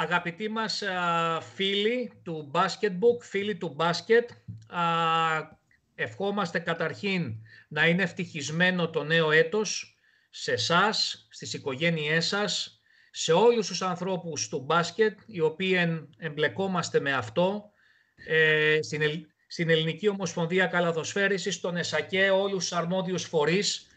Αγαπητοί μας φίλοι του Basketbook, φίλοι του μπάσκετ, ευχόμαστε καταρχήν να είναι ευτυχισμένο το νέο έτος σε εσάς, στις οικογένειές σας, σε όλους τους ανθρώπους του μπάσκετ, οι οποίοι εμπλεκόμαστε με αυτό, στην Ελληνική Ομοσπονδία Καλαθοσφαίρισης, στον ΕΣΑΚΕ, όλους τους αρμόδιους φορείς,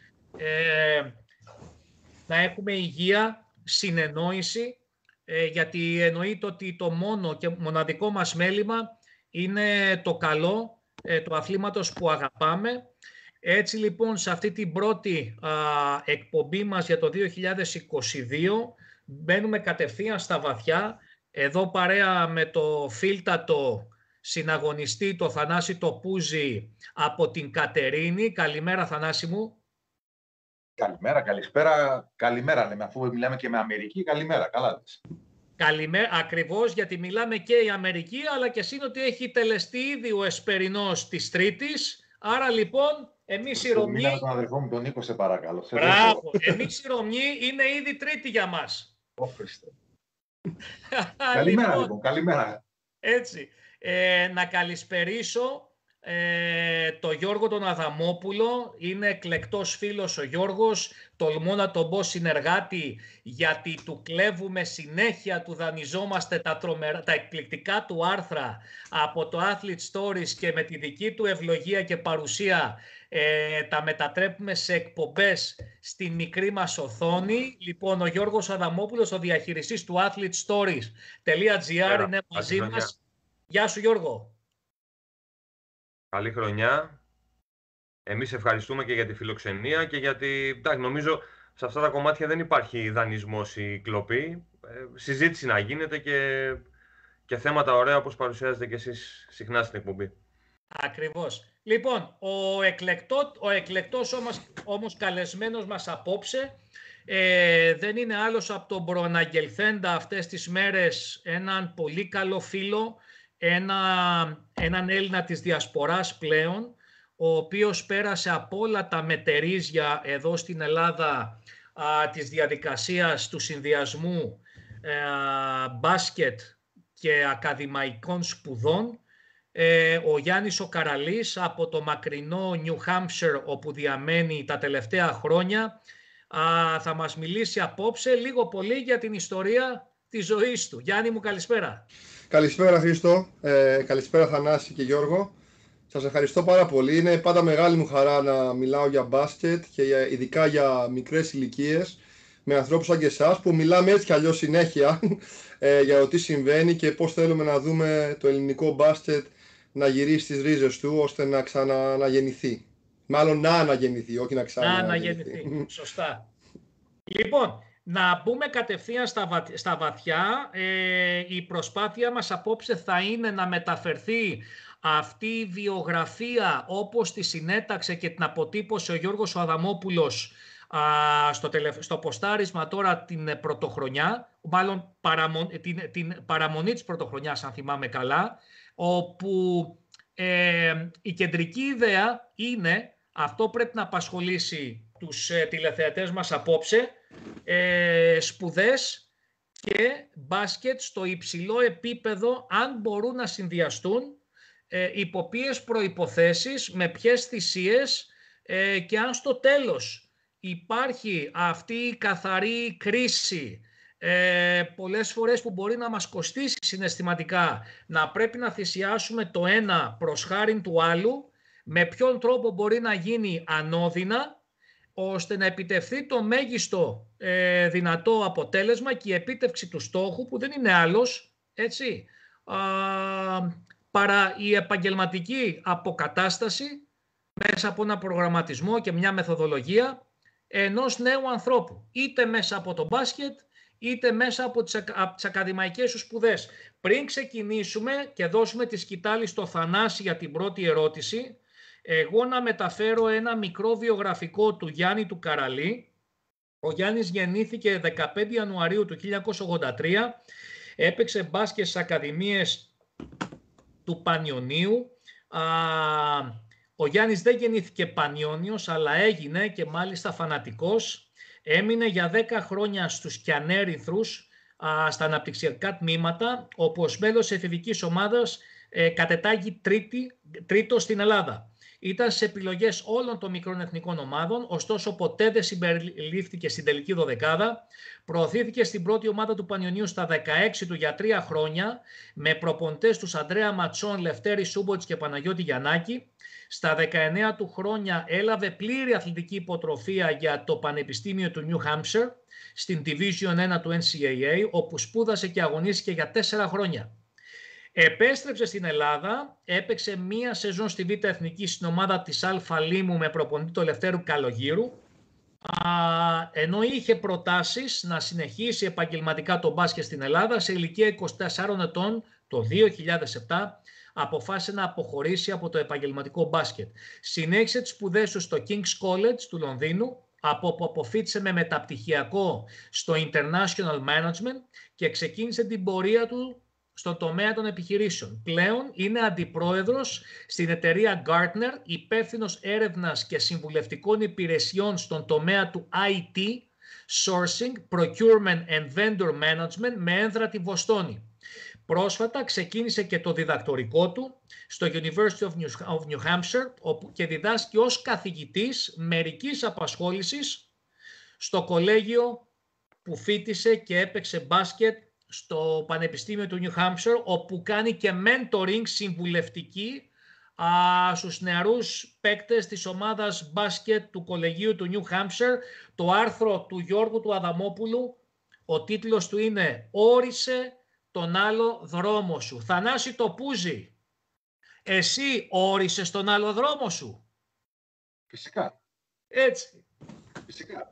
να έχουμε υγεία, συνεννόηση, γιατί εννοείται ότι το μόνο και μοναδικό μας μέλημα είναι το καλό του αθλήματος που αγαπάμε. Έτσι λοιπόν, σε αυτή την πρώτη εκπομπή μας για το 2022 μπαίνουμε κατευθείαν στα βαθιά, εδώ παρέα με το φίλτατο συναγωνιστή, το Θανάση το Πούζη από την Κατερίνη. Καλημέρα Θανάση μου. Καλημέρα, καλησπέρα, καλημέρα λέμε, αφού μιλάμε και με Αμερική, καλημέρα, καλά δες. Καλημέρα, ακριβώς, γιατί μιλάμε και η Αμερική, αλλά και εσύ ότι έχει τελεστεί ήδη ο Εσπερινός της Τρίτης, άρα λοιπόν εμείς οι Ρωμιοί... Μιλάμε τον αδερφό μου τον Νίκο, σε παρακαλώ. Μπράβο, εμείς οι Ρωμιοί είναι ήδη Τρίτη για μας. Καλημέρα λοιπόν, καλημέρα. Έτσι, να καλησπερίσω το Γιώργο τον Αδαμόπουλο, είναι εκλεκτός φίλος ο Γιώργος, τολμώ να τον πω συνεργάτη, γιατί του κλέβουμε συνέχεια, του δανειζόμαστε τα εκπληκτικά του άρθρα από το Athlete Stories και με τη δική του ευλογία και παρουσία τα μετατρέπουμε σε εκπομπές στη μικρή μας οθόνη. Λοιπόν, ο Γιώργος Αδαμόπουλος, ο διαχειριστής του athletestories.gr είναι μαζί μας. Γεια σου Γιώργο. Καλή χρονιά. Εμείς ευχαριστούμε και για τη φιλοξενία και γιατί, νομίζω, σε αυτά τα κομμάτια δεν υπάρχει δανεισμός ή κλοπή. Συζήτηση να γίνεται και θέματα ωραία όπως παρουσιάζετε και εσείς συχνά στην εκπομπή. Ακριβώς. Λοιπόν, ο εκλεκτός όμως καλεσμένος μας απόψε δεν είναι άλλος από τον προαναγγελθέντα αυτές τις μέρες έναν πολύ καλό φίλο, έναν Έλληνα της Διασποράς πλέον, ο οποίος πέρασε από όλα τα μετερίζια εδώ στην Ελλάδα της διαδικασίας του συνδυασμού μπάσκετ και ακαδημαϊκών σπουδών. Ο Γιάννης ο Καραλής από το μακρινό New Hampshire, όπου διαμένει τα τελευταία χρόνια, θα μας μιλήσει απόψε λίγο πολύ για την ιστορία της ζωής του. Γιάννη μου, καλησπέρα. Καλησπέρα Χρήστο, καλησπέρα Θανάση και Γιώργο. Σας ευχαριστώ πάρα πολύ. Είναι πάντα μεγάλη μου χαρά να μιλάω για μπάσκετ και ειδικά για μικρές ηλικίες με ανθρώπους σαν και εσάς που μιλάμε έτσι κι αλλιώς συνέχεια για το τι συμβαίνει και πώς θέλουμε να δούμε το ελληνικό μπάσκετ να γυρίσει στις ρίζες του ώστε να ξαναγεννηθεί. Μάλλον να αναγεννηθεί, όχι να ξαναγεννηθεί. Σωστά. Λοιπόν, να μπούμε κατευθείαν στα βαθιά. Η προσπάθεια μας απόψε θα είναι να μεταφερθεί αυτή η βιογραφία όπως τη συνέταξε και την αποτύπωσε ο Γιώργος ο Αδαμόπουλος στο ποστάρισμα τώρα την πρωτοχρονιά, μάλλον την παραμονή της πρωτοχρονιάς αν θυμάμαι καλά, όπου η κεντρική ιδέα είναι, αυτό πρέπει να απασχολήσει τους τηλεθεατές μας απόψε, σπουδές και μπάσκετ στο υψηλό επίπεδο, αν μπορούν να συνδυαστούν, υπό ποιες προϋποθέσεις, με ποιες θυσίες και αν στο τέλος υπάρχει αυτή η καθαρή κρίση πολλές φορές που μπορεί να μας κοστίσει συναισθηματικά, να πρέπει να θυσιάσουμε το ένα προς χάριν του άλλου, με ποιον τρόπο μπορεί να γίνει ανώδυνα ώστε να επιτευχθεί το μέγιστο δυνατό αποτέλεσμα και η επίτευξη του στόχου, που δεν είναι άλλος, έτσι, παρά η επαγγελματική αποκατάσταση μέσα από ένα προγραμματισμό και μια μεθοδολογία ενός νέου ανθρώπου, είτε μέσα από το μπάσκετ είτε μέσα από τις ακαδημαϊκές σου σπουδές. Πριν ξεκινήσουμε και δώσουμε τη σκητάλη στο Θανάση για την πρώτη ερώτηση, εγώ να μεταφέρω ένα μικρό βιογραφικό του Γιάννη του Καραλή. Ο Γιάννης γεννήθηκε 15 Ιανουαρίου του 1983, έπαιξε μπάσκετ στις ακαδημίες του Πανιωνίου. Ο Γιάννης δεν γεννήθηκε Πανιώνιος, αλλά έγινε και μάλιστα φανατικός. Έμεινε για 10 χρόνια στους Κιανέριθρους στα αναπτυξιακά τμήματα, όπου ως μέλος εφηβικής ομάδας κατετάγει τρίτο στην Ελλάδα. Ήταν σε επιλογές όλων των μικρών εθνικών ομάδων, ωστόσο ποτέ δεν συμπεριλήφθηκε στην τελική δωδεκάδα. Προωθήθηκε στην πρώτη ομάδα του Πανιωνίου στα 16 του για 3 χρόνια, με προπονητές τους Ανδρέα Ματσόν, Λευτέρη Σούμποτς και Παναγιώτη Γιαννάκη. Στα 19 του χρόνια έλαβε πλήρη αθλητική υποτροφία για το Πανεπιστήμιο του New Hampshire, στην Division 1 του NCAA, όπου σπούδασε και αγωνίστηκε για 4 χρόνια. Επέστρεψε στην Ελλάδα, έπαιξε μία σεζόν στη Β' Εθνική στην ομάδα της Αλφα Λίμου με προπονητή του Ελευθέρου Καλογύρου, ενώ είχε προτάσεις να συνεχίσει επαγγελματικά το μπάσκετ στην Ελλάδα. Σε ηλικία 24 ετών το 2007 αποφάσισε να αποχωρήσει από το επαγγελματικό μπάσκετ. Συνέχισε τις σπουδές του στο King's College του Λονδίνου, από όπου αποφοίτησε με μεταπτυχιακό στο International Management και ξεκίνησε την πορεία του στον τομέα των επιχειρήσεων. Πλέον είναι αντιπρόεδρος στην εταιρεία Gartner, υπεύθυνος έρευνας και συμβουλευτικών υπηρεσιών στον τομέα του IT, Sourcing, Procurement and Vendor Management με έδρα τη Βοστόνη. Πρόσφατα ξεκίνησε και το διδακτορικό του στο University of New Hampshire, όπου και διδάσκει ως καθηγητής μερικής απασχόλησης στο κολέγιο που φοίτησε και έπαιξε μπάσκετ στο Πανεπιστήμιο του New Hampshire, όπου κάνει και mentoring συμβουλευτική στους νεαρούς παίκτες της ομάδας μπάσκετ του κολεγίου του New Hampshire. Το άρθρο του Γιώργου του Αδαμόπουλου, ο τίτλος του είναι «Όρισε τον άλλο δρόμο σου». Θανάση Τοπούζη, εσύ όρισες τον άλλο δρόμο σου? Φυσικά. Έτσι. Φυσικά.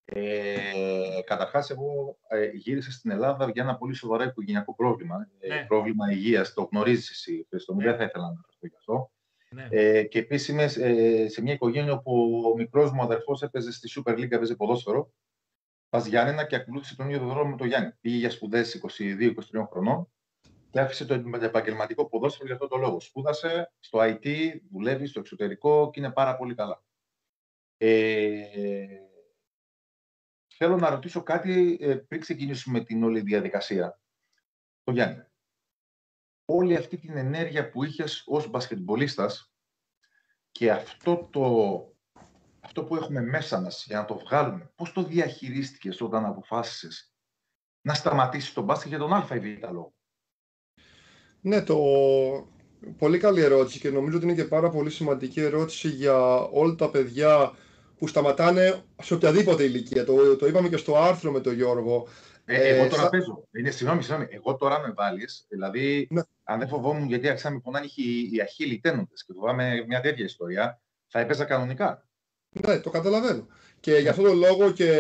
Καταρχάς, εγώ γύρισα στην Ελλάδα για ένα πολύ σοβαρό οικογενειακό πρόβλημα. Ναι. Πρόβλημα υγείας. Το γνωρίζεις εσύ, Χρήστο. Δεν θα ήθελα να αναφερθώ γι' αυτό. Ναι. Και επίσης είμαι σε μια οικογένεια όπου ο μικρός μου αδερφός έπαιζε στη Super League, έπαιζε ποδόσφαιρο. Πας Γιάννενα και ακολούθησε τον ίδιο δρόμο με τον Γιάννη. Πήγε για σπουδές 22-23 χρονών και άφησε το επαγγελματικό ποδόσφαιρο για αυτόν τον λόγο. Σπούδασε στο IT, δουλεύει στο εξωτερικό και είναι πάρα πολύ καλά. Θέλω να ρωτήσω κάτι πριν ξεκινήσουμε την όλη διαδικασία. Το Γιάννη. Όλη αυτή την ενέργεια που είχες ως μπασκετμπολίστας και αυτό που έχουμε μέσα μας για να το βγάλουμε, πώς το διαχειρίστηκες όταν αποφάσισες να σταματήσεις τον μπάσκετ για τον α ή β λόγο? Ναι, πολύ καλή ερώτηση και νομίζω ότι είναι και πάρα πολύ σημαντική ερώτηση για όλα τα παιδιά που σταματάνε σε οποιαδήποτε ηλικία. Το είπαμε και στο άρθρο με τον Γιώργο. Εγώ τώρα παίζω. Συγγνώμη. Εγώ τώρα με βάλεις. Δηλαδή, ναι. Αν δεν φοβόμουν γιατί άρχισαν με πονάνε οι αχίλοι τένοντες και φοβάμαι μια τέτοια ιστορία, θα έπαιζα κανονικά. Ναι, το καταλαβαίνω. Και γι' αυτόν τον λόγο και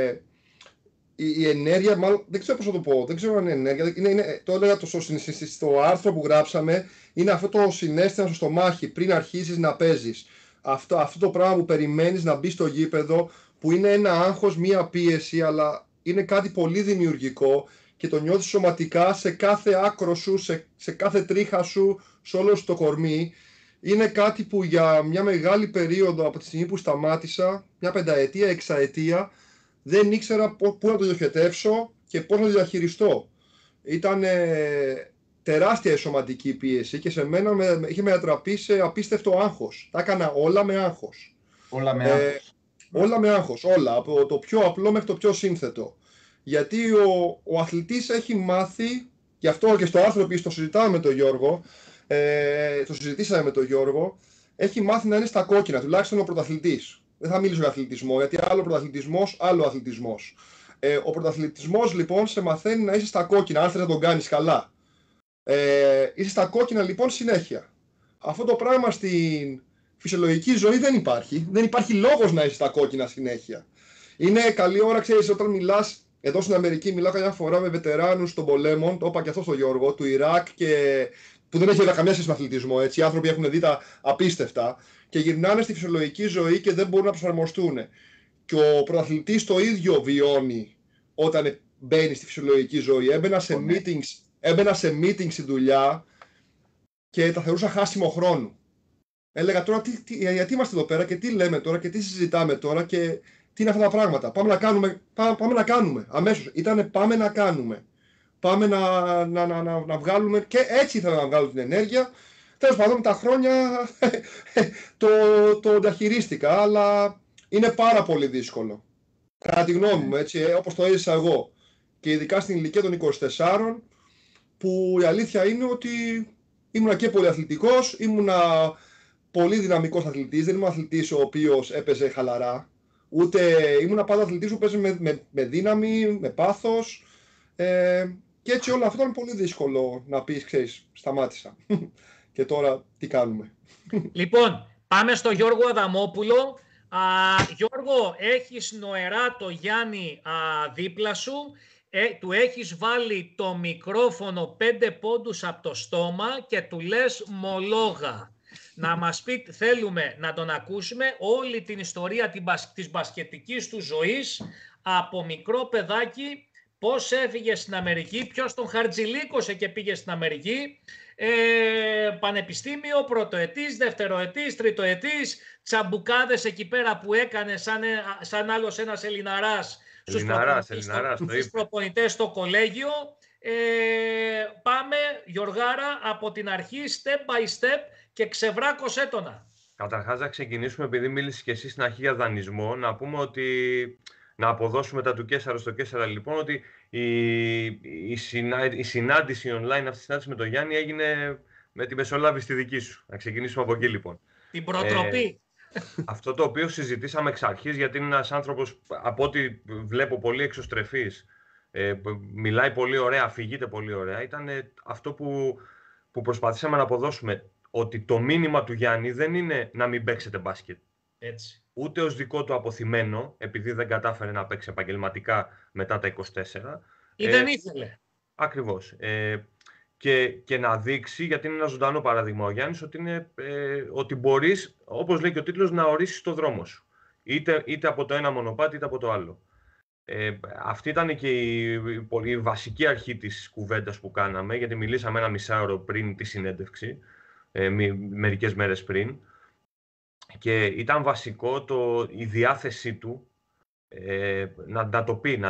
η ενέργεια, μάλλον δεν ξέρω πώς θα το πω, δεν ξέρω αν είναι ενέργεια. Το έλεγα στο άρθρο που γράψαμε, είναι αυτό το συναίσθημα στο στομάχι πριν αρχίσεις να παίζεις. Αυτό το πράγμα που περιμένεις να μπει στο γήπεδο, που είναι ένα άγχος, μία πίεση, αλλά είναι κάτι πολύ δημιουργικό και το νιώθεις σωματικά σε κάθε άκρο σου, σε κάθε τρίχα σου, σε όλο το κορμί. Είναι κάτι που για μια μεγάλη περίοδο από τη στιγμή που σταμάτησα, μια πενταετία, εξαετία, δεν ήξερα πού να το διοχετεύσω και πώς να το διαχειριστώ. Ήταν τεράστια η σωματική πίεση και σε μένα είχε μετατραπεί σε απίστευτο άγχος. Τα έκανα όλα με άγχος. Όλα με άγχος. Όλα με άγχος, όλα. Από το πιο απλό μέχρι το πιο σύνθετο. Γιατί ο αθλητής έχει μάθει, γι' αυτό και στο άρθρο που το συζητάμε με τον Γιώργο, το συζητήσαμε με τον Γιώργο, έχει μάθει να είναι στα κόκκινα, τουλάχιστον ο πρωταθλητής. Δεν θα μιλήσω για αθλητισμό, γιατί άλλο πρωταθλητισμός, άλλο αθλητισμός. Ο πρωταθλητισμός λοιπόν σε μαθαίνει να είσαι στα κόκκινα, αν θες να τον κάνεις καλά. Είσαι στα κόκκινα λοιπόν συνέχεια. Αυτό το πράγμα στην φυσιολογική ζωή δεν υπάρχει. Δεν υπάρχει λόγος να είσαι στα κόκκινα συνέχεια. Είναι καλή ώρα, ξέρεις, όταν μιλάς. Εδώ στην Αμερική μιλάω καμιά φορά με βετεράνους των πολέμων, το είπα και αυτό στο Γιώργο, του Ιράκ, που δεν έχει καμία σχέση με αθλητισμό. Έτσι. Οι άνθρωποι έχουν δει τα απίστευτα και γυρνάνε στη φυσιολογική ζωή και δεν μπορούν να προσαρμοστούν. Και ο πρωταθλητής το ίδιο βιώνει όταν μπαίνει στη φυσιολογική ζωή. Έμπαινα σε meetings στη δουλειά και τα θεωρούσα χάσιμο χρόνο. Έλεγα τώρα γιατί είμαστε εδώ πέρα και τι λέμε τώρα και τι συζητάμε τώρα και τι είναι αυτά τα πράγματα. Πάμε να κάνουμε αμέσως. Ήτανε πάμε να κάνουμε. πάμε να βγάλουμε, και έτσι ήθελα να βγάλω την ενέργεια. Τέλος πάντων, με τα χρόνια το διαχειρίστηκα, αλλά είναι πάρα πολύ δύσκολο. Κατά τη γνώμη μου, έτσι, όπως το έζησα εγώ. Και ειδικά στην ηλικία των 24, που η αλήθεια είναι ότι ήμουνα και πολύ αθλητικός, ήμουνα πολύ δυναμικός αθλητής, δεν ήμουν αθλητής ο οποίος έπαιζε χαλαρά, ούτε ήμουνα πάντα αθλητής που παίζει με δύναμη, με πάθος, και έτσι όλο αυτό ήταν πολύ δύσκολο να πεις, ξέρεις, σταμάτησα. Και τώρα τι κάνουμε. Λοιπόν, πάμε στο Γιώργο Αδαμόπουλο. Γιώργο, έχεις νοερά το Γιάννη δίπλα σου. Του έχεις βάλει το μικρόφωνο 5 πόντους από το στόμα και του λες μολόγα. Να μας πει, θέλουμε να τον ακούσουμε όλη την ιστορία της μπασκετικής του ζωής, από μικρό παιδάκι, πώς έφυγε στην Αμερική, ποιος τον χαρτζηλίκωσε και πήγε στην Αμερική, πανεπιστήμιο, πρωτοετής, δευτεροετής, τριτοετής, τσαμπουκάδες εκεί πέρα που έκανε σαν άλλος ένας Ελληναράς στους προπονητές στο κολέγιο. Πάμε, Γιωργάρα, από την αρχή, step by step, και ξεβράκωσέ τονα. Καταρχάς, να ξεκινήσουμε, επειδή μίλησες και εσύ στην αρχή για δανεισμό, να πούμε ότι να αποδώσουμε τα του Κέσσαρα στο Κέσσαρα, λοιπόν, ότι η συνάντηση online, αυτή η συνάντηση με τον Γιάννη, έγινε με τη μεσολάβηση τη δική σου. Να ξεκινήσουμε από εκεί, λοιπόν. Την προτροπή. Αυτό το οποίο συζητήσαμε εξ αρχής, γιατί είναι ένας άνθρωπος, από ό,τι βλέπω, πολύ εξωστρεφής, μιλάει πολύ ωραία, αφηγείται πολύ ωραία, ήταν αυτό που προσπαθήσαμε να αποδώσουμε, ότι το μήνυμα του Γιάννη δεν είναι να μην παίξετε μπάσκετ. Έτσι. Ούτε ως δικό του αποθυμένο, επειδή δεν κατάφερε να παίξει επαγγελματικά μετά τα 24. Ή δεν ήθελε. Ακριβώς. Και να δείξει, γιατί είναι ένα ζωντανό παράδειγμα ο Γιάννης, ότι μπορείς, όπως λέει και ο τίτλος, να ορίσεις το δρόμο σου. Είτε από το ένα μονοπάτι, είτε από το άλλο. Αυτή ήταν και η βασική αρχή της κουβέντας που κάναμε, γιατί μιλήσαμε ένα μισάωρο πριν τη συνέντευξη, μερικές μέρες πριν, και ήταν βασικό η διάθεσή του να το πει,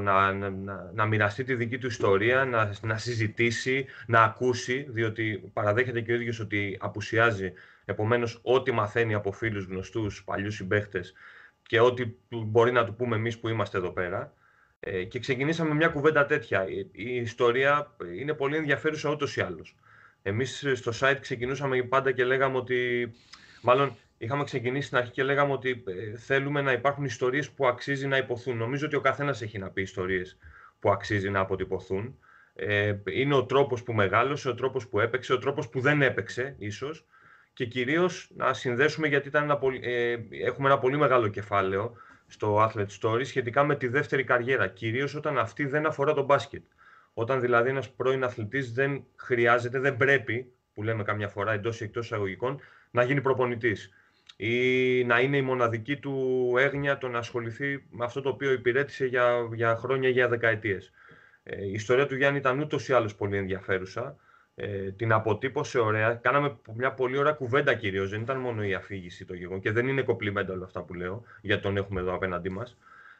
να μοιραστεί τη δική του ιστορία, να συζητήσει, να ακούσει, διότι παραδέχεται και ο ίδιος ότι απουσιάζει. Επομένως, ό,τι μαθαίνει από φίλους γνωστούς, παλιούς συμπαίχτες, και ό,τι μπορεί να του πούμε εμείς που είμαστε εδώ πέρα. Και ξεκινήσαμε μια κουβέντα τέτοια. Η ιστορία είναι πολύ ενδιαφέρουσα ούτως ή άλλως. Εμείς στο site ξεκινούσαμε πάντα και λέγαμε ότι, μάλλον είχαμε ξεκινήσει στην αρχή και λέγαμε ότι θέλουμε να υπάρχουν ιστορίες που αξίζει να υποθούν. Νομίζω ότι ο καθένας έχει να πει ιστορίες που αξίζει να αποτυπωθούν. Είναι ο τρόπος που μεγάλωσε, ο τρόπος που έπαιξε, ο τρόπος που δεν έπαιξε ίσως, και κυρίως να συνδέσουμε, γιατί έχουμε ένα πολύ μεγάλο κεφάλαιο στο Athlete Story σχετικά με τη δεύτερη καριέρα, κυρίως όταν αυτή δεν αφορά τον μπάσκετ. Όταν δηλαδή ένας πρώην αθλητής δεν χρειάζεται, δεν πρέπει, που λέμε καμιά φορά εντός ή εκτός εισαγωγικών, να γίνει προπονητής ή να είναι η μοναδική του έγνοια το να ασχοληθεί με αυτό το οποίο υπηρέτησε για χρόνια, για δεκαετίες. Η ιστορία του Γιάννη ήταν ούτως ή άλλως πολύ ενδιαφέρουσα. Την αποτύπωσε ωραία. Κάναμε μια πολύ ωραία κουβέντα κυρίως. Δεν ήταν μόνο η αφήγηση το γεγονός, και δεν είναι κομπλιμέντα όλα αυτά που λέω, γιατί τον έχουμε εδώ απέναντί μας.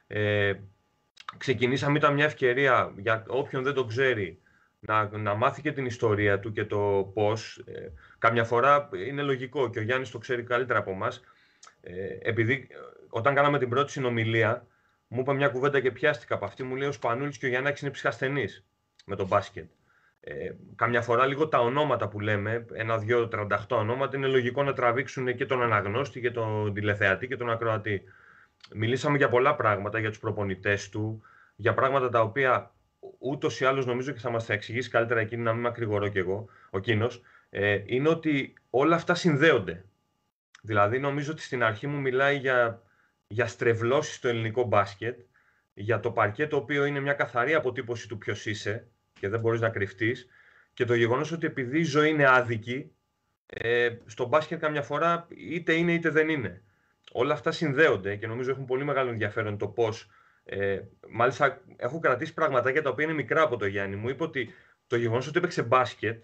Ξεκινήσαμε, ήταν μια ευκαιρία για όποιον δεν το ξέρει να μάθει και την ιστορία του και το πώς. Καμιά φορά είναι λογικό, και ο Γιάννης το ξέρει καλύτερα από εμάς, επειδή όταν κάναμε την πρώτη συνομιλία, μου είπε μια κουβέντα και πιάστηκα από αυτή. Μου λέει: ο Σπανούλης και ο Γιαννάκης είναι ψυχασθενείς με τον μπάσκετ. Καμιά φορά λίγο τα ονόματα που λέμε, 1, 2, 38 ονόματα, είναι λογικό να τραβήξουν και τον αναγνώστη και τον τηλεθεατή και τον ακροατή. Μιλήσαμε για πολλά πράγματα, για τους προπονητές του, για πράγματα τα οποία ούτως ή άλλως νομίζω και θα μας τα εξηγήσει καλύτερα εκείνη, να μην μακρηγορώ κι εγώ, ο Κίνος, είναι ότι όλα αυτά συνδέονται. Δηλαδή νομίζω ότι στην αρχή μου μιλάει για στρεβλώσεις στο ελληνικό μπάσκετ, για το παρκέ το οποίο είναι μια καθαρή αποτύπωση του ποιος είσαι και δεν μπορείς να κρυφτείς, και το γεγονός ότι επειδή η ζωή είναι άδικη, στο μπάσκετ καμιά φορά είτε είναι είτε δεν είναι. Όλα αυτά συνδέονται και νομίζω έχουν πολύ μεγάλο ενδιαφέρον το πώς. Μάλιστα, έχω κρατήσει πραγματάκια τα οποία είναι μικρά από το Γιάννη. Μου είπε ότι το γεγονός ότι έπαιξε μπάσκετ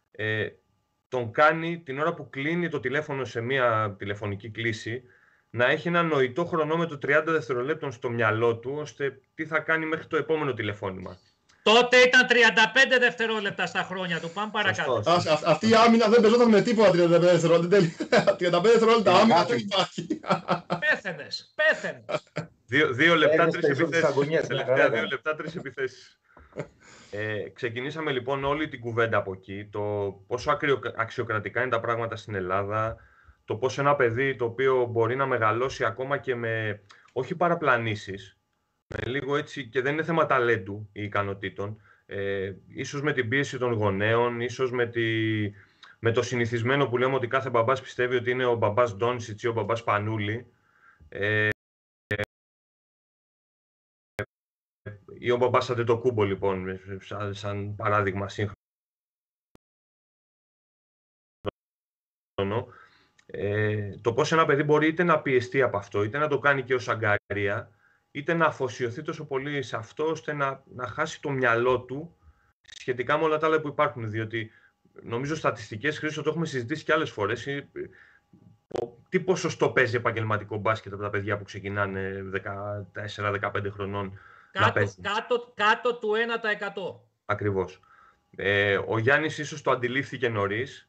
τον κάνει την ώρα που κλείνει το τηλέφωνο σε μια τηλεφωνική κλήση να έχει ένα νοητό χρονόμετρο 30 δευτερολέπτων στο μυαλό του, ώστε τι θα κάνει μέχρι το επόμενο τηλεφώνημα. Τότε ήταν 35 δευτερόλεπτα στα χρόνια του. Πάμε παρακάτω. Αυτή η άμυνα δεν παίζονταν με τίποτα 35 δευτερόλεπτα. 35 δευτερόλεπτα άμυνα δεν υπάρχει. Πέθαινες. 2 λεπτά, 3 επιθέσεις. Τελευταία 2 λεπτά, 3 επιθέσεις. Ξεκινήσαμε λοιπόν όλη την κουβέντα από εκεί. Το πόσο αξιοκρατικά είναι τα πράγματα στην Ελλάδα. Το πόσο ένα παιδί το οποίο μπορεί να μεγαλώσει ακόμα και με όχι παραπλανήσεις. Λίγο έτσι, και δεν είναι θέμα ταλέντου ή ικανοτήτων, ίσως με την πίεση των γονέων, ίσως με το συνηθισμένο που λέμε ότι κάθε μπαμπάς πιστεύει ότι είναι ο μπαμπάς Ντόνσιτς ή ο μπαμπάς Πανούλη, ή ο μπαμπάς Αντετοκούμπο, λοιπόν, σαν παράδειγμα σύγχρονο. Το πώς ένα παιδί μπορεί είτε να πιεστεί από αυτό, είτε να το κάνει και ως αγκαρία, είτε να αφοσιωθεί τόσο πολύ σε αυτό, ώστε να χάσει το μυαλό του σχετικά με όλα τα άλλα που υπάρχουν. Διότι νομίζω στατιστικές, Χρήστο, το έχουμε συζητήσει και άλλες φορές. Τι ποσοστό παίζει επαγγελματικό μπάσκετ από τα παιδιά που ξεκινάνε 14-15 χρονών να παίζουν? Κάτω του 1%. Ακριβώς. Ο Γιάννης ίσως το αντιλήφθηκε νωρίς.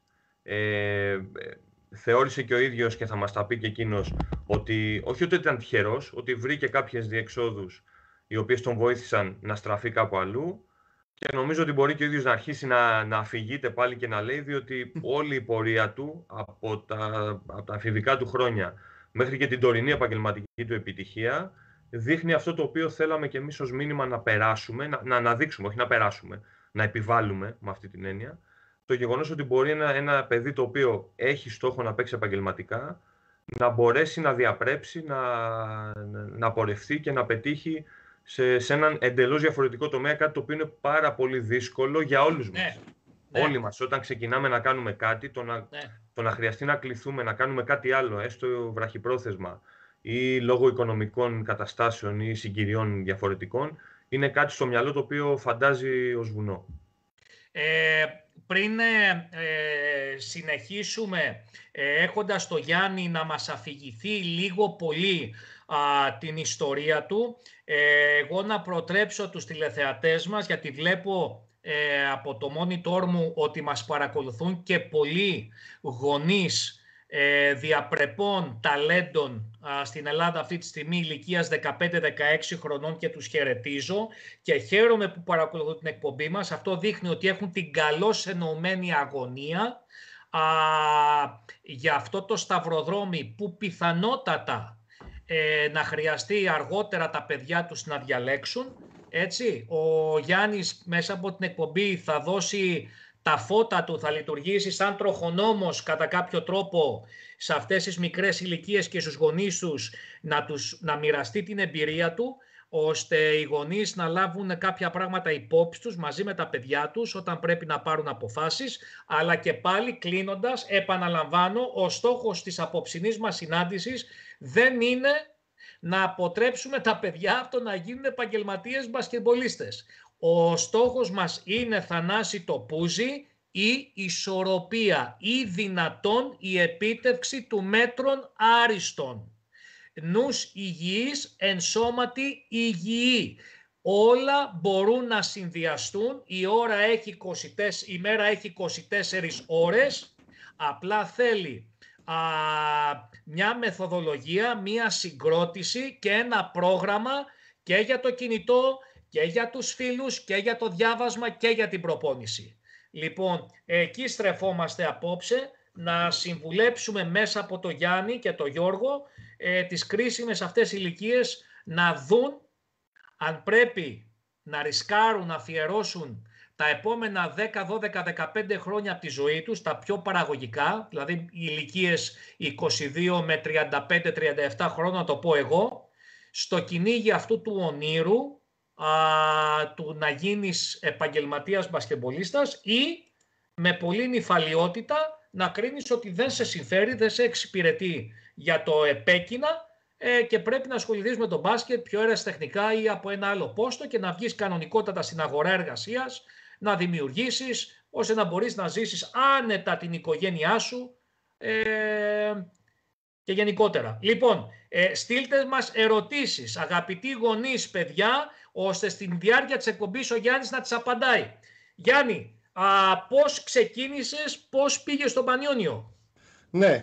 Θεώρησε και ο ίδιος, και θα μας τα πει και εκείνος, ότι όχι ότι ήταν τυχερός, ότι βρήκε κάποιες διεξόδους οι οποίες τον βοήθησαν να στραφεί κάπου αλλού, και νομίζω ότι μπορεί και ο ίδιος να αρχίσει να αφηγείται πάλι και να λέει, διότι όλη η πορεία του από τα εφηβικά του χρόνια μέχρι και την τωρινή επαγγελματική του επιτυχία δείχνει αυτό το οποίο θέλαμε και εμείς ως μήνυμα να περάσουμε, να αναδείξουμε, όχι να περάσουμε, να επιβάλλουμε με αυτή την έννοια. Το γεγονός ότι μπορεί ένα παιδί το οποίο έχει στόχο να παίξει επαγγελματικά να μπορέσει να διαπρέψει, να πορευτεί και να πετύχει σε έναν εντελώς διαφορετικό τομέα, κάτι το οποίο είναι πάρα πολύ δύσκολο για όλους μας. Όλοι μας, όταν ξεκινάμε να κάνουμε κάτι, το να χρειαστεί να κληθούμε να κάνουμε κάτι άλλο, έστω βραχυπρόθεσμα ή λόγω οικονομικών καταστάσεων ή συγκυριών διαφορετικών, είναι κάτι στο μυαλό το οποίο φαντάζει ως βουνό. Πριν συνεχίσουμε έχοντας το Γιάννη να μας αφηγηθεί λίγο πολύ την ιστορία του, εγώ να προτρέψω τους τηλεθεατές μας, γιατί βλέπω από το monitor μου ότι μας παρακολουθούν και πολλοί γονείς διαπρεπών ταλέντων στην Ελλάδα αυτή τη στιγμή ηλικίας 15-16 χρονών, και τους χαιρετίζω και χαίρομαι που παρακολουθούν την εκπομπή μας. Αυτό δείχνει ότι έχουν την καλώς εννοημένη αγωνία για αυτό το σταυροδρόμι που πιθανότατα να χρειαστεί αργότερα τα παιδιά τους να διαλέξουν. Έτσι, ο Γιάννης μέσα από την εκπομπή θα δώσει τα φώτα του, θα λειτουργήσει σαν τροχονόμος κατά κάποιο τρόπο σε αυτές τις μικρές ηλικίες και στους γονείς τους να μοιραστεί την εμπειρία του, ώστε οι γονείς να λάβουν κάποια πράγματα υπόψη τους μαζί με τα παιδιά τους όταν πρέπει να πάρουν αποφάσεις. Αλλά και πάλι κλείνοντας, επαναλαμβάνω, ο στόχος της απόψινής μας συνάντησης δεν είναι να αποτρέψουμε τα παιδιά αυτό να γίνουν επαγγελματίες μπασκετμπολίστες. Ο στόχος μας είναι, Θανάση, το πούζι, η ισορροπία ή δυνατόν η επίτευξη του μέτρων άριστον. Νους υγιής, εν σώματι υγιή. Όλα μπορούν να συνδυαστούν. Η μέρα έχει 24 ώρες. Απλά θέλει μια μεθοδολογία, μια συγκρότηση και ένα πρόγραμμα και για το κινητό και για τους φίλους και για το διάβασμα και για την προπόνηση. Λοιπόν, εκεί στρεφόμαστε απόψε, να συμβουλέψουμε μέσα από το Γιάννη και το Γιώργο τις κρίσιμες αυτές ηλικίες, να δουν αν πρέπει να ρισκάρουν, να αφιερώσουν τα επόμενα 10, 12, 15 χρόνια από τη ζωή τους, τα πιο παραγωγικά, δηλαδή οι ηλικίες 22 με 35-37 χρόνια, να το πω εγώ, στο κυνήγι αυτού του ονείρου, του να γίνεις επαγγελματίας μπασκετμπολίστας, ή με πολύ νηφαλιότητα να κρίνεις ότι δεν σε συμφέρει, δεν σε εξυπηρετεί για το επέκεινα και πρέπει να ασχοληθείς με τον μπάσκετ πιο ερασιτεχνικά ή από ένα άλλο πόστο και να βγεις κανονικότατα στην αγορά εργασίας, να δημιουργήσεις ώστε να μπορείς να ζήσεις άνετα την οικογένειά σου και γενικότερα. Λοιπόν, στείλτε μας ερωτήσεις, αγαπητοί γονείς, παιδιά, ώστε στην διάρκεια της εκπομπής ο Γιάννης να τις απαντάει. Γιάννη, πώς ξεκίνησες, πώς πήγες στο Πανιόνιο? Ναι,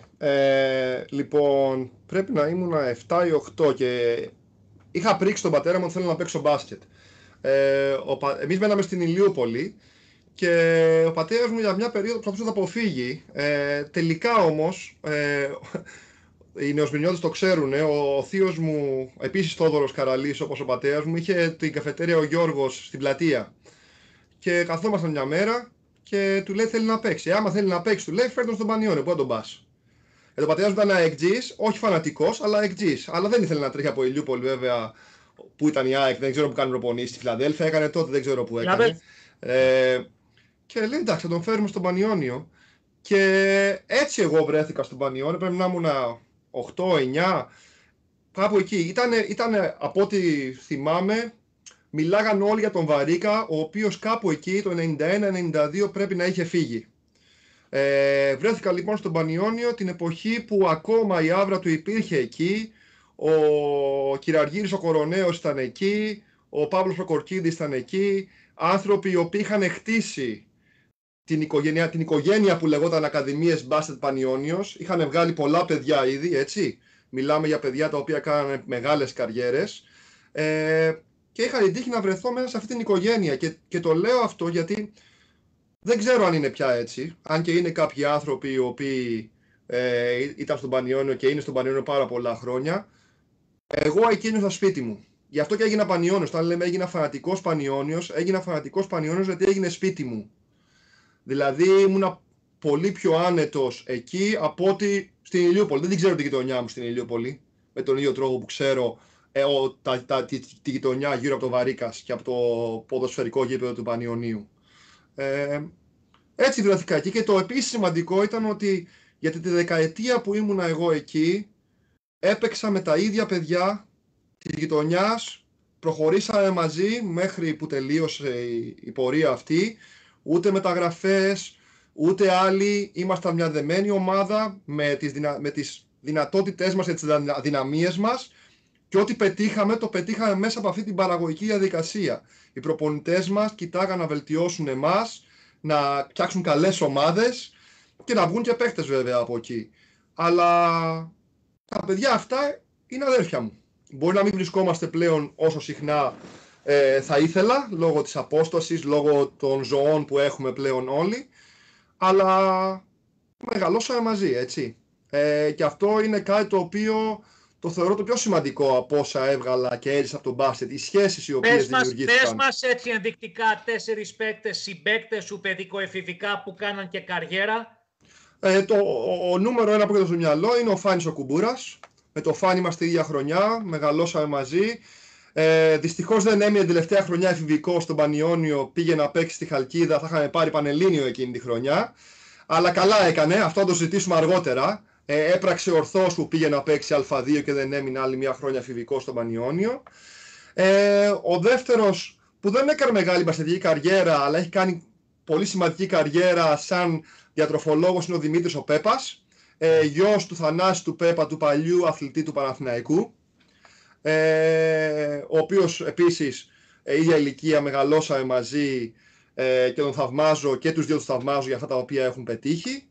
λοιπόν, πρέπει να ήμουν 7 ή 8 και είχα πρίξει τον πατέρα μου ότι θέλω να παίξω μπάσκετ. Εμείς μέναμε στην Ηλιούπολη και ο πατέρας μου για μια περίοδο προσπαθούσε να το αποφύγει. Τελικά όμως, οι νεοσμηνιώτες το ξέρουν, ο θείος μου, επίσης Θόδωρος Καραλής όπως ο πατέρας μου, είχε την καφετέρια ο Γιώργος στην πλατεία. Και καθόμασταν μια μέρα και του λέει θέλει να παίξει. Άμα θέλει να παίξει, του λέει φέρνει τον στον Πανιόνιο, πού να τον πας. Ο πατέρας μου ήταν αεκτζής, όχι φανατικός, αλλά αεκτζής. Αλλά δεν ήθελε να τρέχει από Ηλιούπολη, βέβαια, που ήταν η ΑΕΚ, δεν ξέρω που κάνει προπονήσεις. Στη Φιλαδέλφια έκανε τότε, δεν ξέρω που έκανε. Και λέει εντάξει, θα τον φέρουμε στον Πανιόνιο. Και έτσι εγώ βρέθηκα στον Πανιόνιο, πρέπει να ήμουν 8-9, κάπου εκεί. Ήταν από ό,τι θυμάμαι, μιλάγαν όλοι για τον Βαρίκα, ο οποίος κάπου εκεί το 91-92 πρέπει να είχε φύγει. Βρέθηκα λοιπόν στον Πανιόνιο την εποχή που ακόμα η άβρα του υπήρχε εκεί, ο Κυραργύρης ο Κοροναίος ήταν εκεί, ο Παύλος Προκορκίδης ήταν εκεί, άνθρωποι οι οποίοι είχαν χτίσει την οικογένεια που λεγόταν Ακαδημίες Μπάσκετ Πανιόνιος, είχαν βγάλει πολλά παιδιά ήδη, έτσι, μιλάμε για παιδιά τα οποία κάνανε μεγάλες καριέρες, και είχα την τύχη να βρεθώ μέσα σε αυτή την οικογένεια και το λέω αυτό γιατί δεν ξέρω αν είναι πια έτσι, αν και είναι κάποιοι άνθρωποι οι οποίοι ήταν στον Πανιόνιο και είναι στον Πανιόνιο πάρα πολλά χρόνια. Εγώ εκεί ήμουν στο σπίτι μου. Γι' αυτό και έγινα Πανιόνιος. Όταν λέμε έγινα φανατικός Πανιόνιος γιατί έγινε σπίτι μου. Δηλαδή ήμουν πολύ πιο άνετος εκεί από ότι στην Ηλιούπολη. Δεν ξέρω τη γειτονιά μου στην Ηλιούπολη, με τον ίδιο τρόπο που ξέρω τη γειτονιά γύρω από το Βαρίκας και από το ποδοσφαιρικό γήπεδο του Πανιωνίου. Έτσι βρέθηκα εκεί και το επίσης σημαντικό ήταν ότι για τη δεκαετία που ήμουνα εγώ εκεί έπαιξα με τα ίδια παιδιά της γειτονιάς, προχωρήσαμε μαζί μέχρι που τελείωσε η πορεία αυτή, ούτε μεταγραφές, ούτε άλλοι, ήμασταν μια δεμένη ομάδα με τις δυνατότητές μας και τις αδυναμίες μας και ό,τι πετύχαμε, το πετύχαμε μέσα από αυτή την παραγωγική διαδικασία. Οι προπονητές μας κοιτάγαν να βελτιώσουν εμάς, να φτιάξουν καλές ομάδες και να βγουν και παίχτες βέβαια από εκεί. Αλλά τα παιδιά αυτά είναι αδέρφια μου. Μπορεί να μην βρισκόμαστε πλέον όσο συχνά θα ήθελα, λόγω της απόστασης, λόγω των ζωών που έχουμε πλέον όλοι, αλλά μεγαλώσαμε μαζί, έτσι. Και αυτό είναι κάτι το οποίο το θεωρώ το πιο σημαντικό από όσα έβγαλα και έζησα από τον μπάσκετ, οι σχέσεις οι οποίες δημιουργήθηκαν. Πες μας έτσι ενδεικτικά 4 παίκτες, συμπαίκτες σου παιδικοεφηβικά που κάναν και καριέρα. Ο νούμερο 1 που έρχεται στο μυαλό είναι ο Φάνης ο Κουμπούρας. Με το Φάνη είμαστε ίδια χρονιά, μεγαλώσαμε μαζί. Δυστυχώς δεν έμεινε την τελευταία χρονιά εφηβικό στον Πανιόνιο, πήγε να παίξει στη Χαλκίδα, θα είχαμε πάρει Πανελλήνιο εκείνη τη χρονιά. Αλλά καλά έκανε, αυτό θα το συζητήσουμε αργότερα. Έπραξε ορθώς που πήγε να παίξει Α2 και δεν έμεινε άλλη μια χρόνια εφηβικό στον Πανιόνιο. Ο δεύτερος που δεν έκανε μεγάλη μπασκετική καριέρα, αλλά έχει κάνει πολύ σημαντική καριέρα σαν διατροφολόγος είναι ο Δημήτρης ο Πέπας, γιος του Θανάση του Πέπα, του παλιού αθλητή του Παναθηναϊκού, ο οποίος επίσης ίδια ηλικία μεγαλώσαμε μαζί και τον θαυμάζω και τους δύο τους θαυμάζω για αυτά τα οποία έχουν πετύχει.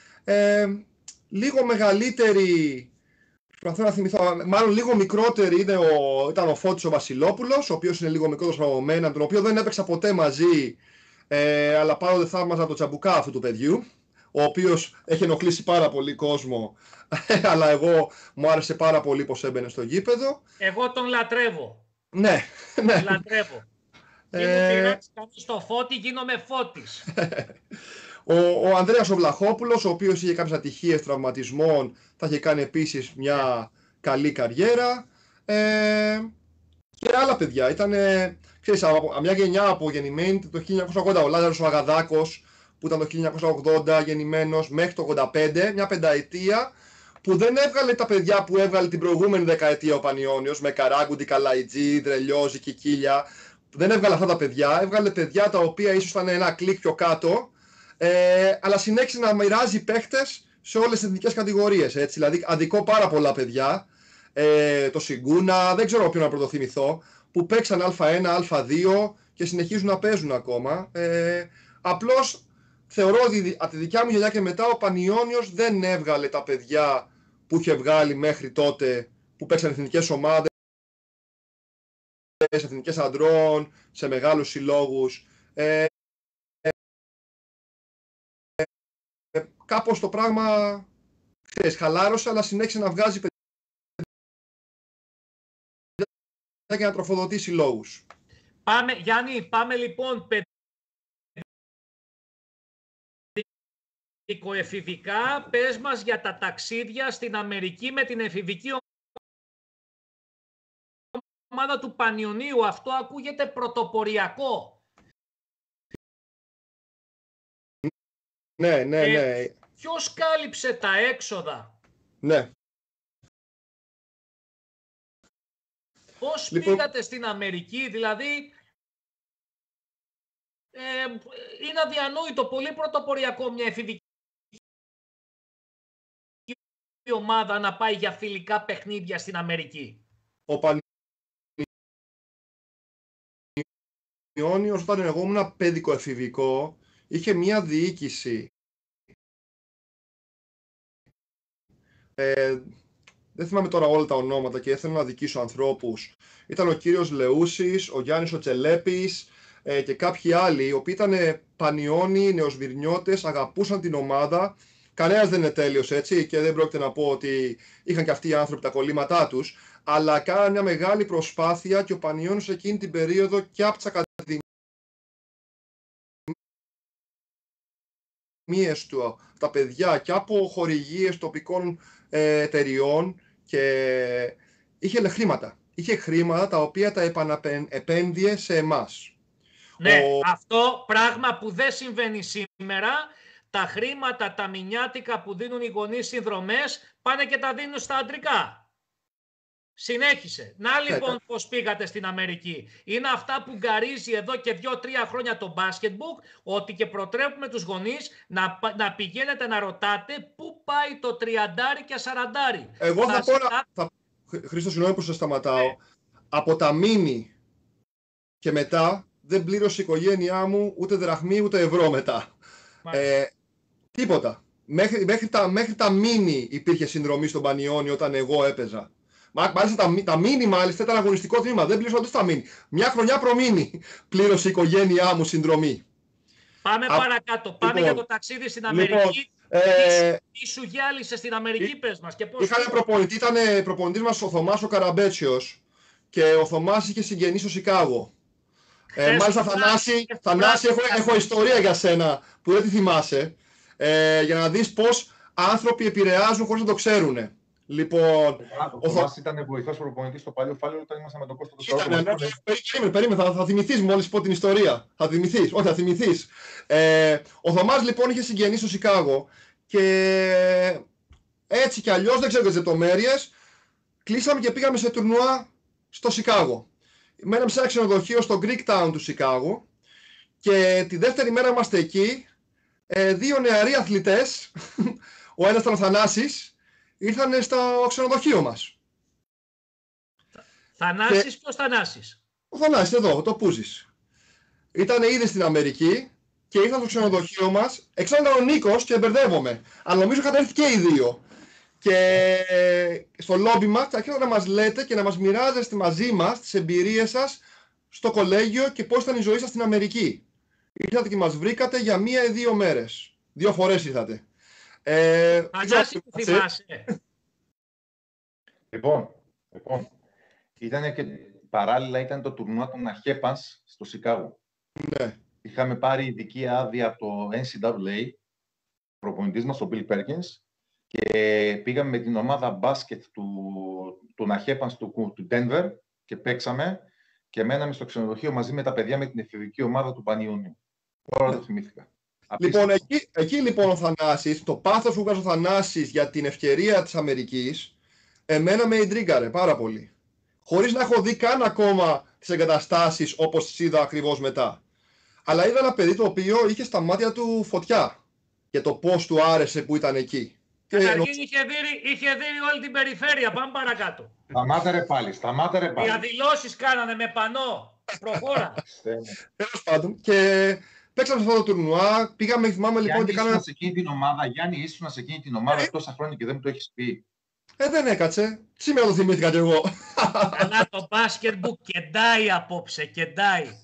Λίγο μεγαλύτερη, προσπαθώ να θυμηθώ, μάλλον λίγο μικρότερη ήταν ο Φώτης ο Βασιλόπουλος, ο οποίος είναι λίγο μικρότερος από μένα, τον οποίο δεν έπαιξα ποτέ μαζί, αλλά πάντοτε θαύμαζα το τσαμπουκά αυτού του παιδιού, ο οποίος έχει ενοχλήσει πάρα πολύ κόσμο, αλλά εγώ μου άρεσε πάρα πολύ πως έμπαινε στο γήπεδο. Εγώ τον λατρεύω. Ναι. Τον λατρεύω. Μη μου πειράξει κανείς το Φώτη, γίνομαι Φώτης. Ο Ανδρέας ο Βλαχόπουλος, ο οποίος είχε κάποιες ατυχίες τραυματισμών, θα είχε κάνει επίσης μια καλή καριέρα. Και άλλα παιδιά. Ήταν, ξέρεις, μια γενιά από γεννημένη το 1980. Ο Λάζαρος ο Αγαδάκος, που ήταν το 1980 γεννημένος, μέχρι το 85, μια πενταετία, που δεν έβγαλε τα παιδιά που έβγαλε την προηγούμενη δεκαετία ο Πανιόνιος, με Καράγκουντι, Καλαϊτζή, Δρελιώζη, Κικίλια. Δεν έβγαλε αυτά τα παιδιά, έβγαλε παιδιά τα οποία ίσως ήταν ένα κλικ πιο κάτω, αλλά συνέχισε να μοιράζει παίχτες σε όλες τις εθνικές κατηγορίες. Έτσι. Δηλαδή, αδικώ πάρα πολλά παιδιά. Το Σιγκούνα, δεν ξέρω ποιον να πρωτοθυμηθώ, που παίξαν Α1, Α2 και συνεχίζουν να παίζουν ακόμα. Απλώς θεωρώ ότι από τη δικιά μου γενιά και μετά ο Πανιώνιος δεν έβγαλε τα παιδιά που είχε βγάλει μέχρι τότε, που παίξαν εθνικές ομάδες, σε εθνικές αντρών, σε μεγάλους συλλόγους. Κάπως το πράγμα χαλάρωσε, αλλά συνέχισε να βγάζει παιδιά και να τροφοδοτεί συλλόγους. Γιάννη, πάμε λοιπόν παιδικοεφηβικά. Πες μας για τα ταξίδια στην Αμερική με την εφηβική ομάδα του Πανιωνίου. Αυτό ακούγεται πρωτοποριακό. Ναι. Ποιος κάλυψε τα έξοδα? Ναι. Πώς πήγατε στην Αμερική, δηλαδή είναι αδιανόητο, πολύ πρωτοποριακό μια εφηβική ομάδα να πάει για φιλικά παιχνίδια στην Αμερική. Ο Πανιώνιος, όταν εγώ ήμουν παιδικοεφηβικό, είχε μια διοίκηση. Δεν θυμάμαι τώρα όλα τα ονόματα και θέλω να δικήσω ανθρώπους. Ήταν ο κύριος Λεούσης, ο Γιάννης ο Τσελέπης και κάποιοι άλλοι, οι οποίοι ήταν Πανιώνιοι, νεοσβηρνιώτες, αγαπούσαν την ομάδα. Κανένας δεν είναι τέλειος, έτσι, και δεν πρόκειται να πω ότι είχαν και αυτοί οι άνθρωποι τα κολλήματά τους, αλλά κάναν μια μεγάλη προσπάθεια και ο Πανιώνιος εκείνη την περίοδο και από τις ακαδημίες του, τα παιδιά και από χορηγίες τοπικών εταιριών, και είχε χρήματα. Είχε χρήματα τα οποία τα επένδυε σε εμάς. Ναι, αυτό πράγμα που δεν συμβαίνει σήμερα. Τα χρήματα, τα μηνιάτικα που δίνουν οι γονείς συνδρομές, πάνε και τα δίνουν στα αντρικά. Συνέχισε. Να λοιπόν πώς πήγατε στην Αμερική. Είναι αυτά που γκαρίζει εδώ και 2-3 χρόνια το μπάσκετμπουκ, ότι και προτρέπουμε τους γονείς να πηγαίνετε να ρωτάτε πού πάει το 30 και 40. Εγώ θα πω Χρήστο, συγγνώμη που σε σταματάω. Από τα μίνι και μετά δεν πλήρωσε η οικογένειά μου ούτε δραχμή ούτε ευρώ μετά. Τίποτα. Μέχρι τα μίνι υπήρχε συνδρομή στον Πανιώνιο όταν εγώ έπαιζα. Μάλιστα τα μίνι μάλιστα ήταν αγωνιστικό τμήμα. Δεν πλήρωσα ούτε στα μίνι. Μια χρονιά προμίνι πλήρωσε η οικογένειά μου συνδρομή. Πάμε παρακάτω. Πάμε για το ταξίδι στην Αμερική. Τι σου γυάλισε στην Αμερική, πες μας και πώς. Είχαμε προπονητή, ήταν προπονητής μας ο Θωμάς ο Καραμπέτσιος, και ο Θωμάς είχε συγγενείς στο Σικάγο. Μάλιστα, Θανάση, έχω ιστορία για σένα που δεν τη θυμάσαι, για να δεις πώς άνθρωποι επηρεάζουν χωρίς να το ξέρουν. Λοιπόν, ο Θωμάς ήταν βοηθός προπονητής στο παλιό Φάληρο όταν ήμασταν με τον Κώστα. Περίμενε, θα θυμηθείς μόλις πω την ιστορία. Θα θυμηθείς. Ο Θωμάς λοιπόν είχε συγγενείς στο Σικάγο και έτσι κι αλλιώς, δεν ξέρω τις λεπτομέρειες, κλείσαμε και πήγαμε σε τουρνουά στο Σικάγο. Μέναμε σε ένα ξενοδοχείο στο Greek Town του Σικάγου και τη δεύτερη μέρα είμαστε εκεί. Δύο νεαροί αθλητές, ο ένας ήταν ο Θανάσης, ήρθαν στο ξενοδοχείο μας. Θανάσης, ποιος Θανάσης? Ο Θανάσης εδώ, το Πούζης. Ήταν ήδη στην Αμερική και ήρθαν στο ξενοδοχείο μας. Εξάλλου ήταν ο Νίκος και μπερδεύομαι, αλλά νομίζω είχαν έρθει και οι δύο. Και στο λόμπι μας αρχίσατε να μας λέτε και να μας μοιράζεστε μαζί μας τις εμπειρίες σας στο κολέγιο και πώς ήταν η ζωή σας στην Αμερική. Ήρθατε και μας βρήκατε για 1 ή 2 μέρες. 2 φορές ήρθατε. Θανάση, που θυμάσαι. Λοιπόν, παράλληλα ήταν το τουρνουά των Αχέπανς στο Σικάγο. Ναι. Είχαμε πάρει ειδική άδεια από το NCAA, προπονητής μας, ο Bill Perkins, και πήγαμε με την ομάδα μπάσκετ του Αχέπανς του Denver και παίξαμε και μέναμε στο ξενοδοχείο μαζί με τα παιδιά με την εφηβική ομάδα του Πανιώνιου. Τώρα το θυμήθηκα. Λοιπόν, εκεί λοιπόν ο Θανάσης, το πάθος που βγάζει ο Θανάσης για την ευκαιρία της Αμερικής, εμένα με ιντρίγκαρε πάρα πολύ. Χωρίς να έχω δει καν ακόμα τις εγκαταστάσεις όπως τις είδα ακριβώς μετά. Αλλά είδα ένα παιδί το οποίο είχε στα μάτια του φωτιά για το πώς του άρεσε που ήταν εκεί. Καταρχήν είχε δει όλη την περιφέρεια. Πάμε παρακάτω. Σταμάτα ρε πάλι. Διαδηλώσεις κάνανε με πανό. Προχώρα. Τέλος πάντων. Και παίξαμε σε αυτό το τουρνουά. Πήγαμε, θυμάμαι λοιπόν και κάναμε. Γιάννη, ήσουν σε εκείνη την ομάδα τόσα χρόνια και δεν μου το έχεις πει. Δεν έκατσε. Σήμερα το θυμήθηκα κι εγώ. Αλλά το μπάσκετ μου κεντάει απόψε. Κεντάει.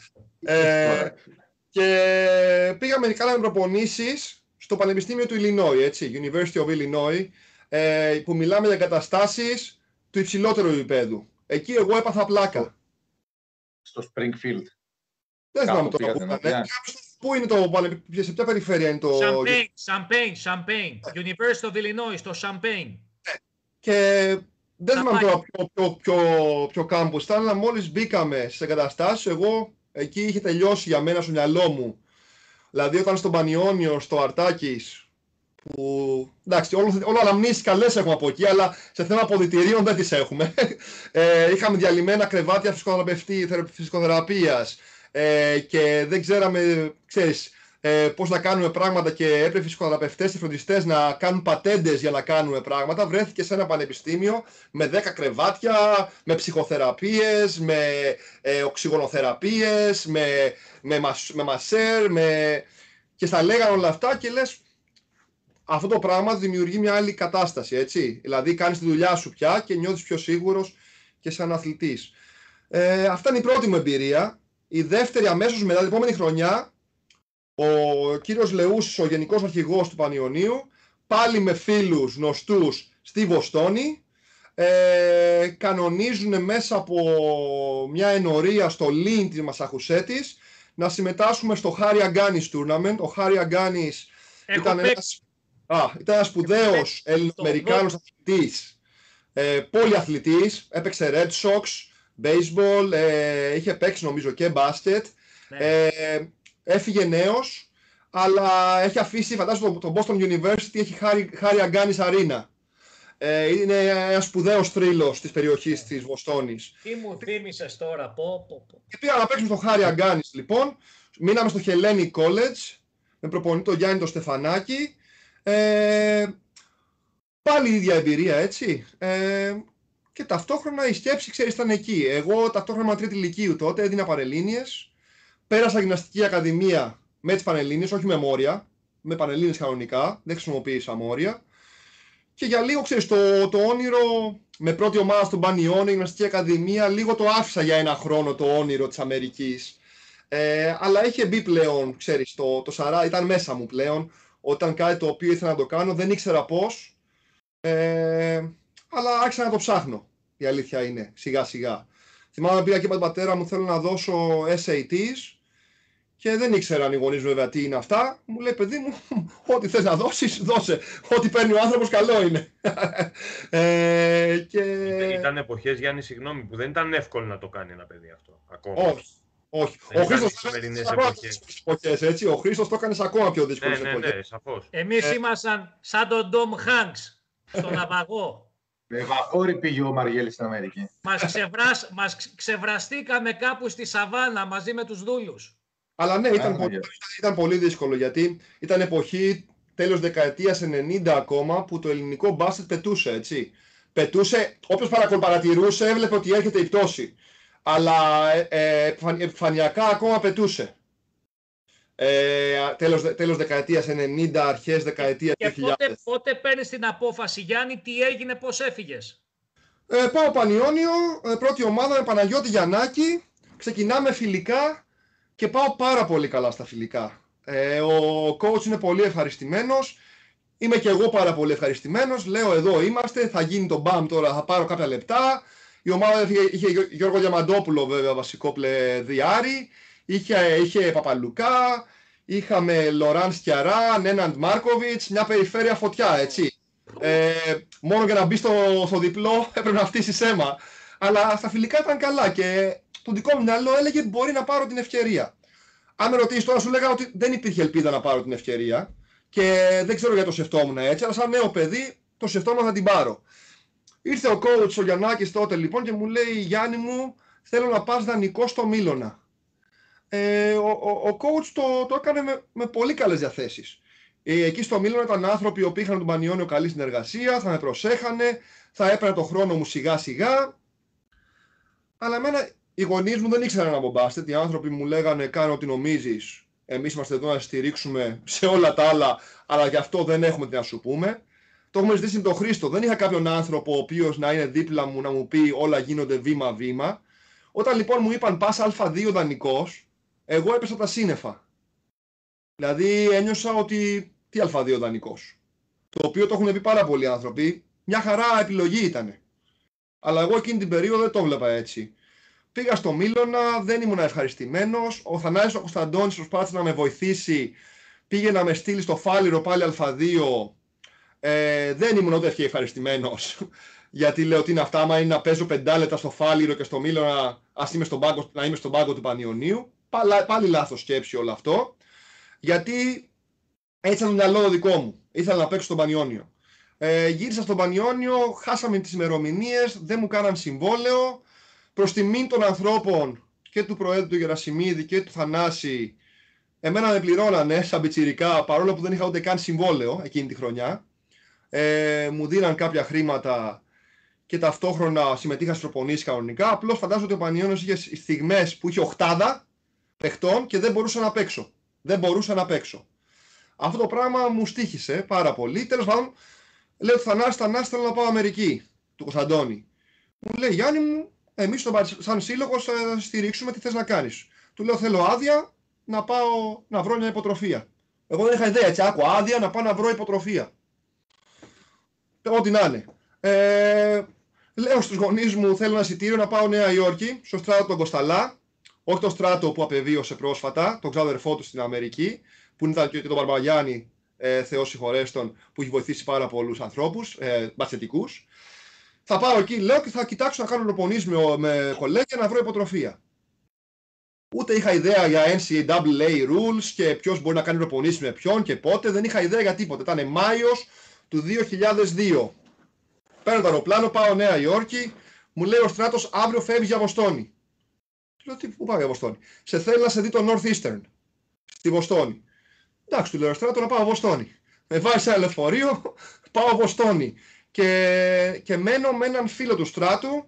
Και πήγαμε και κάναμε προπονήσεις στο Πανεπιστήμιο του Illinois, έτσι, University of Illinois, που μιλάμε για εγκαταστάσεις του υψηλότερου επίπεδου. Εκεί εγώ έπαθα πλάκα. Στο Springfield. Δεν θυμάμαι τώρα που ήταν. Πού είναι το Πανεπιστήμιο, σε ποια περιφέρεια είναι το... Champaign. University of Illinois, στο Champaign. Και δεν θυμάμαι τώρα ποιο κάμπους ήταν, αλλά μόλις μπήκαμε στις εγκαταστάσεις, εγώ εκεί είχε τελειώσει για μένα στο μυαλό μου. Δηλαδή όταν στον Πανιόνιο, στο Αρτάκης, που εντάξει, όλα αναμνήσεις καλές έχουμε από εκεί, αλλά σε θέμα αποδυτηρίων δεν τις έχουμε. Είχαμε διαλυμένα κρεβάτια φυσικοθεραπείας και δεν ξέραμε, ξέρεις, πώς να κάνουμε πράγματα και έπρεπε οι φυσικοθεραπευτές και φροντιστές να κάνουν πατέντες για να κάνουμε πράγματα. Βρέθηκε σε ένα πανεπιστήμιο με 10 κρεβάτια, με ψυχοθεραπείες, με οξυγονοθεραπείες, με μασέρ, και στα λέγανε όλα αυτά και λες αυτό το πράγμα δημιουργεί μια άλλη κατάσταση, έτσι. Δηλαδή κάνεις τη δουλειά σου πια και νιώθεις πιο σίγουρος και σαν αθλητής. Αυτά είναι η πρώτη μου εμπειρία. Η δεύτερη αμέσως μετά την επόμενη χρονιά, ο κύριος Λεούσης, ο γενικός αρχηγός του Πανιωνίου, πάλι με φίλους γνωστούς στη Βοστόνη, κανονίζουν μέσα από μια ενορία στο Lynn της Μασαχουσέτης να συμμετάσχουμε στο Harry Aganis Tournament. Ο Harry Aganis ήταν ένας σπουδαίος Ελληνοαμερικάνος αθλητής, πολυαθλητής, έπαιξε Red Sox, baseball, είχε παίξει νομίζω και μπάσκετ. Έφυγε νέος, αλλά έχει αφήσει, φαντάζομαι, το Boston University έχει Harry Aganis Arena. Είναι ένας σπουδαίος θρύλος της περιοχής της Βοστόνης. Τι μου θύμισες τώρα, Και πήγαμε να παίξουμε στο Harry Aganis, λοιπόν. Μείναμε στο Hellenic College, με προπονητή τον Γιάννη τον Στεφανάκη. Πάλι η ίδια εμπειρία, έτσι. Και ταυτόχρονα η σκέψη, ξέρεις, ήταν εκεί. Εγώ ταυτόχρονα ήμουν τρίτη λυκείου τότε, έδινα Πανελλήνιες. Πέρασα γυμναστική ακαδημία με τις Πανελλήνιες, όχι με μόρια, με Πανελλήνιες κανονικά, δεν χρησιμοποίησα μόρια. Και για λίγο, ξέρεις, το όνειρο με πρώτη ομάδα στον Πανιόνιο, γυμναστική ακαδημία, λίγο το άφησα για ένα χρόνο το όνειρο της Αμερικής. Αλλά είχε μπει πλέον, ξέρεις, το σαρά, ήταν μέσα μου πλέον, όταν κάτι το οποίο ήθελα να το κάνω, δεν ήξερα πώς, αλλά άρχισα να το ψάχνω, η αλήθεια είναι, σιγά σιγά. Θυμάμαι πήγα και είπα τον πατέρα μου, θέλω να δώσω SATs και δεν ήξεραν οι γονείς βέβαια τι είναι αυτά. Μου λέει, παιδί μου, ό,τι θες να δώσεις, δώσε. Ό,τι παίρνει ο άνθρωπος καλό είναι. Ήταν εποχές, Γιάννη, συγγνώμη, που δεν ήταν εύκολο να το κάνει ένα παιδί αυτό. Ακόμα. Όχι. Ο Χρήστος το έκανε έτσι. Ο Χρήστος το έκανε ακόμα πιο δύσκολο. Ναι, σαφώς. Εμείς ήμασταν σαν τον Ντόμ Χάνξ στον Ναυαγό. Με βαχώρι πήγε ο Μαργέλης στην Αμερική. Μας ξεβραστήκαμε κάπου στη Σαβάνα μαζί με τους δούλους. Αλλά ναι, ήταν πολύ δύσκολο, γιατί ήταν εποχή τέλος δεκαετίας 90 ακόμα που το ελληνικό μπάσκετ πετούσε, έτσι. Πετούσε, όποιος παρατηρούσε έβλεπε ότι έρχεται η πτώση. Αλλά επιφανειακά ακόμα πετούσε. Τέλος δεκαετίας 90, αρχές δεκαετίας 2000. Και πότε παίρνεις την απόφαση, Γιάννη, τι έγινε, πώς έφυγες? Πάω Πανιόνιο, πρώτη ομάδα με Παναγιώτη Γιαννάκη, ξεκινάμε φιλικά και πάω πάρα πολύ καλά στα φιλικά. Ο coach είναι πολύ ευχαριστημένος, είμαι και εγώ πάρα πολύ ευχαριστημένος, λέω εδώ είμαστε, θα γίνει το μπαμ τώρα, θα πάρω κάποια λεπτά. Η ομάδα είχε Γιώργο Διαμαντόπουλο βέβαια βασικό διάρρη, είχε Παπαλουκά, είχαμε Λοράν Σκιαρά, Νέναντ Μάρκοβιτς, μια περιφέρεια φωτιά, έτσι. Μόνο για να μπει στο διπλό έπρεπε να φτύσεις αίμα. Αλλά στα φιλικά ήταν καλά και το δικό μου μυαλό έλεγε μπορεί να πάρω την ευκαιρία. Αν με ρωτήσεις τώρα, σου λέγα ότι δεν υπήρχε ελπίδα να πάρω την ευκαιρία και δεν ξέρω γιατί το σκεφτόμουν έτσι, αλλά σαν νέο παιδί το σκεφτόμουν να την πάρω. Ήρθε ο coach ο Γιαννάκης τότε λοιπόν και μου λέει, Γιάννη μου, θέλω να πας δανεικό στο Μίλωνα. Ο coach το έκανε με πολύ καλές διαθέσεις. Εκεί στο Μίλαν ήταν άνθρωποι οι οποίοι είχαν τον Πανιόνιο καλή συνεργασία, θα με προσέχανε, θα έπαιρνα το χρόνο μου σιγά σιγά. Αλλά εμένα οι γονείς μου δεν ήξεραν από μπάσκετ. Οι άνθρωποι μου λέγανε κάνε ό,τι νομίζεις. Εμείς είμαστε εδώ να στηρίξουμε σε όλα τα άλλα, αλλά γι' αυτό δεν έχουμε τι να σου πούμε. Το έχουμε ζητήσει με τον Χρήστο. Δεν είχα κάποιον άνθρωπο ο οποίος να είναι δίπλα μου να μου πει όλα γίνονται βήμα-βήμα. Όταν λοιπόν μου είπαν πας Α2 δανεικός, εγώ έπεσα τα σύννεφα. Δηλαδή ένιωσα ότι τι Α2 δανεικός. Το οποίο το έχουν πει πάρα πολλοί άνθρωποι. Μια χαρά επιλογή ήταν. Αλλά εγώ εκείνη την περίοδο δεν το βλέπα έτσι. Πήγα στο Μίλωνα, δεν ήμουν ευχαριστημένος. Ο Θανάσης ο Κωνσταντώνης προσπάθησε να με βοηθήσει. Πήγε να με στείλει στο Φάληρο πάλι Α2. Δεν ήμουν ούτε ευχαριστημένος. Γιατί λέω τι είναι αυτά, άμα είναι να παίζω 5 λεπτά στο Φάληρο και στο Μίλωνα, ας είμαι να είμαι στον πάγκο του Πανιωνίου. Πάλι λάθος σκέψη όλο αυτό. Γιατί έτσι ήταν το μυαλό δικό μου. Ήθελα να παίξω στον Πανιόνιο. Γύρισα στον Πανιόνιο, χάσαμε τις ημερομηνίες, δεν μου κάναν συμβόλαιο. Προς τιμήν των ανθρώπων και του Προέδρου του Γερασιμίδη και του Θανάση, εμένα με πληρώνανε σαν πιτσιρικά, παρόλο που δεν είχα ούτε καν συμβόλαιο εκείνη τη χρονιά. Μου δίναν κάποια χρήματα και ταυτόχρονα συμμετείχα στις προπονήσεις κανονικά. Απλώς φαντάζομαι ότι ο Πανιόνιος είχε στιγμές που είχε 8 παιχτών και δεν μπορούσα να παίξω. Δεν μπορούσα να παίξω. Αυτό το πράγμα μου στοίχησε πάρα πολύ. Τέλος πάντων, λέω του Θανάση, θέλω να πάω Αμερική, του Κωνσταντώνη. Μου λέει, Γιάννη μου, εμείς σαν σύλλογος θα στηρίξουμε, τι θες να κάνεις. Του λέω, θέλω άδεια να πάω να βρω μια υποτροφία. Εγώ δεν είχα ιδέα, έτσι, άκου άδεια να πάω να βρω υποτροφία. Ό,τι να είναι. Λέω στους γονείς μου, θέλω ένα εισιτήριο να πάω Νέα Υόρκη, στο στράτο τον Κοσταλά, όχι το στράτο που απεβίωσε πρόσφατα, τον ξάδερφό του στην Αμερική, που ήταν και τον Μπαρμπαγιάννη, Θεός συγχωρέστον, που έχει βοηθήσει πάρα πολλούς ανθρώπους, μπασκετικούς. Θα πάω εκεί, λέω, και θα κοιτάξω να κάνω προπονήσεις με κολέγια να βρω υποτροφία. Ούτε είχα ιδέα για NCAA rules και ποιος μπορεί να κάνει προπονήσεις με ποιον και πότε. Δεν είχα ιδέα για τίποτα. Ήταν Μάιος του 2002. Παίρνω το αεροπλάνο, πάω Νέα Υόρκη. Μου λέει ο στράτος αύριο φεύγει για Βοστόνη. Λέω, πού πάω για Βοστόνη. Σε θέλει να σε δει το Northeastern στη Βοστόνη. Εντάξει, του λέω στράτο να πάω Βοστόνη. Με βάζει σε ένα λεωφορείο, πάω Βοστόνη. Και μένω με έναν φίλο του στράτου,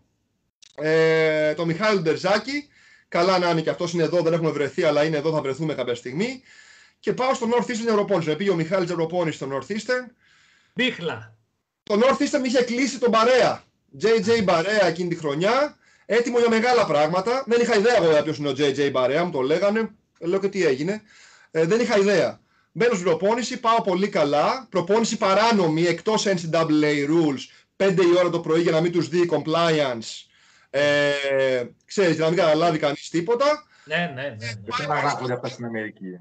τον Μιχάλη Ντερζάκη. Καλά να είναι και αυτός είναι εδώ, δεν έχουμε βρεθεί, αλλά είναι εδώ, θα βρεθούμε κάποια στιγμή. Και πάω στο Northeastern Ευρωπόνης. Με πήγε ο Μιχάλης Ευρωπόνης στο Northeastern. Μπίχλα. Το Northeastern είχε κλείσει τον Μπαρέα. JJ Μπαρέα εκείνη τη χρονιά. Έτοιμο για μεγάλα πράγματα. Δεν είχα ιδέα εγώ ποιος είναι ο JJ Μπαρέα, μου το λέγανε. Λέω και τι έγινε. Δεν είχα ιδέα. Μπαίνω στην προπόνηση, πάω πολύ καλά. Προπόνηση παράνομη, εκτός NCAA rules. 5 η ώρα το πρωί για να μην τους δει compliance. Ξέρεις, για να μην καταλάβει κανείς τίποτα. Ναι. Δεν παράγονται αυτά στην Αμερική.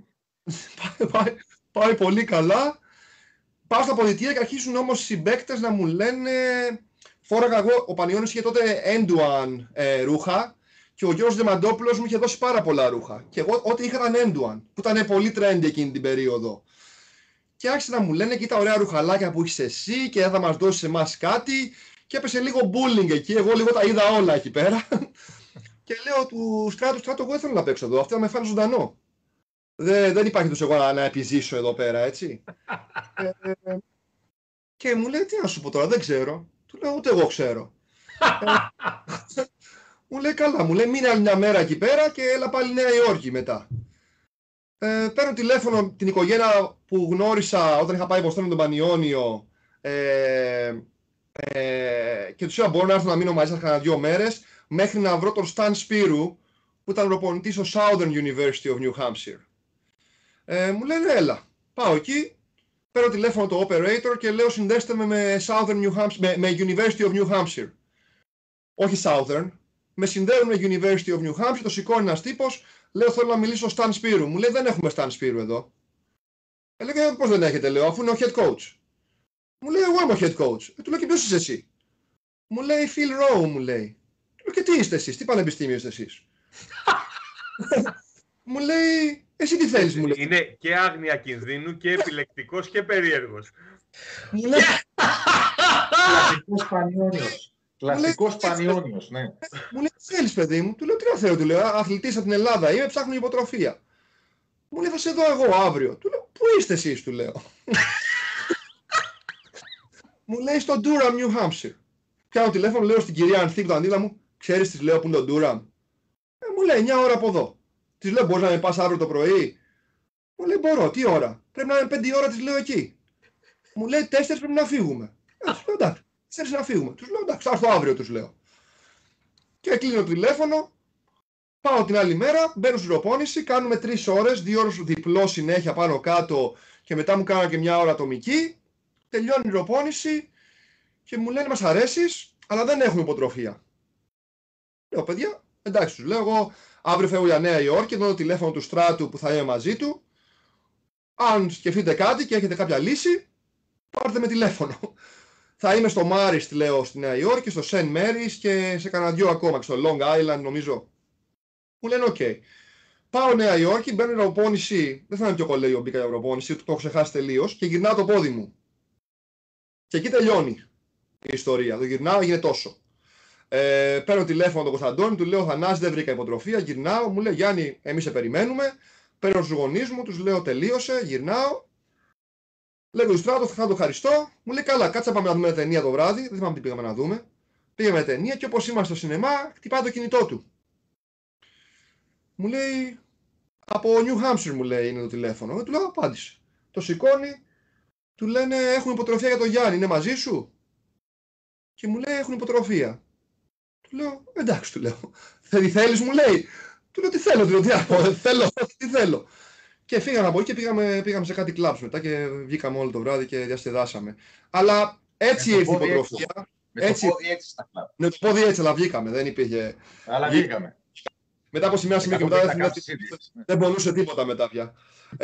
Πάει πολύ καλά. Πάω στα ποδητήρια και αρχίζουν όμως οι συμπαίκτες να μου λένε. Φόραγα εγώ, ο Πανιώνης είχε τότε Enduan ρούχα και ο Γιώργος Δεμαντόπουλος μου είχε δώσει πάρα πολλά ρούχα. Και εγώ ό,τι είχα ήταν Enduan, που ήταν πολύ trendy εκείνη την περίοδο. Και άρχισε να μου λένε, κοίτα ωραία ρουχαλάκια που έχεις εσύ και θα μας δώσεις εμάς κάτι. Και έπεσε λίγο bullying εκεί, εγώ λίγο τα είδα όλα εκεί πέρα. Και λέω του στράτου, εγώ δεν θέλω να παίξω εδώ, αυτό να με φάνε ζωντανό. Δεν υπάρχει τόσο εγώ να επιζήσω εδώ πέρα, έτσι. Και μου λέει, τι να σου πω τώρα, δεν ξέρω. Του λέω, ούτε εγώ ξέρω. Μου λέει, καλά, μου λέει, μείνε άλλη μια μέρα εκεί πέρα και έλα πάλι Νέα Υόρκη μετά. Παίρνω τηλέφωνο την οικογένεια που γνώρισα όταν είχα πάει Βοστόνη τον Πανιόνιο και τους είπα, μπορώ να έρθω να μείνω μαζί σας κάνα 2 μέρες μέχρι να βρω τον Stan Spirou που ήταν προπονητής στο Southern University of New Hampshire. Μου λένε, έλα, πάω εκεί. Παίρνω τηλέφωνο το operator και λέω, συνδέστε με Southern New Hampshire, με University of New Hampshire. Όχι Southern. Με συνδέουν με University of New Hampshire, το σηκώνει ένας τύπος, λέω, θέλω να μιλήσω στο Stan Spirou. Μου λέει, δεν έχουμε Stan Spirou εδώ. Λέω, πώς δεν έχετε, λέω, αφού είναι ο head coach. Μου λέει, εγώ είμαι ο head coach. Του λέω, και ποιος είσαι εσύ. Μου λέει, Phil Rowe, μου λέει. Του λέω, και τι είστε εσείς, τι πανεπιστήμιο είστε εσείς. Μου λέει, εσύ τι θέλεις, μου λέει. Είναι και άγνοια κινδύνου και επιλεκτικός και περίεργος. Μου λέει, Κλασικός Πανιόνιος. Κλασικός Πανιόνιος, ναι. Μου λέει, τι θέλεις, παιδί μου. Του λέω, τι να θέλω, του λέω, αθλητής από την Ελλάδα είμαι, ψάχνω υποτροφία. Μου λέει θα σε δω εγώ αύριο. Του λέω πού είστε εσείς, του λέω. Μου λέει στο Durham, New Hampshire. Πιάνω τηλέφωνο, λέω στην κυρία Ανθή, τον αντίλα μου, ξέρεις, της λέω που είναι το Durham. Μου λέει 9 ώρα από εδώ. Της λέω μπορείς να με πας αύριο το πρωί. Μου λέει μπορώ, τι ώρα. Πρέπει να είναι 5 ώρα, της λέω εκεί. Μου λέει 4 πρέπει να φύγουμε. Τους λέω εντάξει, 4 να φύγουμε. Τους λέω εντάξει, θα έρθω αύριο, τους λέω. Και κλείνω το τηλέφωνο. Πάω την άλλη μέρα, μπαίνω στην προπόνηση, κάνουμε 3 ώρες, 2 ώρες διπλό συνέχεια πάνω κάτω και μετά μου κάνανε και 1 ώρα ατομική. Τελειώνει η προπόνηση και μου λένε μας αρέσεις, αλλά δεν έχουμε υποτροφία. Λέω παιδιά, εντάξει, τους λέω εγώ αύριο φεύγω για Νέα Υόρκη, δω το τηλέφωνο του Στράτου που θα είμαι μαζί του. Αν σκεφτείτε κάτι και έχετε κάποια λύση, πάρτε με τηλέφωνο. Θα είμαι στο Marist, λέω, στη Νέα Υόρκη, στο St. Mary's και σε κανένα 2 ακόμα, και στο Long Island νομίζω. Μου λένε οκ. Πάω Νέα Υόρκη, μπαίνω για προπόνηση, δεν θα είναι πιο κολέγιο μπήκα για προπόνηση, το έχω ξεχάσει τελείως και γυρνάω το πόδι μου. Και εκεί τελειώνει η ιστορία. Το γυρνάω, έγινε τόσο. Παίρνω τηλέφωνο τον Κωνσταντώνη, του λέω Θανάση, δεν βρήκα υποτροφία. Γυρνάω, μου λέει Γιάννη, εμείς σε περιμένουμε. Παίρνω τους γονείς μου, τους λέω τελείωσε. Γυρνάω. Λέω του Στράτο, θα το ευχαριστώ. Μου λέει καλά, κάτσε να πάμε να δούμε ταινία το βράδυ. Δεν θυμάμαι τι πήγαμε να δούμε. Πήγαμε ταινία και όπως είμαστε στο σινεμά, χτυπάει το κινητό του. Μου λέει από New Hampshire, μου λέει είναι το τηλέφωνο. Του λέω απάντησε. Το σηκώνει. Του λένε έχουν υποτροφία για τον Γιάννη, είναι μαζί σου. Και μου λέει έχουν υποτροφία. Του λέω εντάξει, του λέω. Θέλεις, μου λέει. Του λέω τι θέλω, του λέω τι θέλω. Και φύγαμε από εκεί και πήγαμε σε κάτι κλαμπς μετά και βγήκαμε όλο το βράδυ και διασκεδάσαμε. Αλλά έτσι ήρθε η υποτροφία. Με το πόδι έτσι στα κλαμπ. Ναι, το πόδι έτσι, αλλά βγήκαμε, δεν υπήρχε. Αλλά βγήκαμε. Μετά από σημεία και μετά δεν μπορούσε τίποτα μετά πια.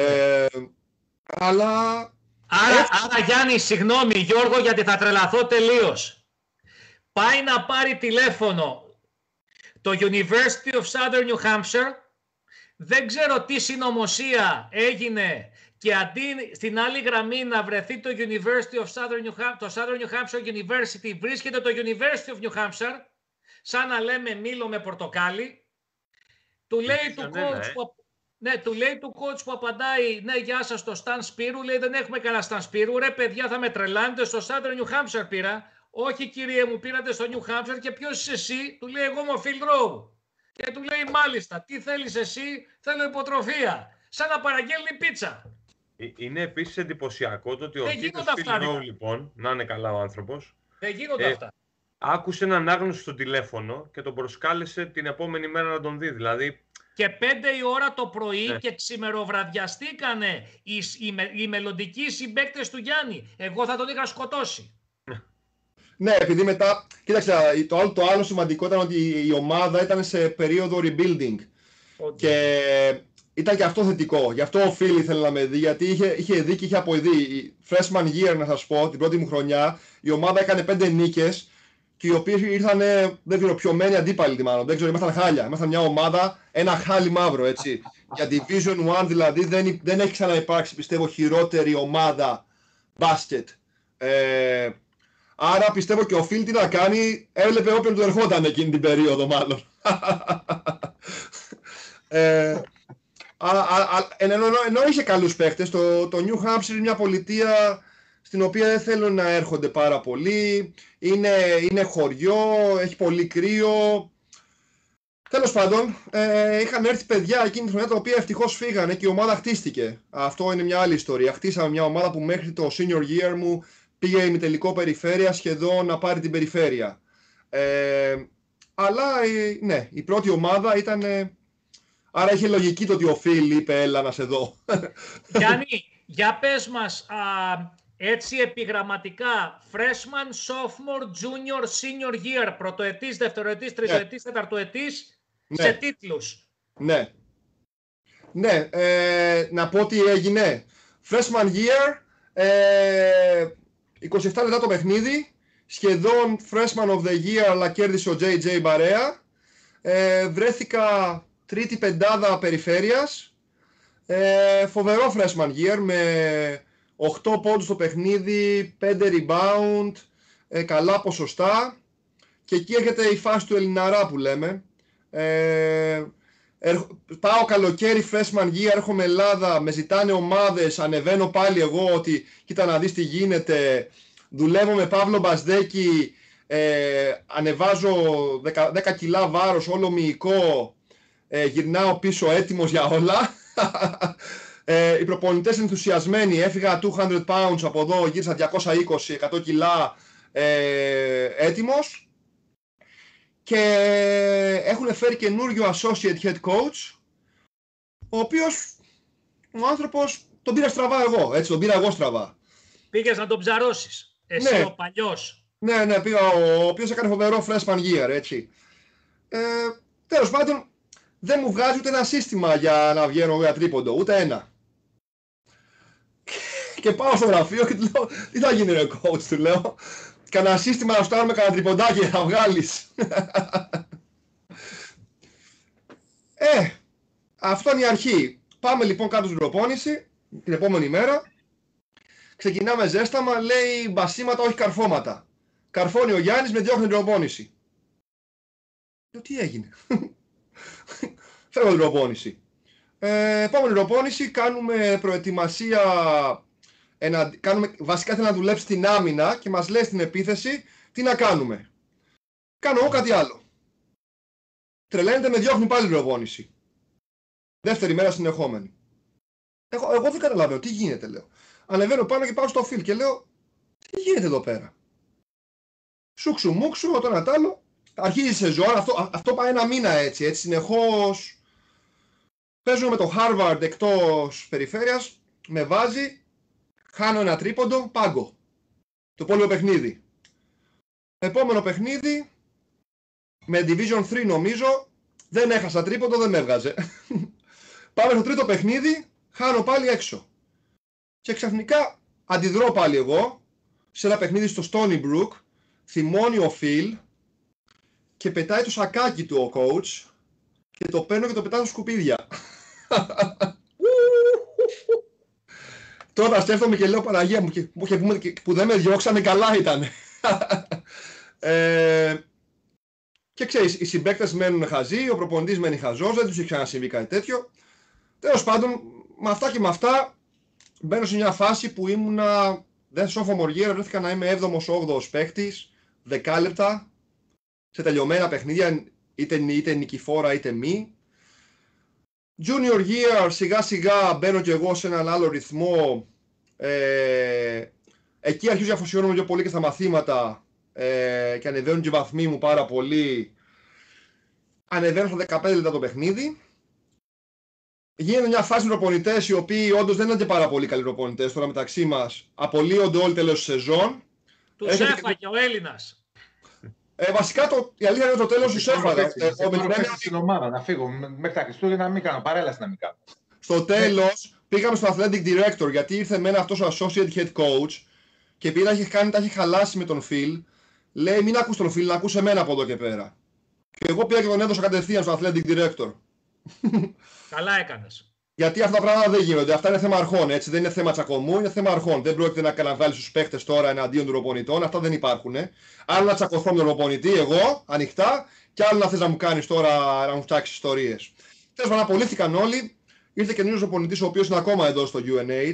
Αλλά... Άρα Γιάννη, συγγνώμη Γιώργο γιατί θα τρελαθώ τελείως. Πάει να πάρει τηλέφωνο το University of Southern New Hampshire, δεν ξέρω τι συνωμοσία έγινε και αντί στην άλλη γραμμή να βρεθεί το University of Southern New Hampshire University, βρίσκεται το University of New Hampshire, σαν να λέμε μήλο με πορτοκάλι. Του λέει του coach που απαντάει, ναι, γεια σας, στο Stan Spirou. Λέει, δεν έχουμε κανένα Stan Spirou. Ρε παιδιά, θα με τρελάνετε, στο Southern New Hampshire πήρα. Όχι κύριε μου, πήρατε στο New Hampshire και ποιος είσαι εσύ? Του λέει, εγώ είμαι ο Phil Rowe. Και του λέει, μάλιστα, τι θέλεις εσύ? Θέλω υποτροφία. Σαν να παραγγέλνει πίτσα. Είναι επίσης εντυπωσιακό το ότι ο κύριος Phil Rowe, λοιπόν, να είναι καλά ο άνθρωπος, δεν γίνονται αυτά. Άκουσε έναν άγνωστο στο τηλέφωνο και τον προσκάλεσε την επόμενη μέρα να τον δει. Δηλαδή, και 5 η ώρα το πρωί και ξημεροβραδιαστήκανε οι μελλοντικοί συμπαίκτες του Γιάννη. Εγώ θα τον είχα σκοτώσει. Ναι, επειδή μετά, κοίταξε, το άλλο σημαντικό ήταν ότι η ομάδα ήταν σε περίοδο rebuilding. Και ήταν και αυτό θετικό. Γι' αυτό ο Phil ήθελε να με δει, γιατί είχε δει και είχε αποειδεί. Freshman year, να σας πω, την πρώτη μου χρονιά, η ομάδα έκανε 5 νίκες. Και οι οποίοι ήρθαν, δεν ξέρω, πιωμένοι αντίπαλοι μάλλον. Δεν ξέρω, ήμασταν χάλια. Ήμασταν μια ομάδα, ένα χάλι μαύρο, έτσι. Για Division 1 δηλαδή δεν έχει ξαναυπάρξει, πιστεύω, χειρότερη ομάδα μπάσκετ. Άρα πιστεύω και ο Phil τι να κάνει, έβλεπε όποιον του ερχόταν εκείνη την περίοδο μάλλον. Ενώ είχε καλούς παίχτες, το New Hampshire είναι μια πολιτεία στην οποία δεν θέλουν να έρχονται πάρα πολύ, είναι χωριό, έχει πολύ κρύο. Τέλος πάντων, είχαν έρθει παιδιά εκείνη τη χρονιά τα οποία ευτυχώς φύγανε και η ομάδα χτίστηκε. Αυτό είναι μια άλλη ιστορία. Χτίσαμε μια ομάδα που μέχρι το senior year μου πήγε ημιτελικό περιφέρεια σχεδόν να πάρει την περιφέρεια. Αλλά ναι, η πρώτη ομάδα ήταν... Άρα είχε λογική το ότι ο Phil είπε έλα να σε δω. Γιάννη, για πες μας... έτσι επιγραμματικά, freshman, sophomore, junior, senior year, πρωτοετής, δευτεροετής, τριτοετής, τεταρτοετής, σε τίτλους. Ναι. Ναι, να πω τι έγινε. Freshman year, 27 λεπτά το παιχνίδι, σχεδόν freshman of the year, αλλά κέρδισε ο JJ Μπαρέα. Βρέθηκα τρίτη πεντάδα περιφέρειας. Φοβερό freshman year με... 8 πόντους στο παιχνίδι, 5 rebound, καλά ποσοστά και εκεί έρχεται η φάση του Ελληναρά που λέμε. Πάω καλοκαίρι, freshman year, έρχομαι Ελλάδα, με ζητάνε ομάδες, ανεβαίνω πάλι εγώ ότι κοίτα να δεις τι γίνεται, δουλεύω με Παύλο Μπασδέκη, ανεβάζω 10 κιλά βάρος, όλο μυϊκό, γυρνάω πίσω έτοιμος για όλα. Οι προπονητές ενθουσιασμένοι, έφυγα 200 pounds από εδώ, γύρισα 220, 100 κιλά έτοιμος. Και έχουν φέρει καινούριο associate head coach, ο οποίος ο άνθρωπος τον πήρα στραβά εγώ, έτσι, τον πήρα εγώ στραβά. Πήγες να τον ψαρώσεις, εσύ ναι. Ο παλιός. Ναι, πήγα, ο οποίος έκανε φοβερό freshman year, έτσι. Τέλος πάντων, δεν μου βγάζει ούτε ένα σύστημα για να βγαίνω για τρίποντο, ούτε ένα. Και πάω στο γραφείο και του λέω, τι θα γίνει ρε coach, του λέω. Κανένα σύστημα να στάρουμε κανένα τριποντάκι να βγάλεις. Αυτό είναι η αρχή. Πάμε λοιπόν κάτω στην προπόνηση, την επόμενη μέρα. Ξεκινάμε ζέσταμα, λέει μπασίματα, όχι καρφώματα. Καρφώνει ο Γιάννης, με διώχνει την προπόνηση. Λέω, τι έγινε. Φεύγω την προπόνηση. Επόμενη προπόνηση, κάνουμε προετοιμασία. Βασικά θέλει να δουλέψει την άμυνα και μας λέει στην επίθεση τι να κάνουμε. Κάνω εγώ κάτι άλλο. Τρελαίνεται, με διώχνει πάλι την προπόνηση. Δεύτερη μέρα συνεχόμενη. Εγώ δεν καταλαβαίνω τι γίνεται, λέω. Ανεβαίνω πάνω και πάω στο φιλ και λέω, τι γίνεται εδώ πέρα. Σούξου μουξου, το ένα τ' άλλο. Αρχίζει η σεζόν, αυτό πάει ένα μήνα έτσι συνεχώς. Παίζουμε με το Harvard εκτός περιφέρειας, με βάζει. Χάνω ένα τρίποντο, πάγκο. Το υπόλοιπο παιχνίδι. Επόμενο παιχνίδι, με Division 3 νομίζω, δεν έχασα τρίποντο, δεν με έβγαζε. Πάμε στο τρίτο παιχνίδι, χάνω πάλι έξω. Και ξαφνικά αντιδρώ πάλι εγώ, σε ένα παιχνίδι στο Stony Brook, θυμώνει ο Phil και πετάει το σακάκι του ο coach και το παίρνω και το πετάω στα σκουπίδια. Τώρα σκέφτομαι και λέω Παναγία μου που δεν με διώξανε, καλά ήταν. Και ξέρεις, οι συμπαίκτες μένουν χαζοί, ο προπονητής μένει χαζός, δεν τους έχει ξανασυμβεί κάτι τέτοιο. Τέλος πάντων, με αυτά και με αυτά, μπαίνω σε μια φάση που ήμουνα, δεν sophomore year, βρέθηκα να είμαι 7ος-8ος παίκτης, 10 λεπτά, σε τελειωμένα παιχνίδια, είτε νικηφόρα είτε μη. Junior year, σιγά σιγά μπαίνω και εγώ σε έναν άλλο ρυθμό. Εκεί αρχίζω να αφοσιώνομαι πιο πολύ και στα μαθήματα και ανεβαίνουν και οι βαθμοί μου πάρα πολύ. Ανεβαίνω στα 15 λεπτά το παιχνίδι. Γίνεται μια φάση με προπονητές οι οποίοι όντως δεν είναι και πάρα πολύ καλοί προπονητές τώρα μεταξύ μας. Απολύονται όλοι τέλος της σεζόν. Τους έφαγε ο Έλληνας. Βασικά η αλήθεια είναι το τέλος τους έφαγε. Στην ομάδα να φύγω μέχρι τα Χριστούγεννα να μην κάνω, παρέλαση να μην κάνω. Στο τέλος πήγαμε στο Athletic Director γιατί ήρθε με ένα αυτός ο Associate Head Coach και επειδή τα έχει χαλάσει με τον Phil, λέει μην ακούς τον Phil, να ακούς εμένα από εδώ και πέρα. Και εγώ πήγα και τον έδωσα κατευθείαν στο Athletic Director. Καλά έκανες. Γιατί αυτά τα πράγματα δεν γίνονται. Αυτά είναι θέμα αρχών. Έτσι. Δεν είναι θέμα τσακωμού, είναι θέμα αρχών. Δεν πρόκειται να βγάλει τους παίχτες τώρα εναντίον των προπονητών. Αυτά δεν υπάρχουν. Άλλο να τσακωθώ με τον προπονητή, εγώ ανοιχτά, και άλλο να θες να μου κάνεις τώρα να μου φτιάξεις ιστορίες. Τέλος πάντων, απολύθηκαν όλοι. Ήρθε καινούργιος προπονητής, ο οποίος είναι ακόμα εδώ στο UNH.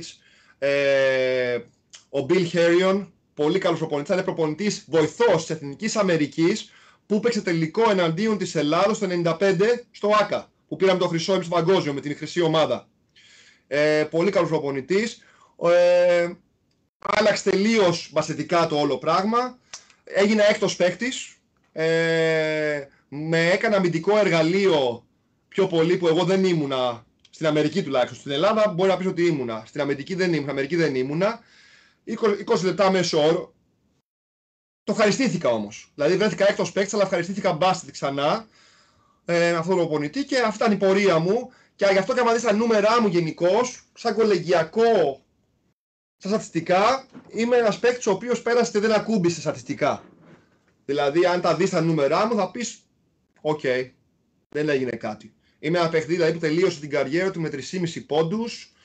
Ο Bill Herrion, πολύ καλός προπονητής. Θα είναι προπονητής βοηθός της Εθνικής Αμερικής που έπαιξε τελικό εναντίον της Ελλάδος το 1995 στο ΆΚΑ. Που πήραμε το χρυσό εμείς στο παγκόσμιο με την χρυσή ομάδα. Πολύ καλός προπονητής. Άλλαξε τελείως μπασκετικά το όλο πράγμα. Έγινα έκτος παίκτης. Με έκανε αμυντικό εργαλείο πιο πολύ που εγώ δεν ήμουνα. Στην Αμερική τουλάχιστον. Στην Ελλάδα μπορεί να πεις ότι ήμουνα. Στην Αμερική δεν ήμουνα. 20 λεπτά μέσο όρο. Το ευχαριστήθηκα όμως. Δηλαδή βρέθηκα έκτος παίκτης, αλλά ευχαριστήθηκα μπάσκετ ξανά. Με αυτόν τον προπονητή και αυτή ήταν η πορεία μου. Και γι' αυτό και άμα δεις τα νούμερά μου γενικώς, σαν κολεγιακό, στα στατιστικά, είμαι ένας παίκτης ο οποίος πέρασε και δεν ακούμπησε στατιστικά. Δηλαδή, αν τα δεις τα νούμερά μου, θα πεις, οκ, δεν έγινε κάτι. Είμαι ένα παίκτη δηλαδή, που τελείωσε την καριέρα του με 3,5 πόντους,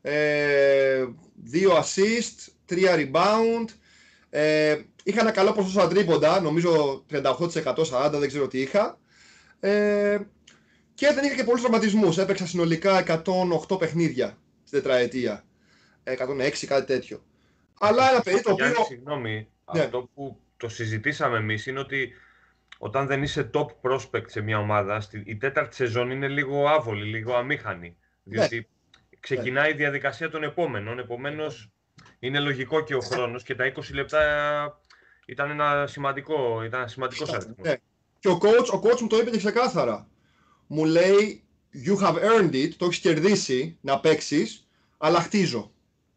2 assist, 3 rebound. Είχα ένα καλό ποσοστό στα τρίποντα, νομίζω 38%, 40%, δεν ξέρω τι είχα. Και δεν είχα και πολλούς τραυματισμούς. Έπαιξα συνολικά 108 παιχνίδια στην τετραετία. 106, κάτι τέτοιο. Αλλά ένα παιδί το οποίο... Συγγνώμη, Ναι. αυτό που το συζητήσαμε εμείς είναι ότι όταν δεν είσαι top prospect σε μια ομάδα, η τέταρτη σεζόν είναι λίγο άβολη, λίγο αμήχανη. Διότι ξεκινάει η διαδικασία των επόμενων, επομένως είναι λογικό και ο χρόνος και τα 20 λεπτά ήταν ένα σημαντικός αριθμός. Ναι. Και ο coach μου το είπε και ξεκάθαρα. Μου λέει, you have earned it, το έχεις κερδίσει να παίξεις, αλλά χτίζω.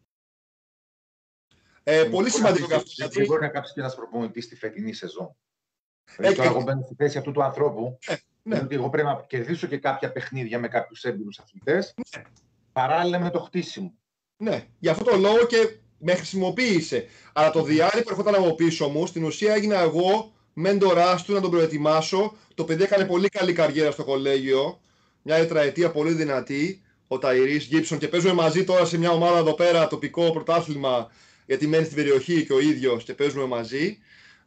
Πολύ σημαντικό και αυτό. Δεν μπορεί να κάψει και ένας προπονητής στη φετινή σεζόν. Τώρα εγώ μπαίνω στη θέση αυτού του ανθρώπου. Ναι. Ότι εγώ πρέπει να κερδίσω και κάποια παιχνίδια με κάποιους έμπειρους αθλητές, παράλληλα με το χτίσιμο. Ναι, γι' αυτό το λόγο και με χρησιμοποίησε. Αλλά το διάρρη που ερχόταν από πίσω μου, στην ουσία έγινα εγώ μέντορας του να τον προετοιμάσω. Το παιδί έκανε πολύ καλή καριέρα στο κολέγιο. Μια τετραετία πολύ δυνατή. Ο Ταϊρής Γκίψον και παίζουμε μαζί τώρα σε μια ομάδα εδώ πέρα, τοπικό πρωτάθλημα, γιατί μένει στην περιοχή και ο ίδιος και παίζουμε μαζί.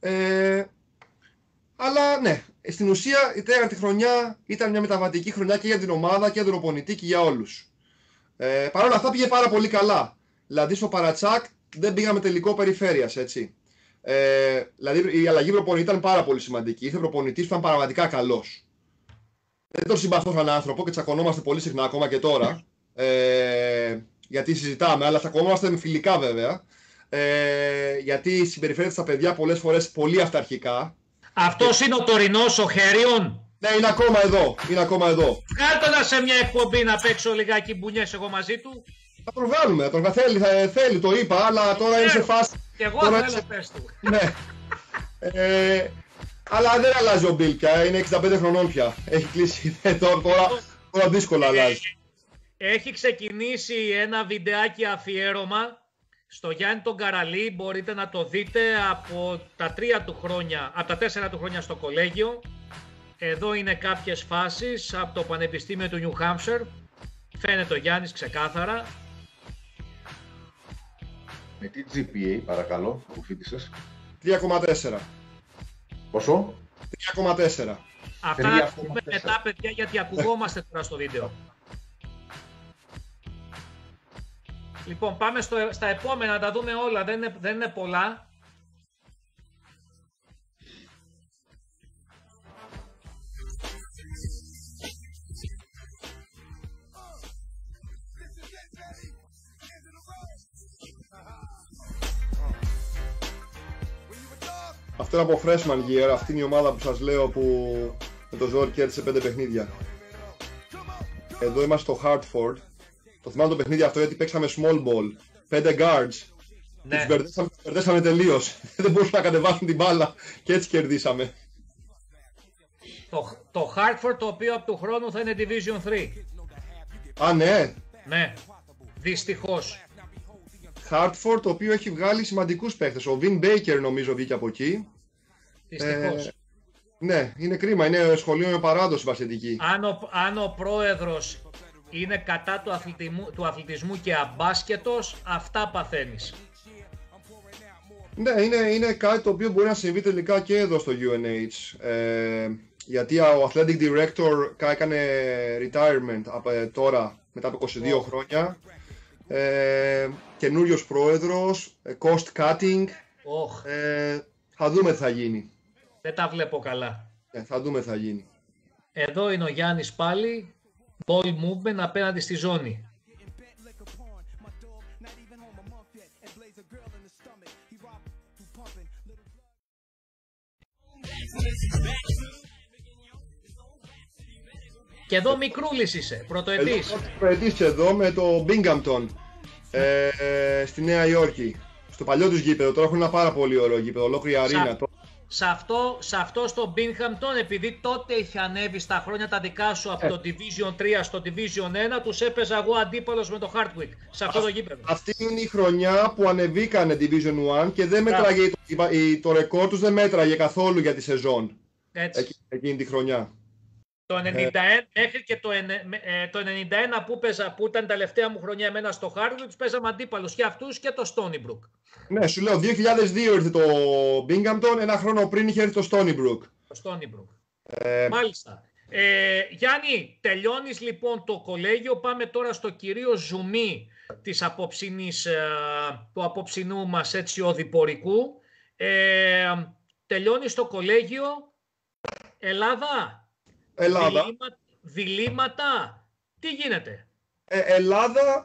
Αλλά ναι, στην ουσία η τέταρτη χρονιά ήταν μια μεταβατική χρονιά και για την ομάδα και για τον προπονητή και για όλους. Παρ' όλα αυτά πήγε πάρα πολύ καλά. Δηλαδή στο Παρατσάκ δεν πήγαμε τελικό περιφέρειας, έτσι. Δηλαδή η αλλαγή προπονητή ήταν πάρα πολύ σημαντική. Ήρθε προπονητής που ήταν πραγματικά καλός. Δεν τον συμπαθώ σαν άνθρωπο και τσακωνόμαστε πολύ συχνά ακόμα και τώρα. Γιατί συζητάμε, αλλά τσακωνόμαστε με φιλικά βέβαια. Γιατί συμπεριφέρεται στα παιδιά πολλές φορές πολύ αυταρχικά. Αυτός είναι ο τωρινός, ο Χέριον. Ναι, είναι ακόμα εδώ. Βγάλ' σε μια εκπομπή να παίξω λιγάκι μπουνιές εγώ μαζί του. Θα τον βγάλουμε, θέλει, το είπα, αλλά τώρα είναι σε φάση. Και εγώ θέλω, πες του. Ναι. Αλλά δεν αλλάζει ο Μπιλ πια, είναι 65 χρονών πια. Έχει κλείσει, τώρα δύσκολα αλλάζει. Έχει ξεκινήσει ένα βιντεάκι αφιέρωμα στο Γιάννη τον Καραλή, μπορείτε να το δείτε από τα 4 του χρόνια στο κολέγιο. Εδώ είναι κάποιες φάσεις από το Πανεπιστήμιο του Νιου Χάμψερ. Φαίνεται ο Γιάννης ξεκάθαρα. Με τι GPA, παρακαλώ, που φοιτησες? 3,4. Πόσο? 3,4. Αυτά να πούμε μετά, παιδιά, γιατί ακουγόμαστε τώρα στο βίντεο. Λοιπόν, πάμε στα επόμενα, να τα δούμε όλα, δεν είναι πολλά. Αυτό είναι από Freshman Year, αυτή είναι η ομάδα που σας λέω που με το ζόρι κέρδισε 5 παιχνίδια. Εδώ είμαστε στο Hartford. Το θυμάμαι το παιχνίδι αυτό γιατί παίξαμε small ball. 5 guards. Ναι. Τους μπερδέσαμε τελείως. Δεν μπορούσαν να κατεβάσουν την μπάλα και έτσι κερδίσαμε. Το Hartford, το οποίο από του χρόνου θα είναι Division 3. Α, ναι. Ναι, δυστυχώς. Hartford, το οποίο έχει βγάλει σημαντικούς παίχτες. Ο Vin Baker νομίζω βγήκε από εκεί. Δυστυχώς. Ναι, είναι κρίμα. Είναι σχολείο με παράδοση βασιλική. Αν ο πρόεδρος είναι κατά του αθλητισμού και αμπάσκετος, αυτά παθαίνεις. Ναι, είναι κάτι το οποίο μπορεί να συμβεί τελικά και εδώ στο UNH. Γιατί ο Athletic Director έκανε retirement τώρα, μετά από 22 χρόνια. Καινούριος πρόεδρος, cost cutting. Θα δούμε τι θα γίνει. Δεν τα βλέπω καλά. Θα δούμε τι θα γίνει. Εδώ είναι ο Γιάννης πάλι. Ball movement απέναντι στη ζώνη. Και εδώ μικρούλης είσαι, πρωτοετής. Πρωτοετής εδώ με το Binghamton στη Νέα Υόρκη. Στο παλιό τους γήπεδο, τώρα έχουν ένα πάρα πολύ ωραίο γήπεδο, ολόκληρη αρίνα. Σε αυτό στο Binghamton, επειδή τότε είχε ανέβει στα χρόνια τα δικά σου από το Division 3 στο Division 1, τους έπαιζα εγώ αντίπαλος με το Hardwick, σε αυτό το γήπεδο. Αυτή είναι η χρονιά που ανεβήκανε Division 1 και δεν μέτραγε, το ρεκόρ τους δεν μέτραγε καθόλου για τη σεζόν. Έτσι. Εκείνη τη χρονιά. Το 91 μέχρι και το 91 που ήταν τελευταία μου χρονιά εμένα στο Hardwick, τους παίζαμε αντίπαλους και αυτούς και το Stony Brook. Ναι, σου λέω 2002 ήρθε το Binghamton, ένα χρόνο πριν είχε έρθει το Stony Brook. Το Stony Brook. Μάλιστα. Γιάννη, τελειώνεις λοιπόν το κολέγιο, πάμε τώρα στο κυρίω ζουμί της του απόψινού μας έτσι οδηπορικού. Τελειώνεις το κολέγιο, Ελλάδα. Διλήμματα, τι γίνεται? Ελλάδα,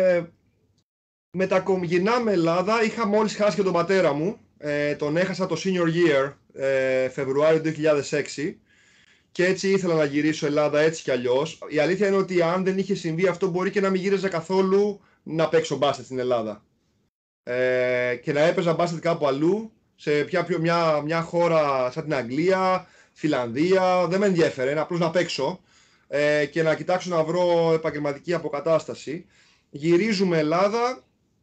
γυρνάμε Ελλάδα, είχα μόλις χάσει και τον πατέρα μου, τον έχασα το senior year, Φεβρουάριο 2006. Και έτσι ήθελα να γυρίσω Ελλάδα έτσι κι αλλιώς. Η αλήθεια είναι ότι αν δεν είχε συμβεί αυτό, μπορεί και να μην γύριζα καθόλου να παίξω μπάσκετ στην Ελλάδα. Και να έπαιζα μπάσκετ κάπου αλλού, σε μια χώρα σαν την Αγγλία, Φιλανδία. Δεν με ενδιέφερε, απλώς να παίξω και να κοιτάξω να βρω επαγγελματική αποκατάσταση. Γυρίζουμε Ελλάδα,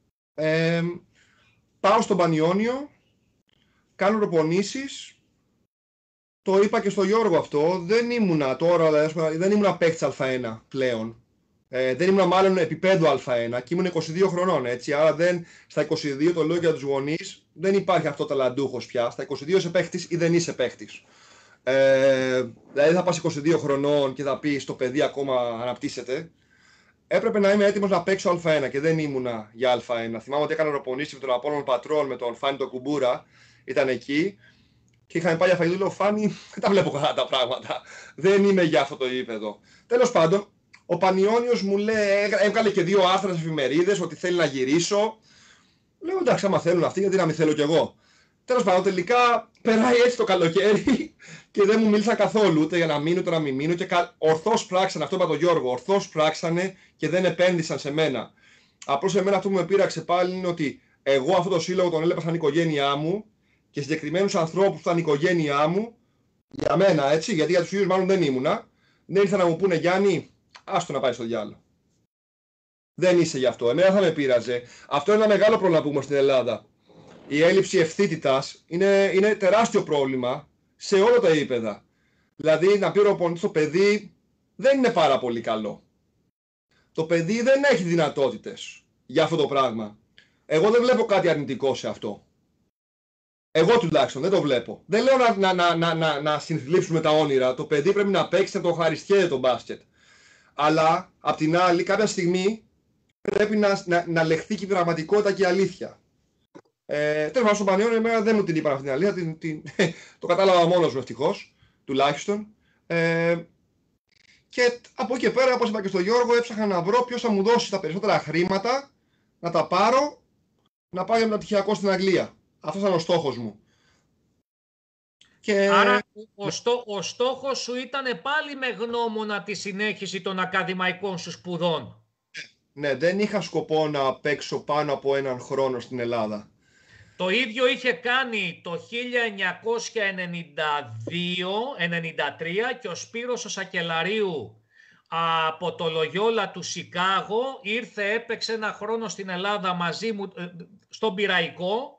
πάω στον Πανιόνιο, κάνω προπονήσεις. Το είπα και στο Γιώργο αυτό, δεν ήμουνα παίκτης Α1 πλέον. Δεν ήμουνα μάλλον επίπεδο Α1 και ήμουν 22 χρονών, έτσι. Άρα στα 22, το λέω για τους γονείς, δεν υπάρχει αυτό ταλαντούχος πια. Στα 22 είσαι παίκτης ή δεν είσαι παίκτης. Δηλαδή θα πας 22 χρονών και θα πεις το παιδί ακόμα αναπτύσσεται. Έπρεπε να είμαι έτοιμος να παίξω Α1 και δεν ήμουνα για Α1. Θυμάμαι ότι έκανα προπονήσεις με τον Απόλλων Πατρών, με τον Φάνη τον Κουμπούρα, ήταν εκεί. Και είχαμε πάει για φαγητό, λέω Φάνη, δεν τα βλέπω καλά τα πράγματα. Δεν είμαι για αυτό το επίπεδο. Τέλος πάντων, ο Πανιόνιος μου λέει, έβγαλε και 2 άρθρα στις εφημερίδες ότι θέλει να γυρίσω. Λέω εντάξει, άμα θέλουν αυτοί, γιατί να μην θέλω κι εγώ. Τέλος πάντων, τελικά περάει έτσι το καλοκαίρι και δεν μου μίλησαν καθόλου ούτε για να μείνω ούτε να μην μείνω. Και ορθώς πράξανε, αυτό είπα τον Γιώργο, ορθώς πράξανε και δεν επένδυσαν σε μένα. Απλώς εμένα αυτό που με πείραξε πάλι είναι ότι εγώ αυτό το σύλλογο τον έλεπα σαν οικογένειά μου. Και συγκεκριμένους ανθρώπους που ήταν η οικογένειά μου, για μένα έτσι, γιατί για τους ίδιους μάλλον δεν ήμουνα, δεν ήρθαν να μου πούνε Γιάννη, άστο να πάει στο διάλογο. Δεν είσαι γι' αυτό. Εμένα θα με πείραζε. Αυτό είναι ένα μεγάλο πρόβλημα που έχουμε στην Ελλάδα. Η έλλειψη ευθύτητας είναι τεράστιο πρόβλημα σε όλα τα επίπεδα. Δηλαδή να πει ο προπονητής το παιδί δεν είναι πάρα πολύ καλό. Το παιδί δεν έχει δυνατότητες για αυτό το πράγμα. Εγώ δεν βλέπω κάτι αρνητικό σε αυτό. Εγώ τουλάχιστον δεν το βλέπω. Δεν λέω να συνθλίψουμε τα όνειρα. Το παιδί πρέπει να παίξει, να το χαριστιέται το μπάσκετ. Αλλά απ' την άλλη, κάποια στιγμή πρέπει να λεχθεί και η πραγματικότητα και η αλήθεια. Τέλος πάντων, στον Πανιόνιο εμένα δεν μου την είπαν αυτή την αλήθεια. Το κατάλαβα μόνος μου ευτυχώς, τουλάχιστον. Και από εκεί και πέρα, όπως είπα και στον Γιώργο, έψαχνα να βρω ποιος θα μου δώσει τα περισσότερα χρήματα, να τα πάρω, να πάω για μεταπτυχιακό στην Αγγλία. Αυτός ήταν ο στόχος μου. Άρα ο στόχος σου ήταν πάλι με γνώμονα τη συνέχιση των ακαδημαϊκών σου σπουδών. Ναι, δεν είχα σκοπό να παίξω πάνω από 1 χρόνο στην Ελλάδα. Το ίδιο είχε κάνει το 1992-93 και ο Σπύρος ο Σακελαρίου από το Λογιόλα του Σικάγο ήρθε, έπαιξε 1 χρόνο στην Ελλάδα μαζί μου στον Πειραϊκό.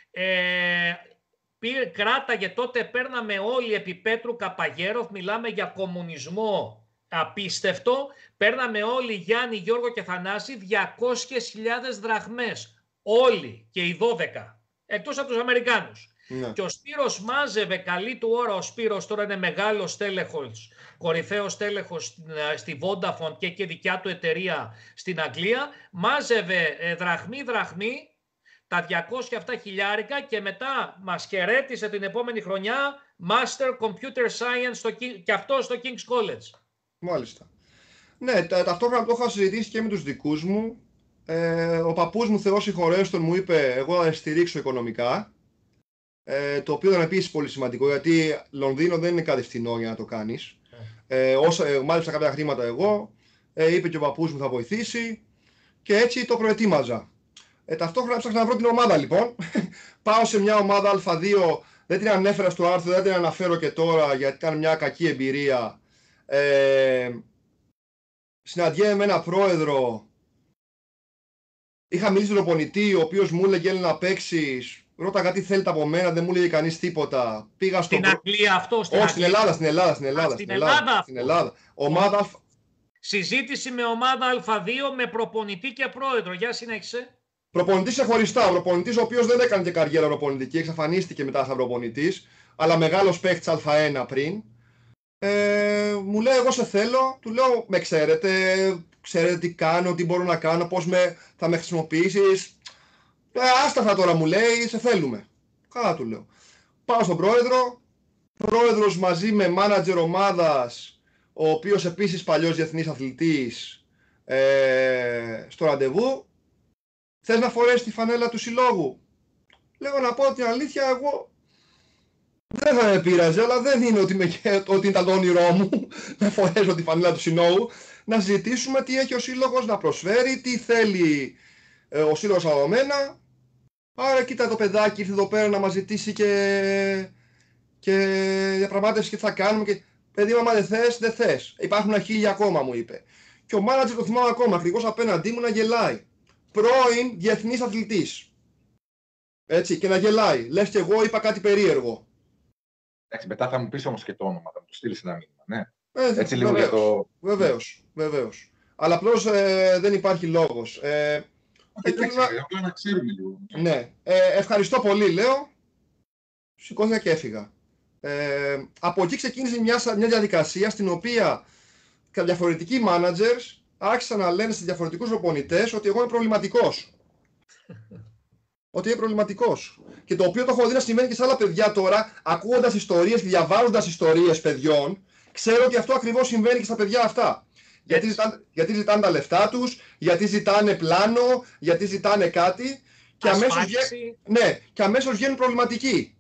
Κράταγε τότε, παίρναμε όλοι επί Πέτρου Καπαγέροφ, μιλάμε για κομμουνισμό απίστευτο, παίρναμε όλοι Γιάννη, Γιώργο και Θανάση 200.000 δραχμές, όλοι και οι 12, εκτός από τους Αμερικάνους. Ναι. Και ο Σπύρος μάζευε, καλή του ώρα ο Σπύρος, τώρα είναι μεγάλος τέλεχος, κορυφαίος τέλεχος στη Vodafone και δικιά του εταιρεία στην Αγγλία, μάζευε δραχμή, τα 207 χιλιάρικα και μετά μας χαιρέτησε την επόμενη χρονιά Master Computer Science και αυτό στο King's College. Μάλιστα. Ναι, ταυτόχρονα το είχα συζητήσει και με τους δικούς μου. Ο παππούς μου, Θεός συγχωρέστον, μου είπε εγώ θα στηρίξω οικονομικά. Το οποίο ήταν επίσης πολύ σημαντικό, γιατί Λονδίνο δεν είναι κάτι φθηνό για να το κάνεις. Μάλιστα κάποια χρήματα εγώ, είπε και ο παππούς μου θα βοηθήσει και έτσι το προετοίμαζα. Ταυτόχρονα ψάχνα να βρω την ομάδα λοιπόν. Πάω σε μια ομάδα Α2, δεν την ανέφερα στο άρθρο, δεν την αναφέρω και τώρα γιατί ήταν μια κακή εμπειρία. Συναντιέμαι με έναν πρόεδρο. Είχα μιλήσει στον προπονητή, ο οποίος μου έλεγε να παίξεις. Ρώταγα τι θέλετε από μένα, δεν μου έλεγε κανείς τίποτα. Πήγα στην Αγγλία αυτό, στην Ελλάδα. Ομάδα... Συζήτηση με ομάδα Α2 με προπονητή και πρόεδρο. Για συνέχισε. Προπονητής ξεχωριστά. Ο προπονητής ο οποίος δεν έκανε και καριέρα προπονητική, εξαφανίστηκε μετά σαν προπονητής, αλλά μεγάλος παίκτης Α1 πριν. Μου λέει εγώ σε θέλω, του λέω με ξέρετε τι κάνω, τι μπορώ να κάνω, πώς θα με χρησιμοποιήσεις. Άστα αυτά τώρα μου λέει, σε θέλουμε. Καλά του λέω. Πάω στον πρόεδρος μαζί με μάνατζερ ομάδας, ο οποίος επίσης παλιός διεθνής αθλητής, στο ραντεβού. Θες να φορέσεις τη φανέλα του συλλόγου? Λέω να πω την αλήθεια, εγώ δεν θα με πείραζε, αλλά δεν είναι ότι ήταν το όνειρό μου να φορέσω τη φανέλα του συλλόγου. Να συζητήσουμε τι έχει ο σύλλογος να προσφέρει, τι θέλει ο σύλλογος από μένα. Άρα κοίτα το παιδάκι ήρθε εδώ πέρα να μας ζητήσει και διαπραγμάτευση και τι θα κάνουμε. Και, παιδί μου, άμα δεν θες, δεν θες. Υπάρχουν 1000 ακόμα, μου είπε. Και ο μάνατζερ το θυμάμαι ακόμα, ακριβώς απέναντί μου να γελάει. Πρώην διεθνής αθλητής. Έτσι, και να γελάει. Λες και εγώ είπα κάτι περίεργο. Εντάξει, μετά θα μου πεις όμως και το όνομα, θα μου το στείλεις ένα μήνυμα, ναι. Έτσι λίγο για το... Βεβαίως. Αλλά απλώς δεν υπάρχει λόγος. Εντάξει, να ξέρουμε λίγο. Ναι. Ευχαριστώ πολύ, λέω. Σηκώθηκα και έφυγα. Από εκεί ξεκίνησε μια διαδικασία στην οποία διαφορετικοί managers άρχισαν να λένε σε διαφορετικούς προπονητές ότι εγώ είμαι προβληματικός. Ότι είναι προβληματικός. Και το οποίο το έχω δει να συμβαίνει και σε άλλα παιδιά τώρα, ακούγοντας ιστορίες και διαβάζοντας ιστορίες παιδιών, ξέρω ότι αυτό ακριβώς συμβαίνει και στα παιδιά αυτά. Γιατί ζητάνε τα λεφτά τους, γιατί ζητάνε πλάνο, γιατί ζητάνε κάτι και αμέσως βγαίνουν προβληματικοί.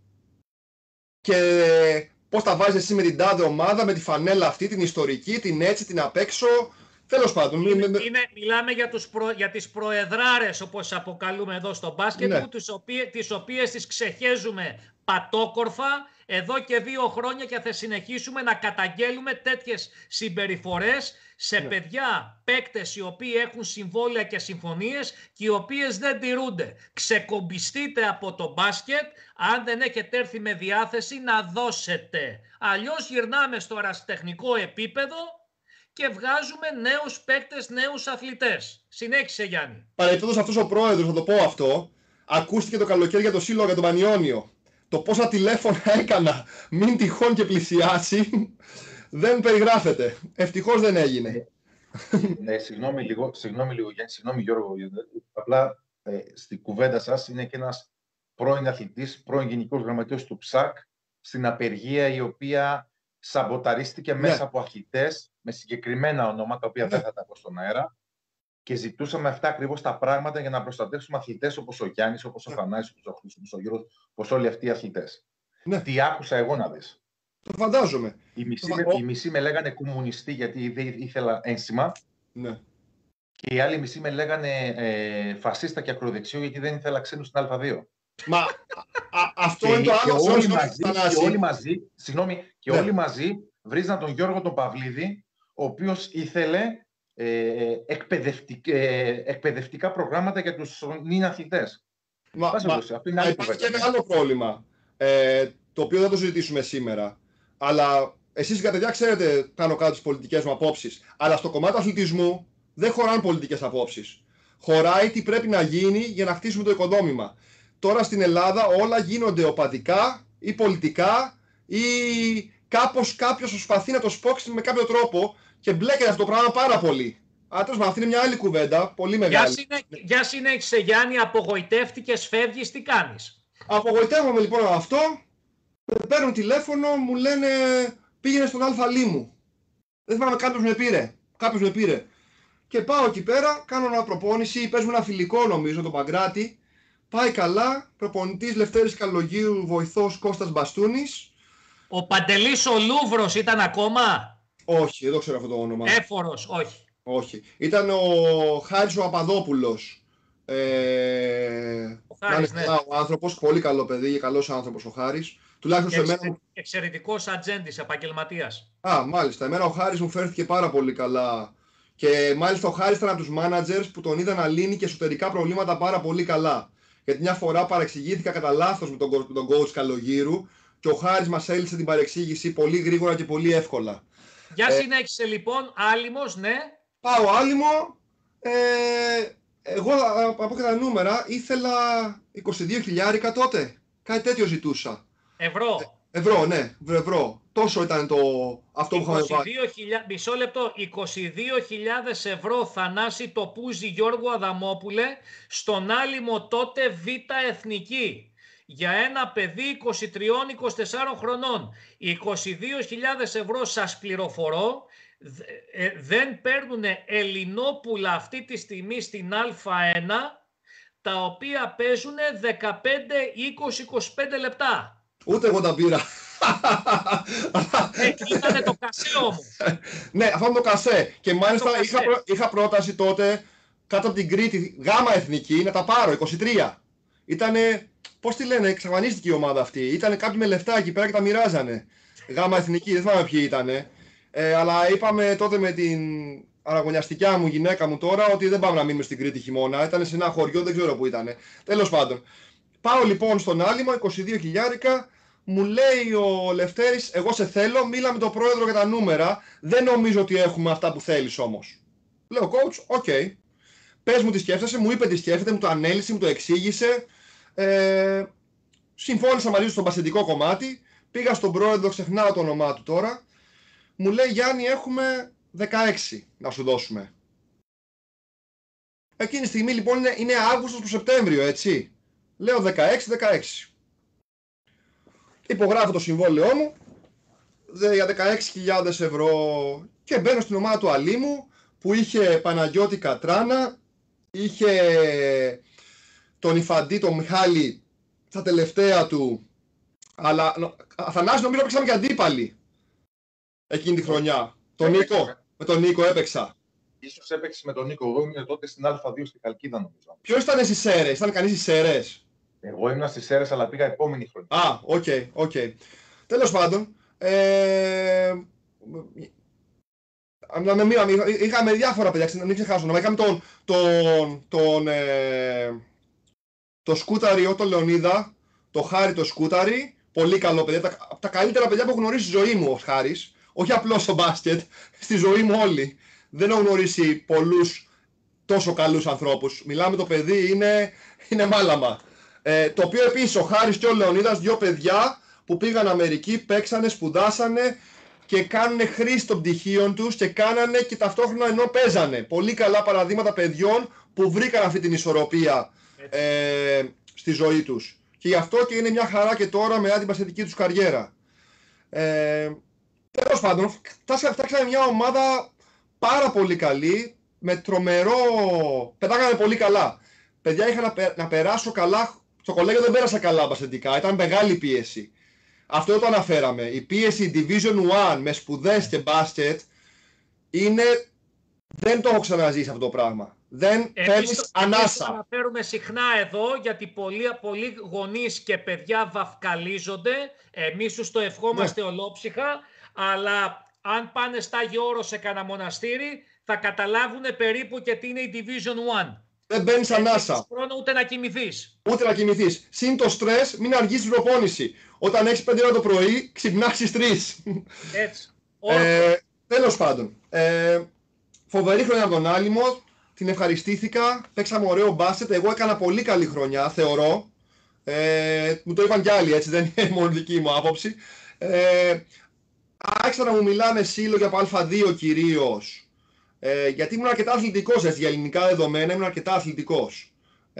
Και πώς τα βάζεις εσύ με την τάδε ομάδα, με τη φανέλα αυτή, την ιστορική, την έτσι, την απ' έξω. Τέλος πάντων. Μιλάμε για τις προεδράρες, όπως αποκαλούμε εδώ στο μπάσκετ, ναι. τις οποίες τις ξεχέζουμε πατόκορφα εδώ και 2 χρόνια και θα συνεχίσουμε να καταγγέλουμε τέτοιες συμπεριφορές σε παιδιά, παίκτες οι οποίοι έχουν συμβόλαια και συμφωνίες και οι οποίες δεν τηρούνται. Ξεκομπιστείτε από το μπάσκετ αν δεν έχετε έρθει με διάθεση να δώσετε. Αλλιώς γυρνάμε στο ερασιτεχνικό επίπεδο και βγάζουμε νέους παίκτες, νέους αθλητές. Συνέχισε, Γιάννη. Παρεπτόντως αυτός ο πρόεδρος, θα το πω αυτό, ακούστηκε το καλοκαίρι για το σύλλογο για τον Πανιόνιο. Το πόσα τηλέφωνα έκανα, μην τυχόν και πλησιάσει, δεν περιγράφεται. Ευτυχώς δεν έγινε. Ναι, συγγνώμη λίγο Γιάννη, συγγνώμη Γιώργο. Απλά στην κουβέντα σας είναι και ένας πρώην αθλητής, πρώην γενικός γραμματέος του ΨΑΚ, στην απεργία η οποία σαμποταρίστηκε μέσα από αθλητές με συγκεκριμένα ονόματα, τα οποία δεν θα τα πω στον αέρα, και ζητούσαμε αυτά ακριβώς τα πράγματα για να προστατεύσουμε αθλητές όπως ο Γιάννης, όπως ο Θανάσης, όπως ο Χρήστος, όπως ο Γιώργος, όπως όλοι αυτοί οι αθλητές. Ναι. Τι άκουσα εγώ να δεις. Το φαντάζομαι. Οι μισοί με λέγανε κομμουνιστή γιατί δεν ήθελα ένσημα. Ναι. Και οι άλλοι μισοί με λέγανε φασίστα και ακροδεξιό γιατί δεν ήθελα ξένους στην Α2. Μα αυτό είναι το άλλο. Όλοι μαζί βρίζαν τον Γιώργο τον Παυλίδη, ο οποίος ήθελε εκπαιδευτικά προγράμματα για τους νυν αθλητές. Υπάρχει και ένα άλλο πρόβλημα, το οποίο δεν το συζητήσουμε σήμερα. Αλλά εσείς, παιδιά, ξέρετε πάνω κάτω τις πολιτικές μου απόψεις. Αλλά στο κομμάτι του αθλητισμού δεν χωράνε πολιτικές απόψεις. Χωράει τι πρέπει να γίνει για να χτίσουμε το οικοδόμημα. Τώρα στην Ελλάδα όλα γίνονται οπαδικά ή πολιτικά ή κάπως κάποιος προσπαθεί να το σπρώξει με κάποιο τρόπο και μπλέκεται αυτό το πράγμα πάρα πολύ. Αλλά τέλος πάντων, αυτή είναι μια άλλη κουβέντα, πολύ μεγάλη. Για συνέχισε, Γιάννη, απογοητεύτηκες, φεύγεις, τι κάνεις? Απογοητεύομαι λοιπόν από αυτό. Με παίρνουν τηλέφωνο, μου λένε πήγαινε στον Αλφα Λίμου. Δεν θυμάμαι, κάποιος με πήρε. Και πάω εκεί πέρα, κάνω μια προπόνηση, παίζουμε ένα φιλικό νομίζω, τον Παγκράτη. Πάει καλά, προπονητής Λευτέρης Καλογύρου, βοηθός Κώστας Μπαστούνης. Ο Παντελής ο Λούβρος ήταν ακόμα? Όχι, δεν το ξέρω αυτό το όνομα. Έφορος, όχι. Όχι. Ήταν ο Χάρης ο Απαδόπουλος. Ο Χάρης, ναι. Ο άνθρωπος, πολύ καλό παιδί, καλός άνθρωπος ο Χάρης. Τουλάχιστον σε μένα. Εξαιρετικός ατζέντης, επαγγελματίας. Μάλιστα. Εμένα ο Χάρης μου φέρθηκε πάρα πολύ καλά. Και μάλιστα ο Χάρης ήταν από τους managers που τον είδα να λύνει και εσωτερικά προβλήματα πάρα πολύ καλά. Γιατί μια φορά παρεξηγήθηκα κατά λάθος με τον coach Καλογύρου και ο Χάρης μας έλυσε την παρεξήγηση πολύ γρήγορα και πολύ εύκολα. Για συνέχισε λοιπόν, Άλυμος, ναι. Πάω Άλυμο. Εγώ από και τα νούμερα ήθελα 22.000 τότε. Κάτι τέτοιο ζητούσα. Ευρώ. Ευρώ, ναι, ευρώ. Τόσο ήταν αυτό που είχαμε βάλει. Μισό λεπτό, 22.000 ευρώ, Θανάση το πούζι Γιώργο Αδαμόπουλε, στον άλυμο τότε Β' Εθνική. Για ένα παιδί 23-24 χρονών. 22.000 ευρώ σας πληροφορώ, δεν παίρνουν ελληνόπουλα αυτή τη στιγμή στην Α1, τα οποία παίζουν 15-20-25 λεπτά. Ούτε εγώ τα πήρα. Ήτανε το κασέ όμως. Ναι, αυτό είναι το κασέ. Και μάλιστα είχα πρόταση τότε κάτω από την Κρήτη, Γάμα Εθνική, να τα πάρω, 23. Ήτανε, πώς τη λένε, εξαφανίστηκε η ομάδα αυτή. Ήτανε κάποιοι με λεφτά εκεί πέρα και τα μοιράζανε. Γάμα Εθνική, δεν θυμάμαι ποιοι ήτανε. Αλλά είπαμε τότε με την αναγωνιαστικιά μου γυναίκα μου τώρα ότι δεν πάμε να μείνουμε στην Κρήτη χειμώνα. Ήτανε σε ένα χωριό, δεν ξέρω πού ήτανε. Τέλος πάντων. Πάω λοιπόν στον άλυμο, 22 χιλιάρικα. Μου λέει ο Λευτέρης, εγώ σε θέλω, μίλα με τον πρόεδρο για τα νούμερα. Δεν νομίζω ότι έχουμε αυτά που θέλεις όμως. Λέω, coach, οκ. Πες μου τι σκέφτεσαι, μου είπε τι σκέφτεται, μου το ανέλησε, μου το εξήγησε. Συμφώνησα μαζί του στο μπασκετικό κομμάτι. Πήγα στον πρόεδρο, ξεχνάω το όνομά του τώρα. Μου λέει, Γιάννη, έχουμε 16 να σου δώσουμε. Εκείνη τη στιγμή λοιπόν είναι Αύγουστος προς Σεπτέμβριο, έτσι. Λέω 16. Υπογράφω το συμβόλαιό μου για 16.000 ευρώ και μπαίνω στην ομάδα του Αλήμου που είχε Παναγιώτη Κατράνα, είχε τον Ιφαντή, τον Μιχάλη στα τελευταία του, αλλά Αθανάση νομίζω παίξαμε και αντίπαλοι εκείνη τη χρονιά. Τον Νίκο, με τον Νίκο έπαιξα. Ίσως έπαιξε με τον Νίκο, εγώ ήμουν τότε στην Α2 στη Χαλκίδα νομίζω. Ποιος ήταν στις Σέρρες, ήταν κανείς στις Σέρρες? Εγώ ήμουν στις Σέρρες αλλά πήγα επόμενη χρονιά. Α, οκ. Τέλος πάντων, είχαμε διάφορα παιδιά, μην ξεχάσω. Είχαμε τον Σκούταρη, τον Λεωνίδα, τον Χάρη τον Σκούταρη, πολύ καλό παιδί, από τα καλύτερα παιδιά που έχω γνωρίσει στη ζωή μου ο Χάρης, όχι απλώς στο μπάσκετ, στη ζωή μου όλη. Δεν έχω γνωρίσει πολλούς τόσο καλούς ανθρώπους. Μιλάμε το παιδί, είναι μάλαμα. Το οποίο επίσης ο Χάρης και ο Λεωνίδας, δύο παιδιά που πήγαν Αμερική, παίξανε, σπουδάσανε και κάνανε χρήση των πτυχίων τους και κάνανε και ταυτόχρονα ενώ παίζανε. Πολύ καλά παραδείγματα παιδιών που βρήκαν αυτή την ισορροπία στη ζωή τους. Και γι' αυτό και είναι μια χαρά και τώρα μετά την μπασκετική τους καριέρα. Τέλος πάντων, φτιάξαμε μια ομάδα πάρα πολύ καλή, με τρομερό... Πετάγανε πολύ καλά. Παιδιά, είχα να περάσω καλά. Στο κολέγιο δεν πέρασα καλά μπασκετικά, ήταν μεγάλη πίεση. Αυτό το αναφέραμε. Η πίεση Division 1 με σπουδές και μπάσκετ είναι... Δεν το έχω ξαναζήσει αυτό το πράγμα. Δεν παίρνεις ανάσα. Εμείς το αναφέρουμε συχνά εδώ, γιατί πολλοί γονείς και παιδιά βαφκαλίζονται. Εμείς τους το ευχόμαστε ολόψυχα, αλλά αν πάνε στα Άγιο Όρος σε κανένα μοναστήρι, θα καταλάβουν περίπου και τι είναι η Division 1. Δεν μπαίνεις ανάσα. Δεν χρόνο ούτε να κοιμηθείς. Ούτε να κοιμηθείς. Συν το στρες, μην αργήσεις προπόνηση. Όταν έχεις 5 ώρα το πρωί, ξυπνάς στις 3. Έτσι. Τέλος πάντων. Φοβερή χρονιά από τον Άλυμο. Την ευχαριστήθηκα. Παίξαμε ωραίο μπάσκετ. Εγώ έκανα πολύ καλή χρονιά, θεωρώ. Μου το είπαν κι άλλοι, έτσι, δεν είναι μόνο δική μου άποψη. Άρχισαν να μου μιλάνε σύλλογοι από Α2 κυρίως. Γιατί ήμουν αρκετά αθλητικός, έτσι, για ελληνικά δεδομένα ήμουν αρκετά αθλητικός.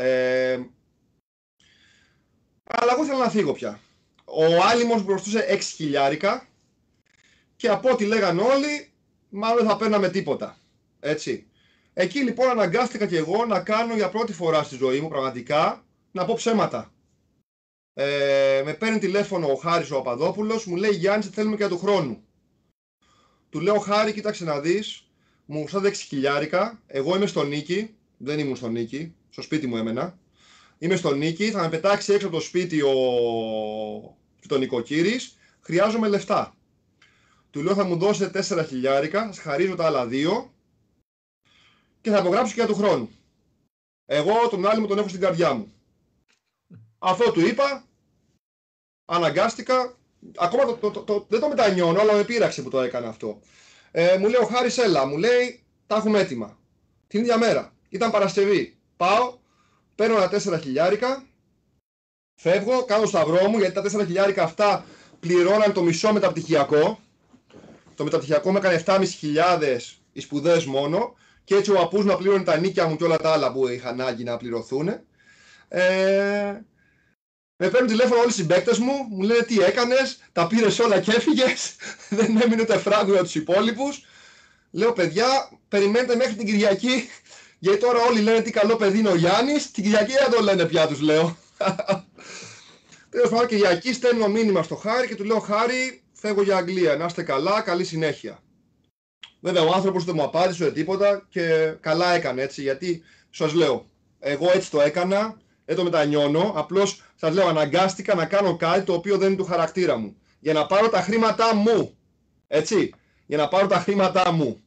Αλλά εγώ ήθελα να φύγω πια. Ο Άλυμος μπροστούσε 6 χιλιάρικα και από ό,τι λέγαν όλοι, μάλλον δεν θα παίρναμε τίποτα. Έτσι. Εκεί λοιπόν αναγκάστηκα και εγώ να κάνω για πρώτη φορά στη ζωή μου πραγματικά να πω ψέματα. Με παίρνει τηλέφωνο ο Χάρης ο Παπαδόπουλος, μου λέει Γιάννη, σε θέλουμε και για του χρόνου. Του λέω Χάρη, κοίταξε να δεις, μου στάτε 6 χιλιάρικα, εγώ είμαι στο Νίκη, δεν ήμουν στο Νίκη, στο σπίτι μου έμενα. Είμαι στο Νίκη, θα με πετάξει έξω από το σπίτι ο νοικοκύρης, χρειάζομαι λεφτά. Του λέω θα μου δώσετε 4 χιλιάρικα, σας χαρίζω τα άλλα 2 και θα υπογράψω και για του χρόνου. Εγώ τον Άλυμο τον έχω στην καρδιά μου. Αυτό του είπα, αναγκάστηκα, ακόμα δεν το μετανιώνω, αλλά με πείραξε που το έκανα αυτό. Μου λέει ο Χάρης έλα, μου λέει τα έχουμε έτοιμα. Την ίδια μέρα, ήταν Παρασκευή, πάω, παίρνω τα 4 χιλιάρικα, φεύγω, κάνω σταυρό μου, γιατί τα 4 χιλιάρικα αυτά πληρώναν το μισό μεταπτυχιακό. Το μεταπτυχιακό με έκανε 7.500 οι σπουδές μόνο και έτσι ο παππούς να πλήρωνε τα νίκια μου και όλα τα άλλα που είχα ανάγκη να πληρωθούν. Με παίρνουν τηλέφωνο όλοι οι συμπαίκτες μου, μου λένε τι έκανες, τα πήρες όλα και έφυγες, δεν έμεινε ούτε φράγκο για τους υπόλοιπους. Λέω παιδιά, περιμένετε μέχρι την Κυριακή, γιατί τώρα όλοι λένε τι καλό παιδί είναι ο Γιάννης, την Κυριακή δεν το λένε πια, τους λέω. Τέλος πάντων, Κυριακή στέλνω μήνυμα στο Χάρη και του λέω Χάρη, φεύγω για Αγγλία, να είστε καλά, καλή συνέχεια. Βέβαια ο άνθρωπος δεν μου απάντησε ούτε τίποτα και καλά έκανε έτσι, γιατί σας λέω, εγώ έτσι το έκανα, δεν το μετανιώνω, απλώς σας λέω αναγκάστηκα να κάνω κάτι το οποίο δεν είναι του χαρακτήρα μου, για να πάρω τα χρήματά μου, έτσι, για να πάρω τα χρήματά μου.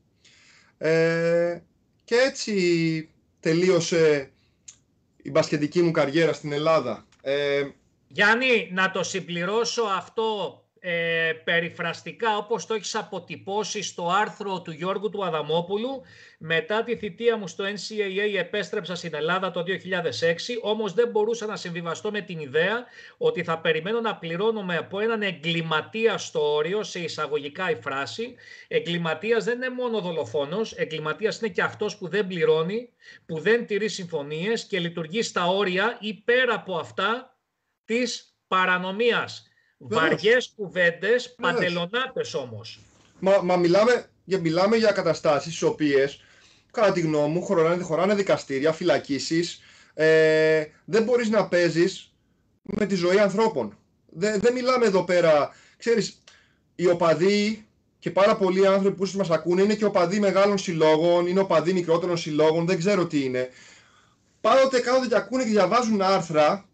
Και έτσι τελείωσε η μπασκετική μου καριέρα στην Ελλάδα. Γιάννη, να το συμπληρώσω αυτό περιφραστικά όπως το έχεις αποτυπώσει στο άρθρο του Γιώργου του Αδαμόπουλου. Μετά τη θητεία μου στο NCAA επέστρεψα στην Ελλάδα το 2006, όμως δεν μπορούσα να συμβιβαστώ με την ιδέα ότι θα περιμένω να πληρώνομαι από έναν εγκληματία στο όριο, σε εισαγωγικά η φράση. Εγκληματίας δεν είναι μόνο δολοφόνος, εγκληματίας είναι και αυτός που δεν πληρώνει, που δεν τηρεί συμφωνίες και λειτουργεί στα όρια ή πέρα από αυτά της παρανομίας. Βαριές κουβέντες, παντελονάτες όμως. Μα μιλάμε για καταστάσεις στις οποίες, κατά τη γνώμη μου, χωράνε δικαστήρια, φυλακίσεις. Δεν μπορείς να παίζεις με τη ζωή ανθρώπων. Δεν μιλάμε εδώ πέρα. Ξέρεις, οι οπαδοί και πάρα πολλοί άνθρωποι που μας ακούνε είναι και οπαδοί μεγάλων συλλόγων, είναι οπαδοί μικρότερων συλλόγων, δεν ξέρω τι είναι. Πάντοτε κάθονται και ακούνε και διαβάζουν άρθρα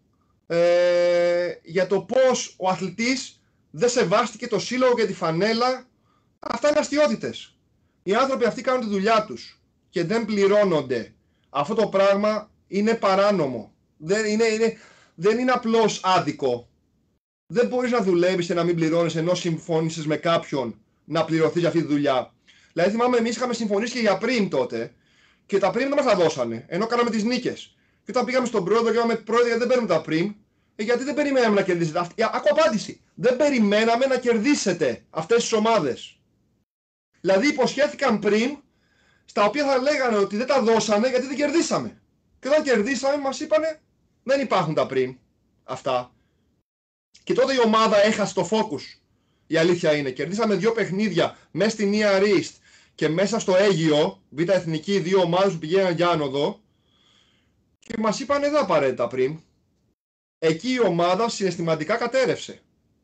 για το πώς ο αθλητής δεν σεβάστηκε το σύλλογο και τη φανέλα. Αυτά είναι αστιότητες. Οι άνθρωποι αυτοί κάνουν τη δουλειά τους και δεν πληρώνονται. Αυτό το πράγμα είναι παράνομο. Δεν είναι απλώς άδικο. Δεν μπορείς να δουλεύεις και να μην πληρώνεις ενώ συμφώνησες με κάποιον να πληρωθείς για αυτή τη δουλειά. Δηλαδή θυμάμαι εμείς είχαμε συμφωνήσει και για πριν τότε και τα πριν δεν μας τα δώσανε ενώ κάναμε τις νίκες. Και όταν πήγαμε στον πρόεδρο και είπαμε πρόεδρε γιατί δεν παίρνουμε τα πριν, γιατί δεν περιμέναμε να κερδίσετε. Άκου απάντηση. Δεν περιμέναμε να κερδίσετε αυτές τις ομάδες. Δηλαδή υποσχέθηκαν πριν, στα οποία θα λέγανε ότι δεν τα δώσανε γιατί δεν κερδίσαμε. Και όταν κερδίσαμε μας είπανε δεν υπάρχουν τα πριν αυτά. Και τότε η ομάδα έχασε το focus. Η αλήθεια είναι. Κερδίσαμε 2 παιχνίδια μέσα στην Near East και μέσα στο Αίγυο, Β' Εθνική, 2 ομάδες που πηγαίναν για άνοδο. Και μας είπανε δεν απαραίτητα πριν. Εκεί η ομάδα συναισθηματικά κατέρευσε.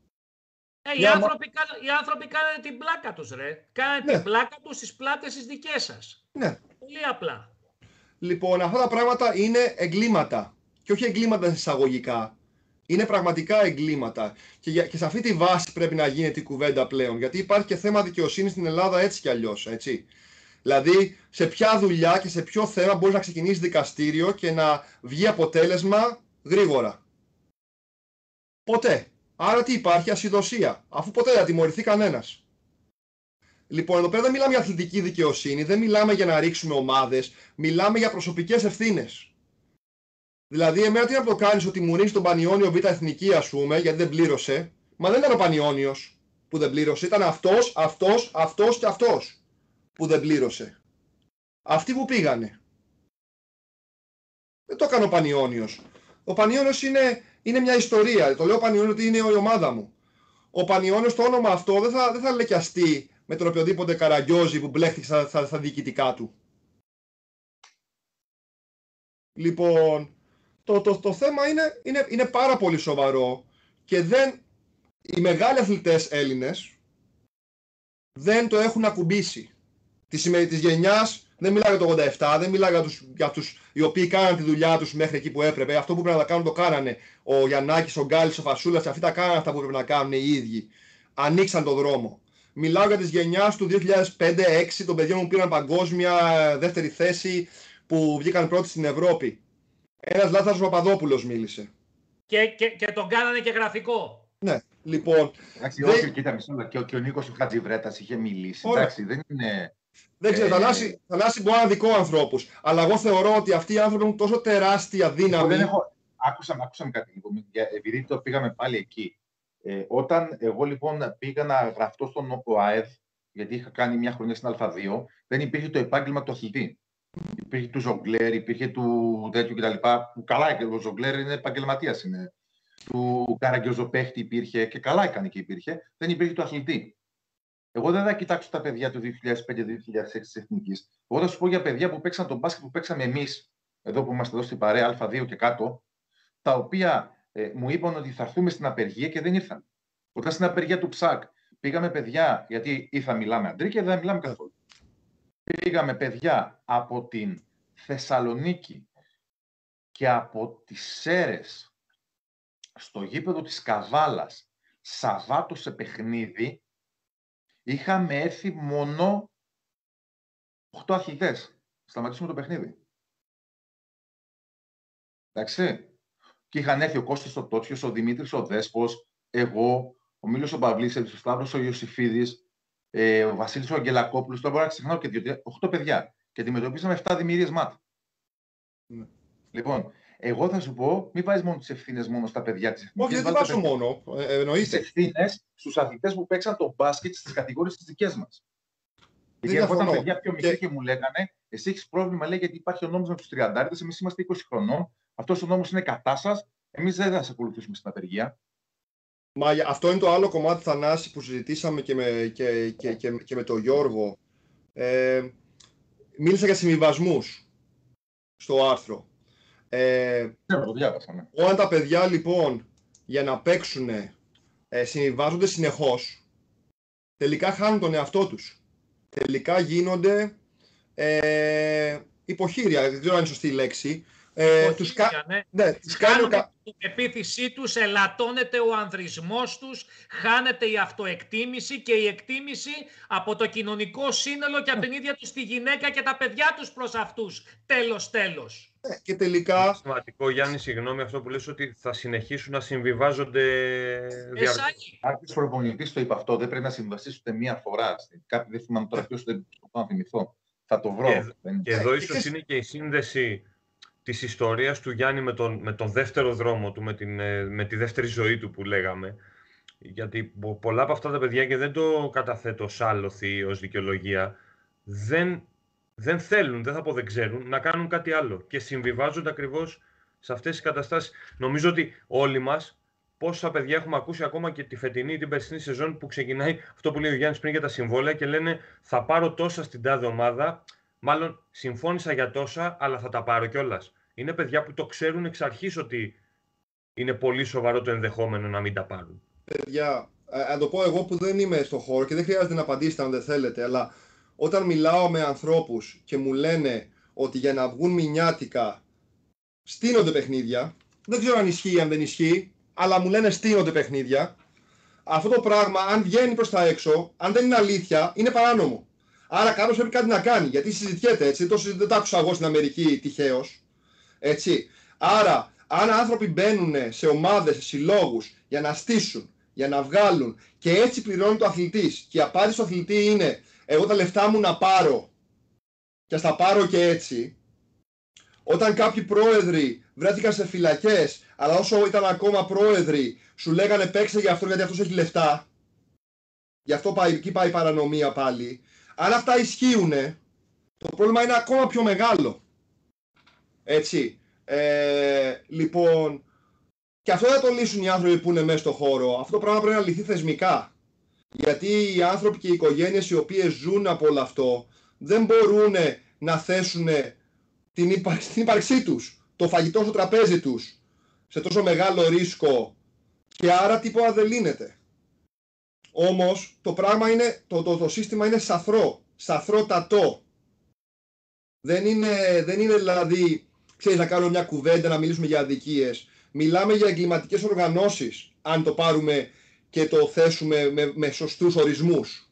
Οι άνθρωποι κάνανε την πλάκα τους, ρε. Κάνανε την πλάκα τους στις πλάτες τις δικές σας. Ναι. Πολύ απλά. Λοιπόν, αυτά τα πράγματα είναι εγκλήματα. Και όχι εγκλήματα εισαγωγικά. Είναι πραγματικά εγκλήματα. Και σε αυτή τη βάση πρέπει να γίνεται η κουβέντα πλέον. Γιατί υπάρχει και θέμα δικαιοσύνης στην Ελλάδα έτσι κι αλλιώς, έτσι. Δηλαδή, σε ποια δουλειά και σε ποιο θέμα μπορείς να ξεκινήσεις δικαστήριο και να βγει αποτέλεσμα γρήγορα. Ποτέ. Άρα τι υπάρχει, ασυδοσία, αφού ποτέ δεν τιμωρηθεί κανένας. Λοιπόν, εδώ πέρα δεν μιλάμε για αθλητική δικαιοσύνη, δεν μιλάμε για να ρίξουμε ομάδες, μιλάμε για προσωπικές ευθύνες. Δηλαδή, εμένα τι να το κάνεις ότι μου ρίξει τον Πανιόνιο Β' Εθνική, ας πούμε, γιατί δεν πλήρωσε, μα δεν ήταν ο Πανιόνιος που δεν πλήρωσε, ήταν αυτός και αυτός που δεν πλήρωσε. Αυτοί που πήγανε. Δεν το έκανε ο Πανιόνιος. Ο Πανιόνιος είναι μια ιστορία. Το λέω Πανιόνιο ότι είναι η ομάδα μου. Ο Πανιόνιος το όνομα αυτό δεν θα λεκιαστεί με τον οποιοδήποτε καραγκιόζη που μπλέχτηκε στα διοικητικά του. Λοιπόν, το θέμα είναι πάρα πολύ σοβαρό και οι μεγάλοι αθλητές Έλληνες δεν το έχουν ακουμπήσει. Της γενιάς, δεν μιλάω για το 87, δεν μιλάω για τους οι οποίοι κάναν τη δουλειά τους μέχρι εκεί που έπρεπε. Αυτό που πρέπει να τα κάνουν το κάνανε. Ο Γιαννάκης, ο Γκάλης, ο Φασούλας, αυτοί τα κάνανε αυτά που πρέπει να κάνουν οι ίδιοι. Ανοίξαν το δρόμο. Μιλάω για τις γενιάς του 2005-2006, των παιδιών που πήραν παγκόσμια δεύτερη θέση, που βγήκαν πρώτοι στην Ευρώπη. Ένας Λάζαρος Παπαδόπουλος μίλησε. Και τον κάνανε και γραφικό. Ναι, λοιπόν. Εντάξει, όχι, κοίτα μισό, και ο Νίκος ο Χατζιβρέτας είχε μιλήσει. Εντάξει, δεν είναι. Δεν ξέρω, Θανάση μπορεί να είναι δικό ανθρώπους. Αλλά εγώ θεωρώ ότι αυτοί οι άνθρωποι έχουν τόσο τεράστια δύναμη. Άκουσα κάτι λίγο, επειδή το πήγαμε πάλι εκεί. Όταν εγώ λοιπόν πήγα να γραφτώ στον ΟΑΕΔ, γιατί είχα κάνει μια χρονιά στην Α2, δεν υπήρχε το επάγγελμα του αθλητή. Υπήρχε του ζογκλέρ, υπήρχε του τέτοιου κτλ. Που καλά, και ο ζογκλέρ είναι επαγγελματίας. Του καραγκιόζοπαίχτη υπήρχε και καλά έκανε και υπήρχε. Δεν υπήρχε του αθλητή. Εγώ δεν θα κοιτάξω τα παιδιά του 2005-2006 της Εθνικής. Εγώ θα σου πω για παιδιά που παίξαν τον μπάσκετ που παίξαμε εμείς, εδώ που είμαστε εδώ στην παρέα, Α2 και κάτω, τα οποία μου είπαν ότι θα έρθουμε στην απεργία και δεν ήρθαν. Όταν στην απεργία του ΨΑΚ πήγαμε παιδιά, γιατί ή θα μιλάμε αντρίκια ή δεν θα μιλάμε καθόλου. Πήγαμε παιδιά από την Θεσσαλονίκη και από τις Σέρρες στο γήπεδο της Καβάλας, Σαββάτο σε παιχνίδι, είχαμε έρθει μόνο 8 αθλητές. Σταματήσουμε το παιχνίδι. Εντάξει. Και είχαν έρθει ο Κώστας ο Τότσιος, ο Δημήτρης ο Δέσπος, εγώ, ο Μίλος ο Παυλίσσεβης, ο Σταύρος ο Ιωσήφιδης, ο Βασίλης ο Αγγελακόπουλος. Τώρα μπορώ να ξεχνάω και 8 παιδιά. Και αντιμετωπίσαμε 7 δημιουργίες ΜΑΤ. Λοιπόν, εγώ θα σου πω, μην βάζεις μόνο τις ευθύνες μόνο στα παιδιά της Εθνικής. Όχι, δεν βάζω μόνο. Τις ευθύνες στους αθλητές που παίξαν το μπάσκετ στις κατηγορίες τις δικές μας. Γιατί έρχονταν παιδιά πιο μικροί και μου λέγανε, εσύ έχεις πρόβλημα, λέει, γιατί υπάρχει ο νόμος με τους 30, εμείς είμαστε 20 χρονών, αυτός ο νόμος είναι κατά σας, εμείς δεν θα σε ακολουθήσουμε στην απεργία. Μα αυτό είναι το άλλο κομμάτι, Θανάση, που συζητήσαμε και με τον Γιώργο. Μίλησα για συμβιβασμούς στο άρθρο. Το διάβασα, ναι. Όταν τα παιδιά λοιπόν για να παίξουν συμβιβάζονται συνεχώς, τελικά χάνουν τον εαυτό τους. Τελικά γίνονται υποχείρια, δεν ξέρω αν είναι σωστή η λέξη. Τους κάνει την επίθεσή τους, ελαττώνεται ο ανδρισμός τους, χάνεται η αυτοεκτίμηση και η εκτίμηση από το κοινωνικό σύνολο και από την ίδια τους τη γυναίκα και τα παιδιά τους προς αυτούς. Τέλος. Και τελικά... Σημαντικό, Γιάννη, συγγνώμη, αυτό που λες ότι θα συνεχίσουν να συμβιβάζονται διαρκώς. Κάποιος προπονητής το είπε αυτό, δεν πρέπει να συμβαστείς ούτε μία φορά. Κάποιοι δεν θυμάμαι τώρα ποιος, δεν το να θυμηθώ. Θα το βρω. Και εδώ ίσως είναι και η σύνδεση της ιστορίας του Γιάννη με τον δεύτερο δρόμο του, με τη δεύτερη ζωή του που λέγαμε. Γιατί πολλά από αυτά τα παιδιά, και δεν το καταθέτω ως άλοθη, ως δικαιολογία, δεν θέλουν, δεν θα πω δεν ξέρουν, να κάνουν κάτι άλλο. Και συμβιβάζονται ακριβώς σε αυτές τις καταστάσεις. Νομίζω ότι όλοι μας, πόσα παιδιά έχουμε ακούσει ακόμα και τη φετινή ή την περσινή σεζόν που ξεκινάει αυτό που λέει ο Γιάννης πριν για τα συμβόλαια και λένε θα πάρω τόσα στην τάδε ομάδα. Μάλλον συμφώνησα για τόσα, αλλά θα τα πάρω κιόλας. Είναι παιδιά που το ξέρουν εξ αρχής ότι είναι πολύ σοβαρό το ενδεχόμενο να μην τα πάρουν. Παιδιά, να το πω εγώ που δεν είμαι στο χώρο και δεν χρειάζεται να απαντήσετε αν δεν θέλετε, αλλά όταν μιλάω με ανθρώπους και μου λένε ότι για να βγουν μηνιάτικα στείνονται παιχνίδια, δεν ξέρω αν ισχύει, αν δεν ισχύει, αλλά μου λένε στείνονται παιχνίδια, αυτό το πράγμα, αν βγαίνει προς τα έξω, αν δεν είναι αλήθεια, είναι παράνομο. Άρα κάποιος πρέπει κάτι να κάνει, γιατί συζητιέται, έτσι, δεν τα άκουσα εγώ στην Αμερική τυχαίως, έτσι. Άρα, αν άνθρωποι μπαίνουν σε ομάδες, σε συλλόγους, για να στήσουν, για να βγάλουν και έτσι πληρώνει το αθλητής και η απάντηση του αθλητή είναι εγώ τα λεφτά μου να πάρω και ας τα πάρω και έτσι, όταν κάποιοι πρόεδροι βρέθηκαν σε φυλακές, αλλά όσο ήταν ακόμα πρόεδροι σου λέγανε παίξε για αυτό γιατί αυτός έχει λεφτά, γι' αυτό εκεί πάει η παρανομία πάλι. Αν αυτά ισχύουν, το πρόβλημα είναι ακόμα πιο μεγάλο. Έτσι. Λοιπόν, και αυτό δεν το λύσουν οι άνθρωποι που είναι μέσα στο χώρο. Αυτό το πράγμα πρέπει να λυθεί θεσμικά. Γιατί οι άνθρωποι και οι οικογένειες οι οποίες ζουν από όλο αυτό δεν μπορούν να θέσουν την ύπαρξή τους, το φαγητό στο τραπέζι τους, σε τόσο μεγάλο ρίσκο και άρα τίποτα δεν λύνεται. Όμως το πράγμα είναι, το σύστημα είναι σαθρότατο. Δεν είναι δηλαδή, ξέρεις, να κάνουμε μια κουβέντα, να μιλήσουμε για αδικίες. Μιλάμε για εγκληματικές οργανώσεις, αν το πάρουμε και το θέσουμε με σωστούς ορισμούς.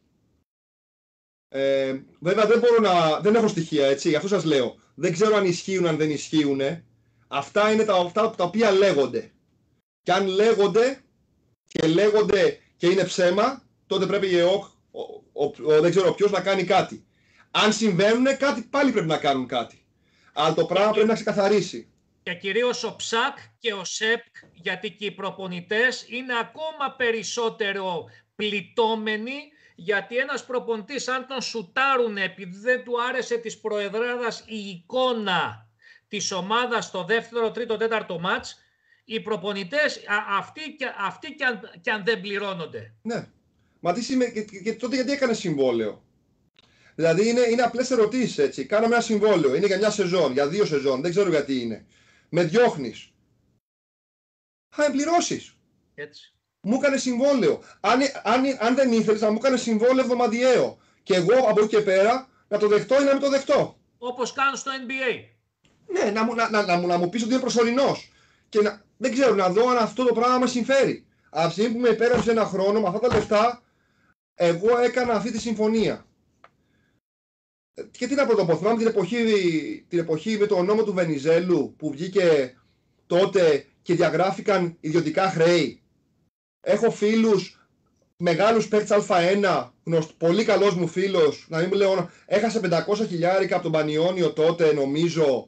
Βέβαια δεν έχω στοιχεία, έτσι, γι' αυτό σας λέω. Δεν ξέρω αν ισχύουν, αν δεν ισχύουν. Αυτά είναι τα οποία λέγονται. Και αν λέγονται και είναι ψέμα, τότε πρέπει η ΕΟΚ, δεν ξέρω ποιος, να κάνει κάτι. Αν συμβαίνουν κάτι, πάλι πρέπει να κάνουν κάτι. Αλλά το πράγμα πρέπει να ξεκαθαρίσει. Και κυρίως ο Ψακ και ο Σεπκ, γιατί και οι προπονητές είναι ακόμα περισσότερο πληττόμενοι, γιατί ένας προπονητής αν τον σουτάρουν επειδή δεν του άρεσε της προεδράδας η εικόνα της ομάδας στο δεύτερο, τρίτο, τέταρτο μάτς, οι προπονητές αυτοί και αν δεν πληρώνονται. Ναι. Μα και τότε γιατί έκανε συμβόλαιο? Δηλαδή είναι απλές ερωτήσεις, έτσι. Κάναμε ένα συμβόλαιο, είναι για μια σεζόν, για 2 σεζόν, δεν ξέρω γιατί είναι. Με διώχνεις. Θα εμπληρώσεις. Έτσι. Μου έκανε συμβόλαιο. Αν δεν ήθελες να μου έκανε συμβόλαιο εβδομαδιαίο και εγώ από εκεί και πέρα να το δεχτώ ή να μην το δεχτώ. Όπως κάνουν στο NBA. Ναι, να μου πεις ότι είναι προσωρινός. Και δεν ξέρω, να δω αν αυτό το πράγμα με συμφέρει. Από τη στιγμή που με υπέγραψε ένα χρόνο, με αυτά τα λεφτά, εγώ έκανα αυτή τη συμφωνία. Και τι να πρωτοπώ, θυμάμαι την εποχή με το νόμο του Βενιζέλου που βγήκε τότε και διαγράφηκαν ιδιωτικά χρέη. Έχω φίλους, μεγάλους παίκτες Α1, πολύ καλός μου φίλος, να μην μου λέω, έχασε 500 χιλιάρικα από τον Πανιόνιο τότε, νομίζω,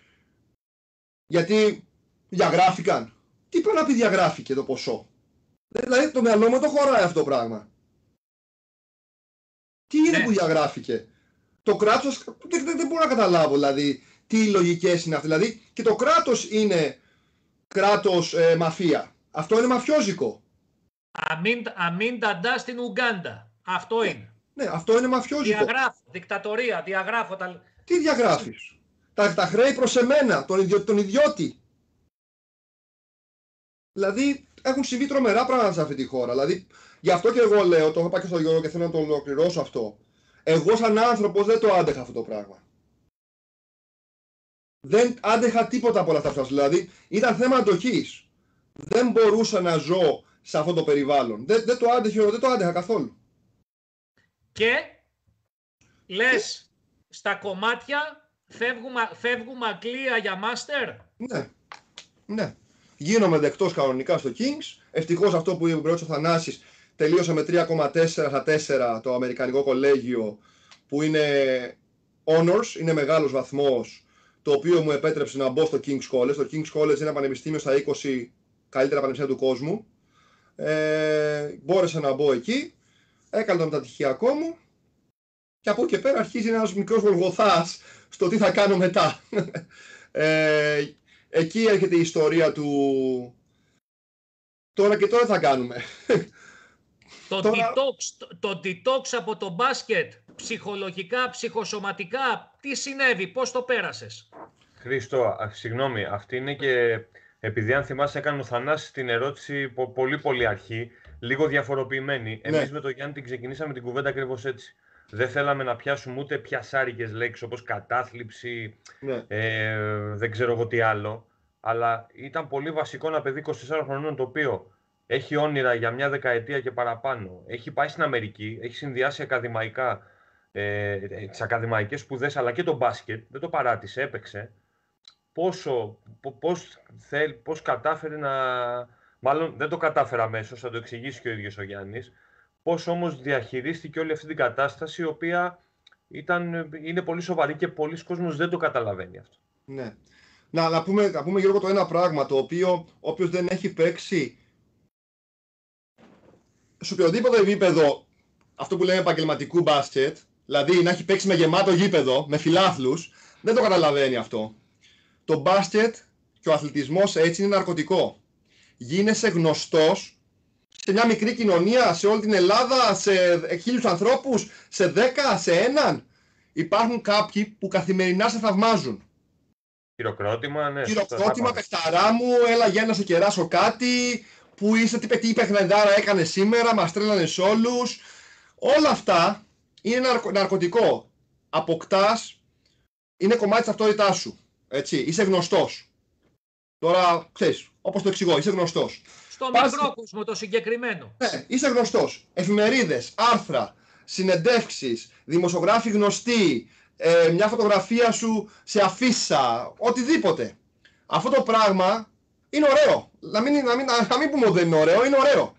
γιατί διαγράφηκαν. Τι πρέπει να πει διαγράφηκε το ποσό? Δηλαδή το μυαλό μου το χωράει αυτό το πράγμα. Τι είναι που διαγράφηκε? Το κράτος, δεν μπορώ να καταλάβω δηλαδή τι λογικές είναι αυτές. Δηλαδή και το κράτος είναι κράτος μαφία. Αυτό είναι μαφιόζικο. Αμήν Νταντά στην Ουγκάντα. Αυτό είναι. Ναι, αυτό είναι μαφιόζικο. Διαγράφω, δικτατορία, διαγράφω τα... Τι διαγράφεις? Τα χρέη προς εμένα, τον ιδιώτη. Δηλαδή έχουν συμβεί τρομερά πράγματα σε αυτή τη χώρα. Δηλαδή, γι' αυτό και εγώ λέω, το έχω πάει και στο Γιώργο και θέλω να το ολοκληρώσω αυτό. Εγώ σαν άνθρωπος δεν το άντεχα αυτό το πράγμα. Δεν άντεχα τίποτα από όλα αυτά. Δηλαδή ήταν θέμα αντοχής. Δεν μπορούσα να ζω σε αυτό το περιβάλλον. Δεν το άντεχα καθόλου. Και λες στα κομμάτια φεύγουμε Αγγλία για μάστερ. Ναι. Ναι. Γίνομαι δεκτός κανονικά στο Kings. Ευτυχώς αυτό που είπε ο Θανάσης, τελείωσα με 3,4 στα 4 το Αμερικανικό κολέγιο, που είναι honors, είναι μεγάλος βαθμός, το οποίο μου επέτρεψε να μπω στο King's College. Το King's College είναι ένα πανεπιστήμιο στα 20 καλύτερα πανεπιστήμια του κόσμου. Μπόρεσα να μπω εκεί, έκανα το μεταπτυχιακό μου και από εκεί και πέρα αρχίζει ένας μικρός γολγοθάς στο τι θα κάνω μετά. Εκεί έρχεται η ιστορία του τώρα και τώρα θα κάνουμε. Το detox από το μπάσκετ, ψυχολογικά, ψυχοσωματικά, τι συνέβη, πώς το πέρασες? Χρήστο, συγγνώμη, αυτή είναι και επειδή αν θυμάσαι έκανε ο Θανάσης την ερώτηση πολύ αρχή, λίγο διαφοροποιημένη. Ναι. Εμείς με τον Γιάννη την ξεκινήσαμε την κουβέντα ακριβώς έτσι. Δεν θέλαμε να πιάσουμε ούτε πιασάρικες λέξεις όπως κατάθλιψη, Ναι. δεν ξέρω εγώ τι άλλο. Αλλά ήταν πολύ βασικό ένα παιδί 24 χρονών το οποίο έχει όνειρα για μια δεκαετία και παραπάνω. Έχει πάει στην Αμερική, έχει συνδυάσει ακαδημαϊκά, τις ακαδημαϊκές σπουδές αλλά και το μπάσκετ. Δεν το παράτησε, έπαιξε. Πώς κατάφερε να... Μάλλον δεν το κατάφερε αμέσως, θα το εξηγήσει και ο ίδιος ο Γιάννης. Πώς όμως διαχειρίστηκε όλη αυτή την κατάσταση, η οποία είναι πολύ σοβαρή και πολλοί κόσμος δεν το καταλαβαίνει αυτό. Ναι. Να πούμε Γιώργο το ένα πράγμα, το οποίο όποιος δεν έχει παίξει σε οποιοδήποτε επίπεδο, αυτό που λέμε επαγγελματικού μπάσκετ, δηλαδή να έχει παίξει με γεμάτο γήπεδο, με φιλάθλους, δεν το καταλαβαίνει αυτό. Το μπάσκετ και ο αθλητισμός έτσι είναι ναρκωτικό. Γίνεσαι γνωστός σε μια μικρή κοινωνία, σε όλη την Ελλάδα, σε 1.000 ανθρώπους, σε 10, σε 1. Υπάρχουν κάποιοι που καθημερινά σε θαυμάζουν. Χειροκρότημα, ναι. Χειροκρότημα, παιχταρά μου, έλα για να σε κεράσω κάτι, που είσαι, τι παιχνιδάρα έκανε σήμερα, μας τρέλανε σε όλους. Όλα αυτά είναι ναρκωτικό. Αποκτάς, είναι κομμάτι της ταυτότητάς σου. Έτσι, είσαι γνωστός. Τώρα, ξέρεις, όπως το εξηγώ, είσαι γνωστός. Στο μικρό κόσμο το συγκεκριμένο. Ναι, είσαι γνωστός. Εφημερίδες, άρθρα, συνεντεύξεις, δημοσιογράφοι γνωστοί, μια φωτογραφία σου σε αφίσα, οτιδήποτε. Αυτό το πράγμα είναι ωραίο. Να μην πούμε ότι δεν είναι ωραίο, είναι ωραίο.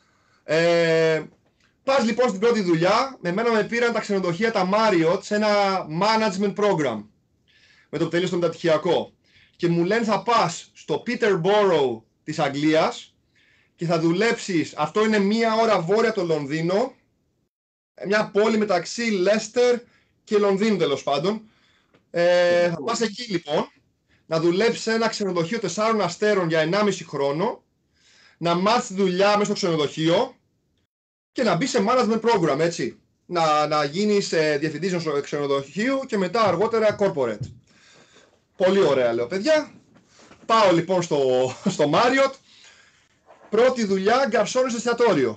Πας λοιπόν στην πρώτη δουλειά, με μένα με πήραν τα ξενοδοχεία, τα Marriott, σε ένα management program. Με το που τελείωσε το μεταπτυχιακό. και μου λένε θα πας στο Peterborough της Αγγλίας και θα δουλέψεις, αυτό είναι 1 ώρα βόρεια το Λονδίνο, μια πόλη μεταξύ Λέστερ και Λονδίνου τέλος πάντων. Θα πας εκεί λοιπόν, να δουλέψεις σε ένα ξενοδοχείο 4 αστέρων για 1,5 χρόνο, να μάθεις τη δουλειά μέσα στο ξενοδοχείο και να μπεις σε management program, έτσι. Να γίνεις διευθυντής στο ξενοδοχείο και μετά αργότερα corporate. Πολύ ωραία, λέω, παιδιά. Πάω λοιπόν στο Marriott. Πρώτη δουλειά, γκαρσόνι στο εστιατόριο.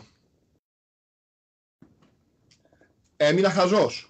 Έμεινα χαζός.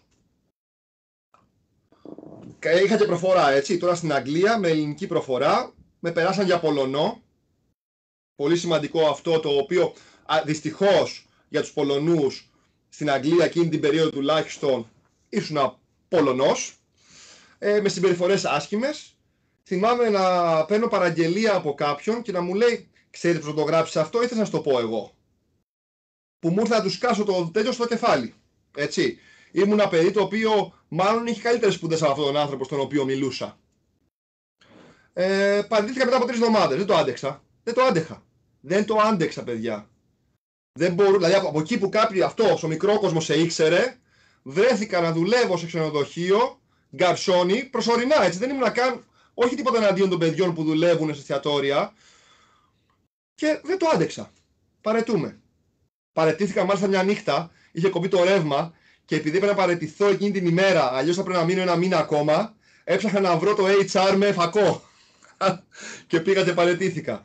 Είχα και προφορά, έτσι. Τώρα στην Αγγλία με ελληνική προφορά. Με περάσαν για Πολωνό. Πολύ σημαντικό αυτό, το οποίο δυστυχώς για τους Πολωνούς στην Αγγλία εκείνη την περίοδο τουλάχιστον ήσουν Πολωνός. Με συμπεριφορές άσχημες. Θυμάμαι να παίρνω παραγγελία από κάποιον και να μου λέει, ξέρετε πώς να το γράψεις αυτό ή θες να σου το πω εγώ. Που μου ήρθε να του σκάσω το τέτοιο στο κεφάλι. Έτσι. Ήμουν ένα παιδί το οποίο μάλλον είχε καλύτερες σπουδές από αυτόν τον άνθρωπο στον οποίο μιλούσα. Παραιτήθηκα μετά από 3 εβδομάδες. Δεν το άντεξα. Δεν το άντεξα, παιδιά. Δεν μπορώ, δηλαδή από εκεί που κάποιοι αυτό στο μικρό κόσμο σε ήξερε, βρέθηκα να δουλεύω σε ξενοδοχείο, γκαρσόνι, προσωρινά, έτσι. Δεν ήμουν καν, όχι τίποτα εναντίον των παιδιών που δουλεύουν σε εστιατόρια. Και δεν το άντεξα. Παρετούμε. Παρετήθηκα μάλιστα μια νύχτα, είχε κοπεί το ρεύμα και επειδή έπρεπε να παρετηθώ εκείνη την ημέρα, αλλιώς θα πρέπει να μείνω 1 μήνα ακόμα, έψαχνα να βρω το HR με φακό. Και πήγα και παρετήθηκα.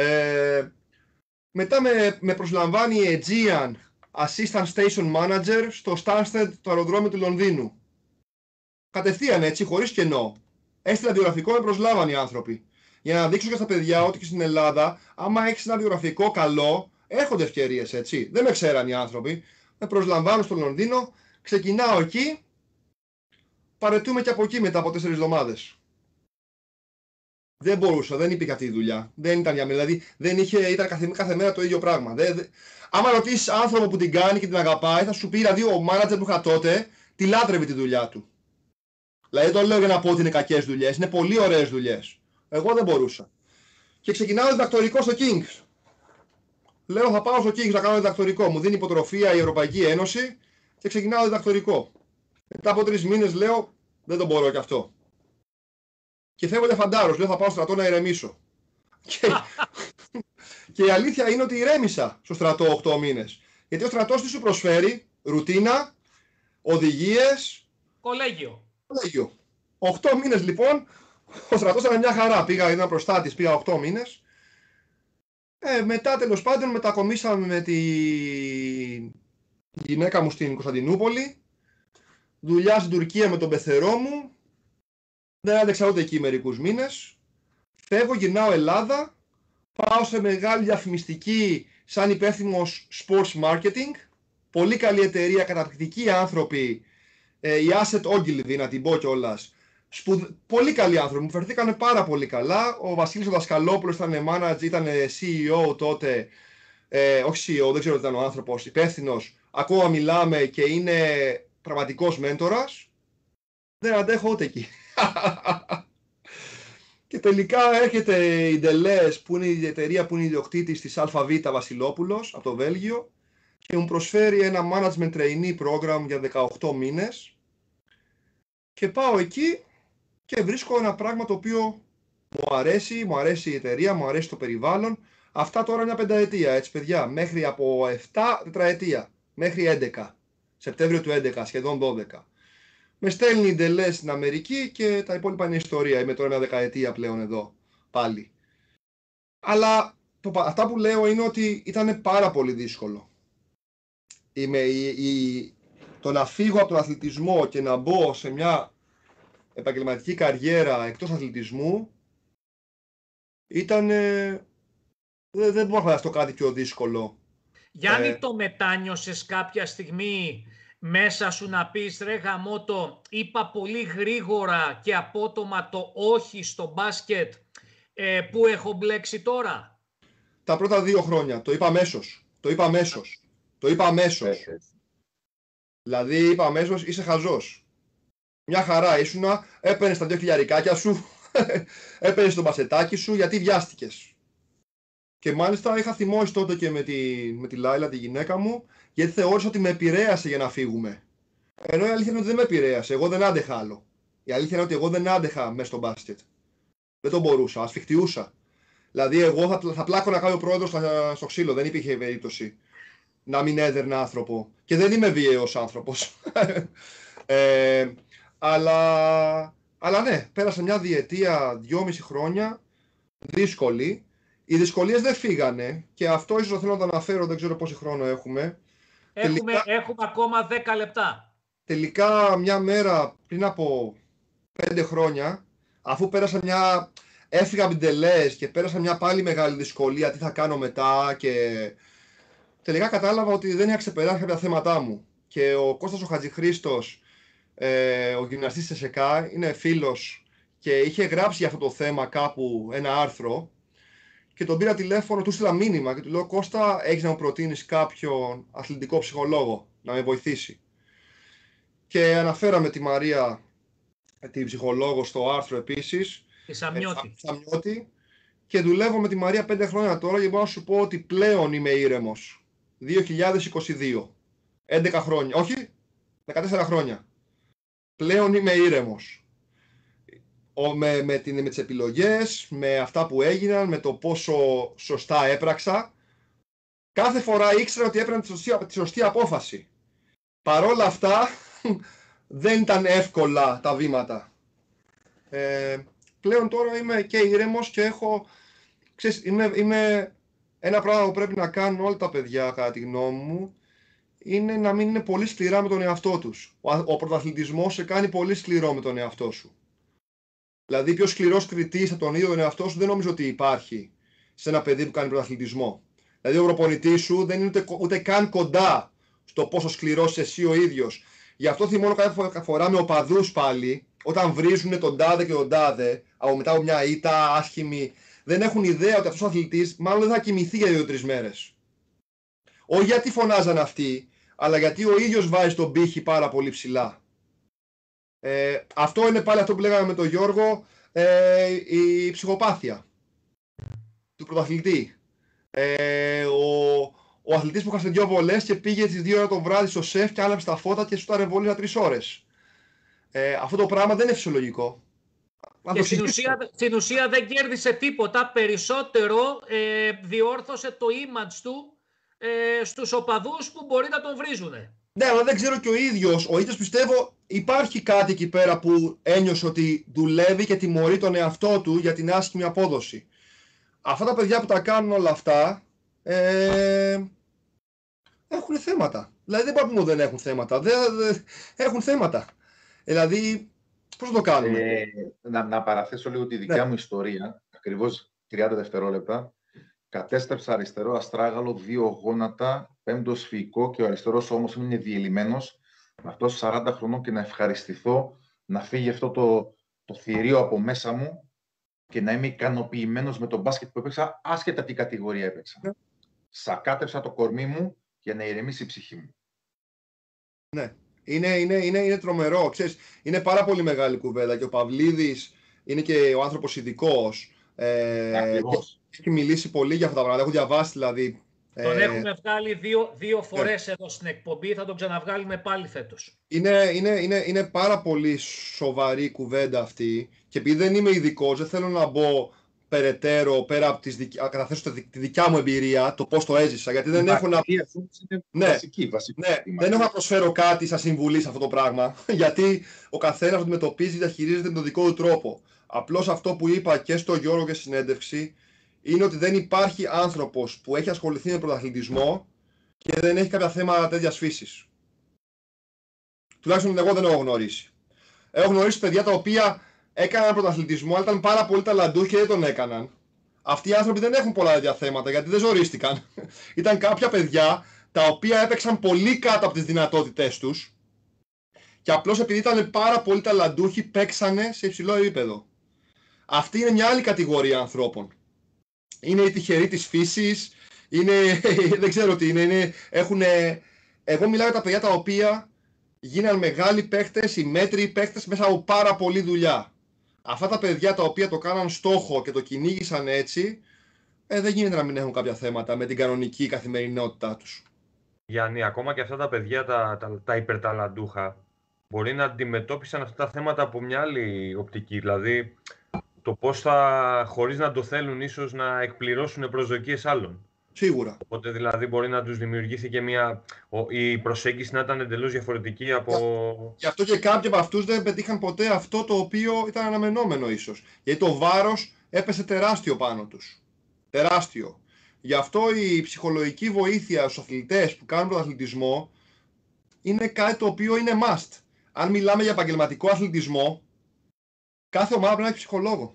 Μετά με προσλαμβάνει η Aegean Assistant Station Manager στο Stansted, το αεροδρόμιο του Λονδίνου. Κατευθείαν έτσι, χωρίς κενό. Έστειλα βιογραφικό, με προσλάβαν οι άνθρωποι. Για να δείξω και στα παιδιά ότι και στην Ελλάδα, άμα έχεις ένα βιογραφικό καλό, έρχονται ευκαιρίες, έτσι. Δεν με ξέραν οι άνθρωποι. Με προσλαμβάνω στο Λονδίνο, ξεκινάω εκεί, παρετούμε και από εκεί μετά από 4 εβδομάδες. Δεν μπορούσα, δεν υπήρχε αυτή η δουλειά. Δεν ήταν για μένα. Δηλαδή ήταν κάθε μέρα το ίδιο πράγμα. Άμα ρωτήσεις άνθρωπο που την κάνει και την αγαπάει, θα σου πει δηλαδή ο μάνατζερ που είχα τότε τη λάτρευε τη δουλειά του. Δηλαδή δεν το λέω για να πω ότι είναι κακές δουλειές, είναι πολύ ωραίες δουλειές. Εγώ δεν μπορούσα. Και ξεκινάω διδακτορικό στο King's. Λέω θα πάω στο King's να κάνω διδακτορικό. Μου δίνει υποτροφία η Ευρωπαϊκή Ένωση και ξεκινάω διδακτορικό. Μετά από 3 μήνες λέω δεν το μπορώ κι αυτό. Και φεύγω για φαντάρος, λέω θα πάω στο στρατό να ηρεμήσω. Και η αλήθεια είναι ότι ηρέμησα στο στρατό 8 μήνες. Γιατί ο στρατός τι σου προσφέρει, ρουτίνα, οδηγίες. Κολέγιο. 8 μήνες λοιπόν, ο στρατός ήταν μια χαρά. Ήταν προστάτης, πήγα 8 μήνες. Μετά τέλος πάντων μετακομίσαμε με τη γυναίκα μου στην Κωνσταντινούπολη. Δουλειά στην Τουρκία με τον πεθερό μου. Δεν άντεξα ούτε εκεί μερικούς μήνες. Φεύγω, γυρνάω Ελλάδα. Πάω σε μεγάλη διαφημιστική σαν υπεύθυνος sports marketing. Πολύ καλή εταιρεία, καταπληκτικοί άνθρωποι. Η Asset Ogilvy, να την πω κιόλας. Πολύ καλοί άνθρωποι, μου φερθήκανε πάρα πολύ καλά. Ο Βασίλης ο Δασκαλόπουλος ήταν manager, ήταν CEO τότε. Όχι CEO, δεν ξέρω τι ήταν ο άνθρωπος. Υπεύθυνος. Ακόμα μιλάμε και είναι πραγματικός μέντορας. Δεν αντέχω ούτε εκεί. Και τελικά έρχεται η Deleuze, που είναι η εταιρεία που είναι ιδιοκτήτης της ΑΒ Βασιλόπουλος από το Βέλγιο και μου προσφέρει ένα management trainee program για 18 μήνες και πάω εκεί και βρίσκω ένα πράγμα το οποίο μου αρέσει η εταιρεία, μου αρέσει το περιβάλλον. Αυτά τώρα μια 5ετία, έτσι παιδιά, μέχρι από 7 τετραετία, μέχρι 11, Σεπτέμβριο του 11, σχεδόν 12. Με στέλνει η Deleuze στην Αμερική και τα υπόλοιπα είναι ιστορία. Είμαι τώρα μια 10ετία πλέον εδώ πάλι. Αλλά αυτά που λέω είναι ότι ήταν πάρα πολύ δύσκολο. Το να φύγω από τον αθλητισμό και να μπω σε μια επαγγελματική καριέρα εκτός αθλητισμού ήταν... δεν μπορώ να φανταστώ κάτι πιο δύσκολο. Γιάννη, το μετάνιωσες κάποια στιγμή μέσα σου να πεις ρε γαμώτο, είπα πολύ γρήγορα και απότομα το όχι στο μπάσκετ που έχω μπλέξει τώρα? Τα πρώτα 2 χρόνια, το είπα αμέσως. Δηλαδή είπα αμέσως είσαι χαζός. Μια χαρά ήσουνα, έπαιρνες τα 2 χιλιαρικάκια σου, Έπαιζες το μπασκετάκι σου γιατί βιάστηκες. Και μάλιστα είχα θυμώσει τότε και με τη Λάιλα, τη γυναίκα μου, γιατί θεώρησα ότι με επηρέασε για να φύγουμε. Ενώ η αλήθεια είναι ότι δεν με επηρέασε, εγώ δεν άντεχα άλλο. Η αλήθεια είναι ότι εγώ δεν άντεχα μέσα στο μπάσκετ. Δεν το μπορούσα, ασφιχτιούσα. Δηλαδή, εγώ θα πλάκωνα κάποιο πρόεδρο στο ξύλο, δεν υπήρχε περίπτωση να μην έδερνα άνθρωπο. Και δεν είμαι βίαιος άνθρωπος. Αλλά ναι, πέρασα μια διετία, 2,5 χρόνια, δύσκολη. Οι δυσκολίες δεν φύγανε και αυτό ίσως θέλω να το αναφέρω, δεν ξέρω πόσο χρόνο έχουμε. Έχουμε ακόμα 10 λεπτά. Τελικά μια μέρα πριν από 5 χρόνια, αφού πέρασα έφυγα από την Τελές και πέρασα μια πάλι μεγάλη δυσκολία, τι θα κάνω μετά και τελικά κατάλαβα ότι δεν είχα ξεπεράσει κάποια θέματά μου. Και ο Κώστας ο Χατζηχρήστος, ο γυμναστής της ΕΣΕΚΑ, είναι φίλος και είχε γράψει για αυτό το θέμα κάπου ένα άρθρο και τον πήρα τηλέφωνο, του στείλα μήνυμα και του λέω «Κώστα, έχεις να μου προτείνεις κάποιον αθλητικό ψυχολόγο να με βοηθήσει?» Και αναφέραμε τη Μαρία, την ψυχολόγο, στο άρθρο επίσης. Τη Σαμιώτη. Και δουλεύω με τη Μαρία 5 χρόνια τώρα και μπορώ να σου πω ότι πλέον είμαι ήρεμος. 2022. 11 χρόνια. Όχι, 14 χρόνια. Πλέον είμαι ήρεμος. Με τις επιλογές, με αυτά που έγιναν, με το πόσο σωστά έπραξα. Κάθε φορά ήξερα ότι έπαιρνα τη σωστή απόφαση. Παρόλα αυτά, δεν ήταν εύκολα τα βήματα. Πλέον τώρα είμαι και ήρεμος και έχω... Ξέρεις, είμαι ένα πράγμα που πρέπει να κάνουν όλα τα παιδιά, κατά τη γνώμη μου, είναι να μην είναι πολύ σκληρά με τον εαυτό τους. Ο πρωταθλητισμός σε κάνει πολύ σκληρό με τον εαυτό σου. Δηλαδή, πιο σκληρός κριτής από τον ίδιο τον εαυτό σου δεν νομίζω ότι υπάρχει σε ένα παιδί που κάνει πρωταθλητισμό. Δηλαδή, ο προπονητής σου δεν είναι ούτε καν κοντά στο πόσο σκληρός είσαι εσύ ο ίδιος. Γι' αυτό θυμώνω κάθε φορά με οπαδούς πάλι, όταν βρίζουν τον τάδε και τον τάδε, μετά από μια ήττα άσχημη, δεν έχουν ιδέα ότι αυτός ο αθλητής μάλλον δεν θα κοιμηθεί για 2-3 μέρες. Όχι γιατί φωνάζαν αυτοί, αλλά γιατί ο ίδιος βάζει τον πύχη πάρα πολύ ψηλά. Αυτό είναι πάλι αυτό που λέγαμε με τον Γιώργο, η ψυχοπάθεια του πρωταθλητή. Ο αθλητής που είχα 2 βολές και πήγε τις 2 ώρα το βράδυ στο σεφ και άναψε τα φώτα και σούταρε βολή για 3 ώρες. Αυτό το πράγμα δεν είναι φυσιολογικό. Και στην ουσία δεν κέρδισε τίποτα, περισσότερο διόρθωσε το image του στους οπαδούς που μπορεί να τον βρίζουνε. Ναι, αλλά δεν ξέρω και ο ίδιος πιστεύω υπάρχει κάτι εκεί πέρα που ένιωσε ότι δουλεύει και τιμωρεί τον εαυτό του για την άσχημη απόδοση. Αυτά τα παιδιά που τα κάνουν όλα αυτά έχουν θέματα. Δηλαδή δεν μπορούμε δεν έχουν θέματα. Έχουν θέματα. Δηλαδή, πώς θα το κάνουμε. Να παραθέσω λίγο τη δικιά μου ιστορία, ακριβώς 30 δευτερόλεπτα. Κατέστρεψα αριστερό αστράγαλο, 2 γόνατα, 5ο σφυϊκό και ο αριστερός όμως είναι διελειμμένος. Αυτός 40 χρονών και να ευχαριστηθώ να φύγει αυτό το θηρίο από μέσα μου και να είμαι ικανοποιημένος με τον μπάσκετ που έπαιξα, άσχετα τι κατηγορία έπαιξα. Σακάτεψα το κορμί μου για να ηρεμήσει η ψυχή μου. Ναι, είναι τρομερό. Ξέρεις, είναι πάρα πολύ μεγάλη κουβέντα και ο Παυλίδης είναι και ο άνθρωπος ειδικός. Έχει μιλήσει πολύ για αυτά τα πράγματα. Έχω διαβάσει δηλαδή. Τον έχουμε βγάλει δύο φορές εδώ στην εκπομπή. Θα τον ξαναβγάλουμε πάλι φέτος. Είναι πάρα πολύ σοβαρή κουβέντα αυτή. Και επειδή δεν είμαι ειδικός, δεν θέλω να μπω περαιτέρω πέρα από να καταθέσω τη δικιά μου εμπειρία, το πώς το έζησα. Γιατί δεν έχω να. Βασική. Δεν έχω να προσφέρω κάτι σαν συμβουλή σε αυτό το πράγμα. Γιατί ο καθένας αντιμετωπίζει, διαχειρίζεται με τον δικό του τρόπο. Απλώς αυτό που είπα και στο Γιώργο και στη συνέντευξη είναι ότι δεν υπάρχει άνθρωπος που έχει ασχοληθεί με πρωταθλητισμό και δεν έχει κάποια θέματα τέτοιας φύσης. Τουλάχιστον εγώ δεν έχω γνωρίσει. Έχω γνωρίσει παιδιά τα οποία έκαναν πρωταθλητισμό, αλλά ήταν πάρα πολύ ταλαντούχοι και δεν τον έκαναν. Αυτοί οι άνθρωποι δεν έχουν πολλά τέτοια θέματα γιατί δεν ζορίστηκαν. Ήταν κάποια παιδιά τα οποία έπαιξαν πολύ κάτω από τις δυνατότητές τους και απλώς επειδή ήταν πάρα πολύ ταλαντούχοι παίξανε σε υψηλό επίπεδο. Αυτή είναι μια άλλη κατηγορία ανθρώπων. Είναι οι τυχεροί της φύσης, δεν ξέρω τι είναι, εγώ μιλάω για τα παιδιά τα οποία γίναν μεγάλοι παίχτες, οι μέτριοι παίχτες μέσα από πάρα πολλή δουλειά. αυτά τα παιδιά τα οποία το κάναν στόχο και το κυνήγησαν έτσι, δεν γίνεται να μην έχουν κάποια θέματα με την κανονική καθημερινότητά τους. Γιάννη, ακόμα και αυτά τα παιδιά, τα υπερταλαντούχα, μπορεί να αντιμετώπισαν αυτά τα θέματα από μια άλλη οπτική. Δηλαδή, το πώς θα, χωρίς να το θέλουν, ίσως να εκπληρώσουν προσδοκίες άλλων. Σίγουρα. Οπότε δηλαδή μπορεί να τους δημιουργήθηκε η προσέγγιση να ήταν εντελώς διαφορετική από... Γι' αυτό και κάποιοι από αυτούς δεν πετύχαν ποτέ αυτό το οποίο ήταν αναμενόμενο ίσως. Γιατί το βάρος έπεσε τεράστιο πάνω τους. Τεράστιο. Γι' αυτό η ψυχολογική βοήθεια στους αθλητές που κάνουν πρωταθλητισμό είναι κάτι το οποίο είναι must. Αν μιλάμε για επαγγελματικό αθλητισμό, κάθε ομάδα πρέπει να έχει ψυχολόγο.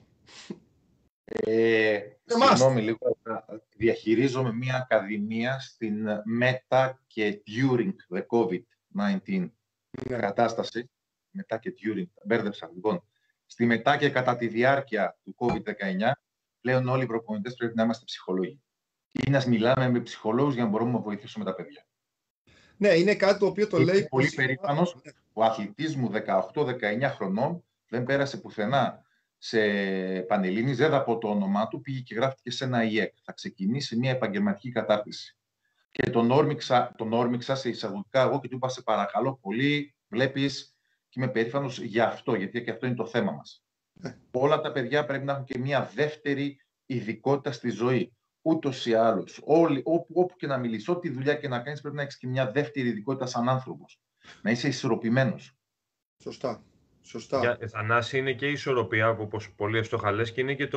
Συγγνώμη λίγο, διαχειρίζομαι μια ακαδημία στην μετά και during the COVID-19 κατάσταση. Μετά και during, μπέρδεψα λοιπόν. Στη μετά και κατά τη διάρκεια του COVID-19, πλέον όλοι οι προπονητές πρέπει να είμαστε ψυχολόγοι. Ή να μιλάμε με ψυχολόγους για να μπορούμε να βοηθήσουμε τα παιδιά. Ναι, είναι κάτι το οποίο το λέει... Πολύ περήφανος, ο αθλητής μου 18-19 χρονών δεν πέρασε πουθενά σε Πανελλήνιες, δεν θα πω το όνομά του, πήγε και γράφτηκε σε ένα ΙΕΚ. Θα ξεκινήσει μια επαγγελματική κατάρτιση. Και τον όρμηξα σε εισαγωγικά εγώ και του είπα: σε παρακαλώ πολύ, βλέπεις, και είμαι περήφανος για αυτό, γιατί και αυτό είναι το θέμα μας. Όλα τα παιδιά πρέπει να έχουν και μια δεύτερη ειδικότητα στη ζωή. Ούτως ή άλλως, όπου και να μιλήσεις, ό,τι δουλειά και να κάνεις, πρέπει να έχεις και μια δεύτερη ειδικότητα σαν άνθρωπος. Να είσαι ισορροπημένος. Σωστά. Σωστά. Θανάση, είναι και η ισορροπία, όπως πολύ εύστοχα λες, και είναι και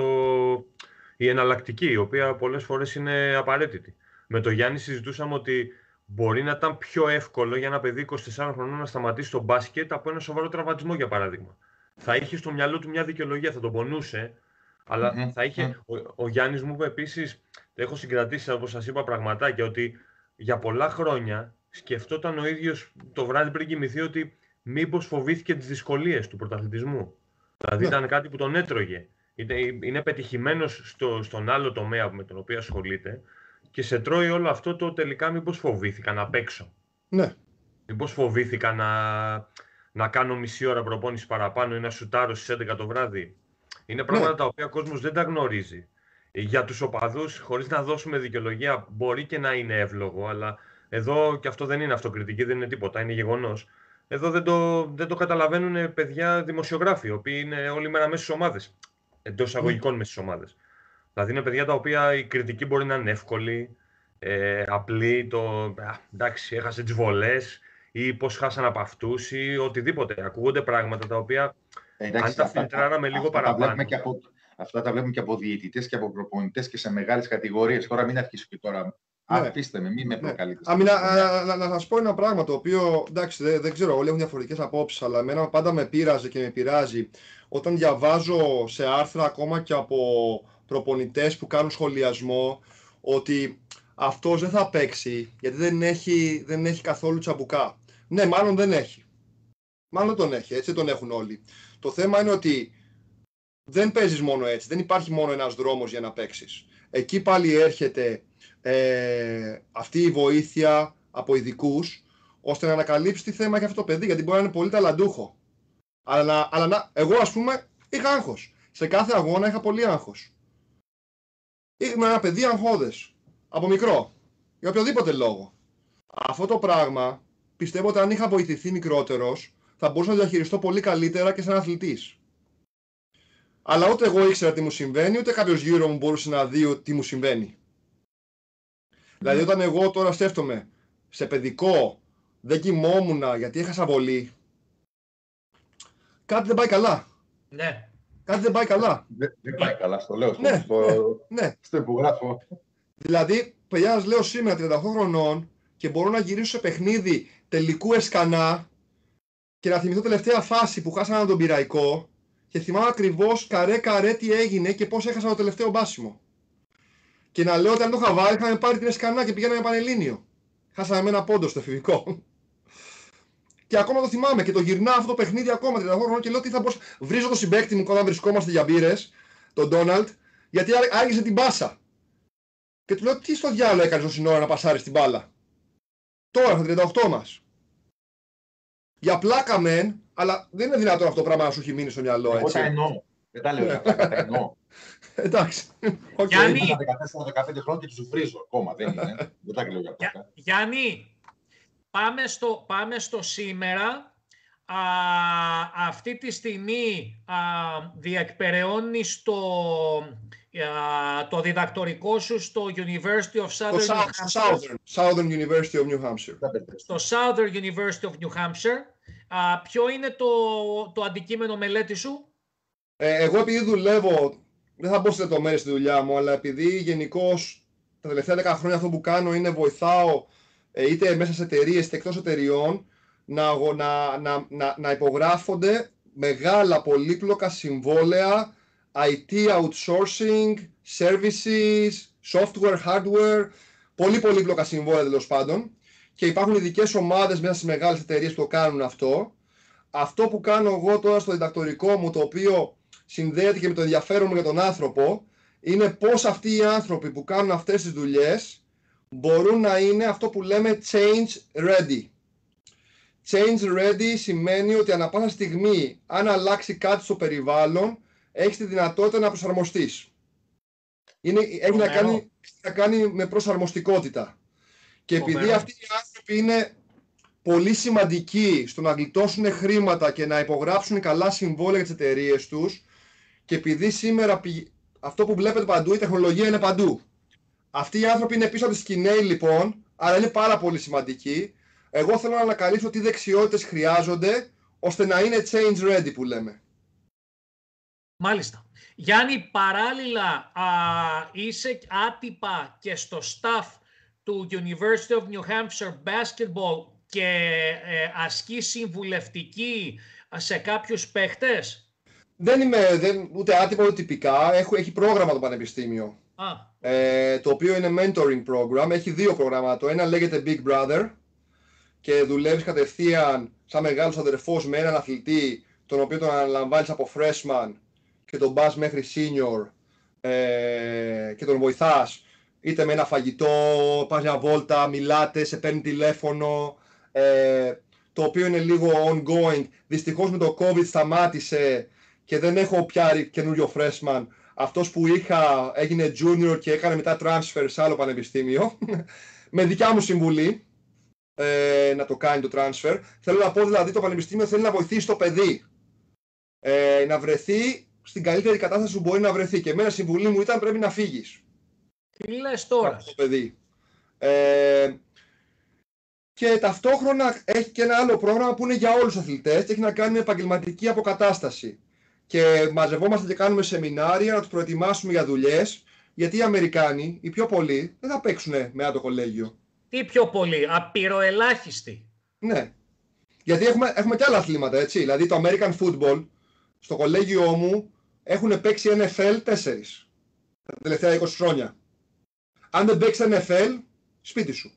η εναλλακτική, η οποία πολλές φορές είναι απαραίτητη. Με το Γιάννη συζητούσαμε ότι μπορεί να ήταν πιο εύκολο για ένα παιδί 24 χρονών να σταματήσει το μπάσκετ από ένα σοβαρό τραυματισμό, για παράδειγμα. Θα είχε στο μυαλό του μια δικαιολογία, θα τον πονούσε, αλλά θα είχε. Ο Γιάννης μου είπε επίσης, έχω συγκρατήσει, όπως σας είπα, πραγματάκια, ότι για πολλά χρόνια σκεφτόταν ο ίδιος το βράδυ πριν κοιμηθεί ότι μήπως φοβήθηκε τις δυσκολίες του πρωταθλητισμού. Δηλαδή ήταν κάτι που τον έτρωγε. Είναι πετυχημένος στον άλλο τομέα με τον οποίο ασχολείται και σε τρώει όλο αυτό το τελικά μήπως φοβήθηκα να παίξω. Ναι. Μήπως φοβήθηκα να κάνω μισή ώρα προπόνηση παραπάνω ή να σουτάρω στις 11 το βράδυ. Είναι πράγματα τα οποία ο κόσμος δεν τα γνωρίζει. Για τους οπαδούς, χωρίς να δώσουμε δικαιολογία, μπορεί και να είναι εύλογο, αλλά εδώ και αυτό δεν είναι αυτοκριτική, δεν είναι τίποτα, είναι γεγονός. Εδώ δεν το καταλαβαίνουν παιδιά δημοσιογράφοι, οι οποίοι είναι όλη μέρα μέσα στις ομάδες. Εντός εισαγωγικών μέσα στις ομάδες. Δηλαδή είναι παιδιά τα οποία η κριτική μπορεί να είναι εύκολη, απλή, εντάξει, έχασε τις βολές ή πώς χάσαν από αυτούς ή οτιδήποτε. Ακούγονται πράγματα τα οποία αν τα φιλτράραμε λίγο παραπάνω. Αυτά τα βλέπουμε και από διαιτητές και από προπονητές και σε μεγάλες κατηγορίες. Τώρα μην αρχίσω και τώρα. Αφήστε με, μην με προκαλείτε. Να σας πω ένα πράγμα το οποίο, εντάξει, δεν ξέρω, όλοι έχουν διαφορετικές απόψεις, αλλά εμένα πάντα με πείραζε και με πειράζει όταν διαβάζω σε άρθρα ακόμα και από προπονητές που κάνουν σχολιασμό ότι αυτός δεν θα παίξει γιατί δεν έχει καθόλου τσαμπουκά. Ναι, μάλλον δεν έχει. Μάλλον τον έχει, έτσι τον έχουν όλοι. Το θέμα είναι ότι δεν παίζεις μόνο έτσι, δεν υπάρχει μόνο ένας δρόμος για να παίξεις. Εκεί πάλι έρχεται αυτή η βοήθεια από ειδικούς, ώστε να ανακαλύψει τι θέμα έχει αυτό το παιδί, γιατί μπορεί να είναι πολύ ταλαντούχο. Αλλά εγώ, ας πούμε, είχα άγχος. Σε κάθε αγώνα είχα πολύ άγχος. Ήμουν ένα παιδί αγχώδες, από μικρό, για οποιοδήποτε λόγο. Αυτό το πράγμα, πιστεύω ότι αν είχα βοηθηθεί μικρότερος, θα μπορούσα να διαχειριστώ πολύ καλύτερα και σαν αθλητής. Αλλά ούτε εγώ ήξερα τι μου συμβαίνει, ούτε κάποιος γύρω μου μπορούσε να δει τι μου συμβαίνει. Δηλαδή όταν εγώ τώρα σκέφτομαι σε παιδικό, δεν κοιμόμουν γιατί έχασα βολή, κάτι δεν πάει καλά. Ναι. Κάτι δεν πάει καλά. Δεν πάει καλά, στο λέω. Στο υπογράφω. Δηλαδή, παιδιά, σας λέω σήμερα 38 χρονών και μπορώ να γυρίσω σε παιχνίδι τελικού εσκανά και να θυμηθώ τελευταία φάση που χάσανα τον Πειραϊκό και θυμάμαι ακριβώς καρέ τι έγινε και πώς έχασα το τελευταίο μπάσιμο. Και να λέω ότι αν το είχα βάλει, είχαμε πάρει την εσκανά και πηγαίναμε Πανελλήνιο. Χάσαμε με ένα πόντο στο εφηβικό. Και ακόμα το θυμάμαι και το γυρνάω αυτό το παιχνίδι ακόμα 38 χρόνια και λέω τι θα μπορούσα. Βρίζω το συμπαίκτη μου όταν βρισκόμαστε για μπύρες, τον Ντόναλτ, γιατί άγγιζε την μπάσα. Και του λέω τι στο διάλογο έκανες όσοι ώρα να πασάρεις την μπάλα. Τώρα στα 38 μας. Για πλάκα μεν, αλλά δεν είναι δυνατόν αυτό το πράγμα να σου έχει μείνει στο μυαλό, έτσι. Εγώ τα εννοώ. Δεν τα λέω για πλάκα, τα εννοώ. Εντάξει. Γιάννη. Ήμουν 14-15 χρόνια και τους βρίζω ακόμα, δεν είναι. Δεν τα λέω για πλάκα. Γιάννη, πάμε στο σήμερα. Αυτή τη στιγμή διεκπεραιώνεις το διδακτορικό σου στο University of Southern New Hampshire. Southern University of New Hampshire. Στο Southern University of New Hampshire. Ποιο είναι το αντικείμενο μελέτη σου? Εγώ επειδή δουλεύω, δεν θα μπω σε λεπτομέρειες στη δουλειά μου, αλλά επειδή γενικώς τα τελευταία 10 χρόνια αυτό που κάνω είναι βοηθάω είτε μέσα σε εταιρείες είτε εκτός εταιρειών να υπογράφονται μεγάλα πολύπλοκα συμβόλαια IT outsourcing, services, software, hardware, πολύ πολύπλοκα συμβόλαια τέλος πάντων, και υπάρχουν ειδικές ομάδες μέσα στις μεγάλες εταιρείες που το κάνουν αυτό. Αυτό που κάνω εγώ τώρα στο διδακτορικό μου, το οποίο συνδέεται και με το ενδιαφέρον μου για τον άνθρωπο, είναι πώς αυτοί οι άνθρωποι που κάνουν αυτές τις δουλειές μπορούν να είναι αυτό που λέμε change ready. Change ready σημαίνει ότι ανά πάσα στιγμή, αν αλλάξει κάτι στο περιβάλλον, έχεις τη δυνατότητα να προσαρμοστείς. Έχει να κάνει με προσαρμοστικότητα. Και επειδή αυτοί οι άνθρωποι είναι πολύ σημαντικοί στο να γλιτώσουν χρήματα και να υπογράψουν καλά συμβόλαια για τις εταιρείες τους, και επειδή σήμερα αυτό που βλέπετε παντού, η τεχνολογία είναι παντού. Αυτοί οι άνθρωποι είναι πίσω από τη σκηνή λοιπόν, άρα είναι πάρα πολύ σημαντικοί. Εγώ θέλω να ανακαλύψω τι δεξιότητες χρειάζονται, ώστε να είναι change ready που λέμε. Μάλιστα. Γιάννη, παράλληλα είσαι άτυπα και στο staff του University of New Hampshire Basketball και ασκεί συμβουλευτική σε κάποιους παίχτες? Δεν είμαι ούτε άτυπα ούτε τυπικά. Έχει πρόγραμμα το πανεπιστήμιο. Το οποίο είναι mentoring program. Έχει δύο προγράμματα. Το ένα λέγεται Big Brother και δουλεύεις κατευθείαν σαν μεγάλος αδερφός με έναν αθλητή, τον οποίο τον αναλαμβάνεις από freshman και τον πας μέχρι senior και τον βοηθάς είτε με ένα φαγητό, πας μια βόλτα, μιλάτε, σε παίρνει τηλέφωνο, το οποίο είναι λίγο ongoing. Δυστυχώς με το COVID σταμάτησε και δεν έχω πια καινούριο freshman. Αυτός που είχα έγινε junior και έκανε μετά transfer σε άλλο πανεπιστήμιο με δικιά μου συμβουλή να το κάνει το transfer. Θέλω να πω δηλαδή το πανεπιστήμιο θέλει να βοηθήσει το παιδί να βρεθεί στην καλύτερη κατάσταση που μπορεί να βρεθεί, και εμένα συμβουλή μου ήταν πρέπει να φύγεις. Τι λες τώρα? Το παιδί. Και ταυτόχρονα έχει και ένα άλλο πρόγραμμα που είναι για όλους τους αθλητές και έχει να κάνει με επαγγελματική αποκατάσταση. Και μαζευόμαστε και κάνουμε σεμινάρια να τους προετοιμάσουμε για δουλειές, γιατί οι Αμερικάνοι, οι πιο πολλοί, δεν θα παίξουν με το κολέγιο. Τι πιο πολύ, απειροελάχιστοι? Ναι. Γιατί έχουμε και άλλα αθλήματα, έτσι. Δηλαδή το American Football, στο κολέγιο μου, έχουν παίξει NFL 4 τα τελευταία 20 χρόνια. Αν δεν παίξει NFL, σπίτι σου.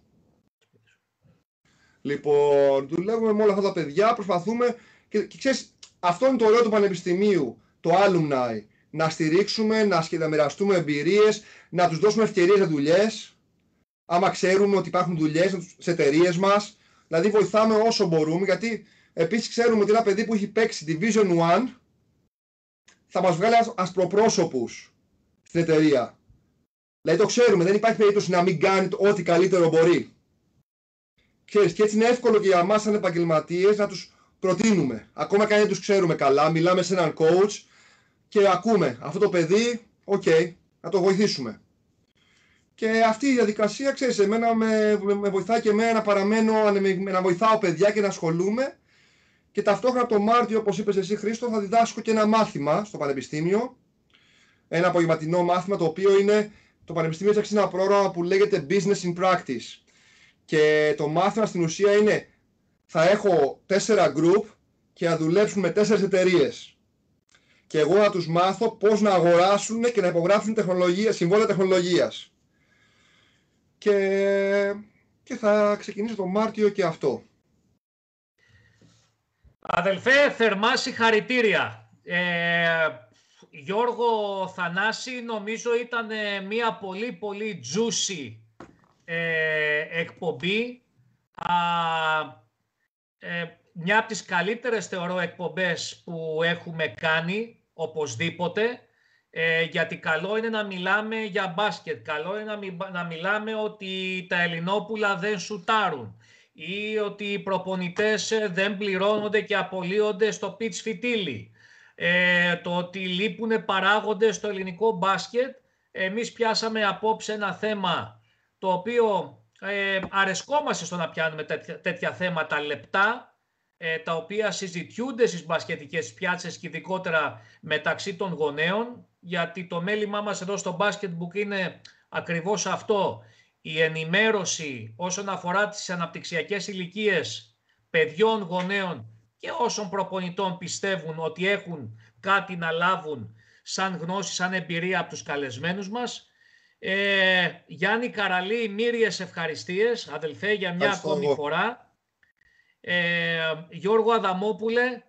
Λοιπόν, δουλεύουμε με όλα αυτά τα παιδιά, προσπαθούμε και ξέρεις, αυτό είναι το ωραίο του πανεπιστημίου, το alumni, να στηρίξουμε, να μοιραστούμε εμπειρίες, να τους δώσουμε ευκαιρίες για δουλειές, άμα ξέρουμε ότι υπάρχουν δουλειές σε εταιρείες μας, δηλαδή βοηθάμε όσο μπορούμε, γιατί επίσης ξέρουμε ότι ένα παιδί που έχει παίξει Division 1 θα μας βγάλει ασπροπρόσωπους στην εταιρεία. Δηλαδή το ξέρουμε, δεν υπάρχει περίπτωση να μην κάνει ό,τι καλύτερο μπορεί. Ξέρεις, και έτσι είναι εύκολο και για εμάς σαν επαγγελματίες να τους προτείνουμε. Ακόμα και αν δεν τους ξέρουμε καλά, μιλάμε σε έναν coach και ακούμε αυτό το παιδί, να το βοηθήσουμε. Και αυτή η διαδικασία, ξέρεις, εμένα με βοηθάει και εμένα να παραμένω, να βοηθάω παιδιά και να ασχολούμαι. Και ταυτόχρονα το Μάρτιο, όπως είπες εσύ Χρήστο, θα διδάσκω και ένα μάθημα στο Πανεπιστήμιο. Ένα απογευματινό μάθημα, το οποίο είναι, το Πανεπιστήμιο έχει ένα πρόγραμμα που λέγεται Business in Practice. Και το μάθημα στην ουσία είναι, θα έχω 4 group και θα δουλέψουν με 4 εταιρείες. Και εγώ να τους μάθω πώς να αγοράσουν και να υπογράψουν συμβόλαια τεχνολογίας. Και θα ξεκινήσω το Μάρτιο και αυτό. Αδελφέ, θερμά συγχαρητήρια. Γιώργο Θανάση, νομίζω ήταν μια πολύ πολύ juicy εκπομπή. Μια από τις καλύτερες θεωρώ εκπομπές που έχουμε κάνει οπωσδήποτε, γιατί καλό είναι να μιλάμε για μπάσκετ, καλό είναι να μιλάμε ότι τα Ελληνόπουλα δεν σουτάρουν ή ότι οι προπονητές δεν πληρώνονται και απολύονται στο pitch φιτίλι, το ότι λείπουν παράγοντες στο ελληνικό μπάσκετ. Εμείς πιάσαμε απόψε ένα θέμα το οποίο αρεσκόμαστε στο να πιάνουμε τέτοια θέματα λεπτά, τα οποία συζητιούνται στις μπασκετικές πιάτσες και ειδικότερα μεταξύ των γονέων, γιατί το μέλημά μας εδώ στο Basketbook είναι ακριβώς αυτό, η ενημέρωση όσον αφορά τις αναπτυξιακές ηλικίες παιδιών, γονέων και όσων προπονητών πιστεύουν ότι έχουν κάτι να λάβουν σαν γνώση, σαν εμπειρία από τους καλεσμένους μας. Γιάννη Καραλή, μύριες ευχαριστίες, αδελφέ, για μια ακόμη φορά. Γιώργο Αδαμόπουλε,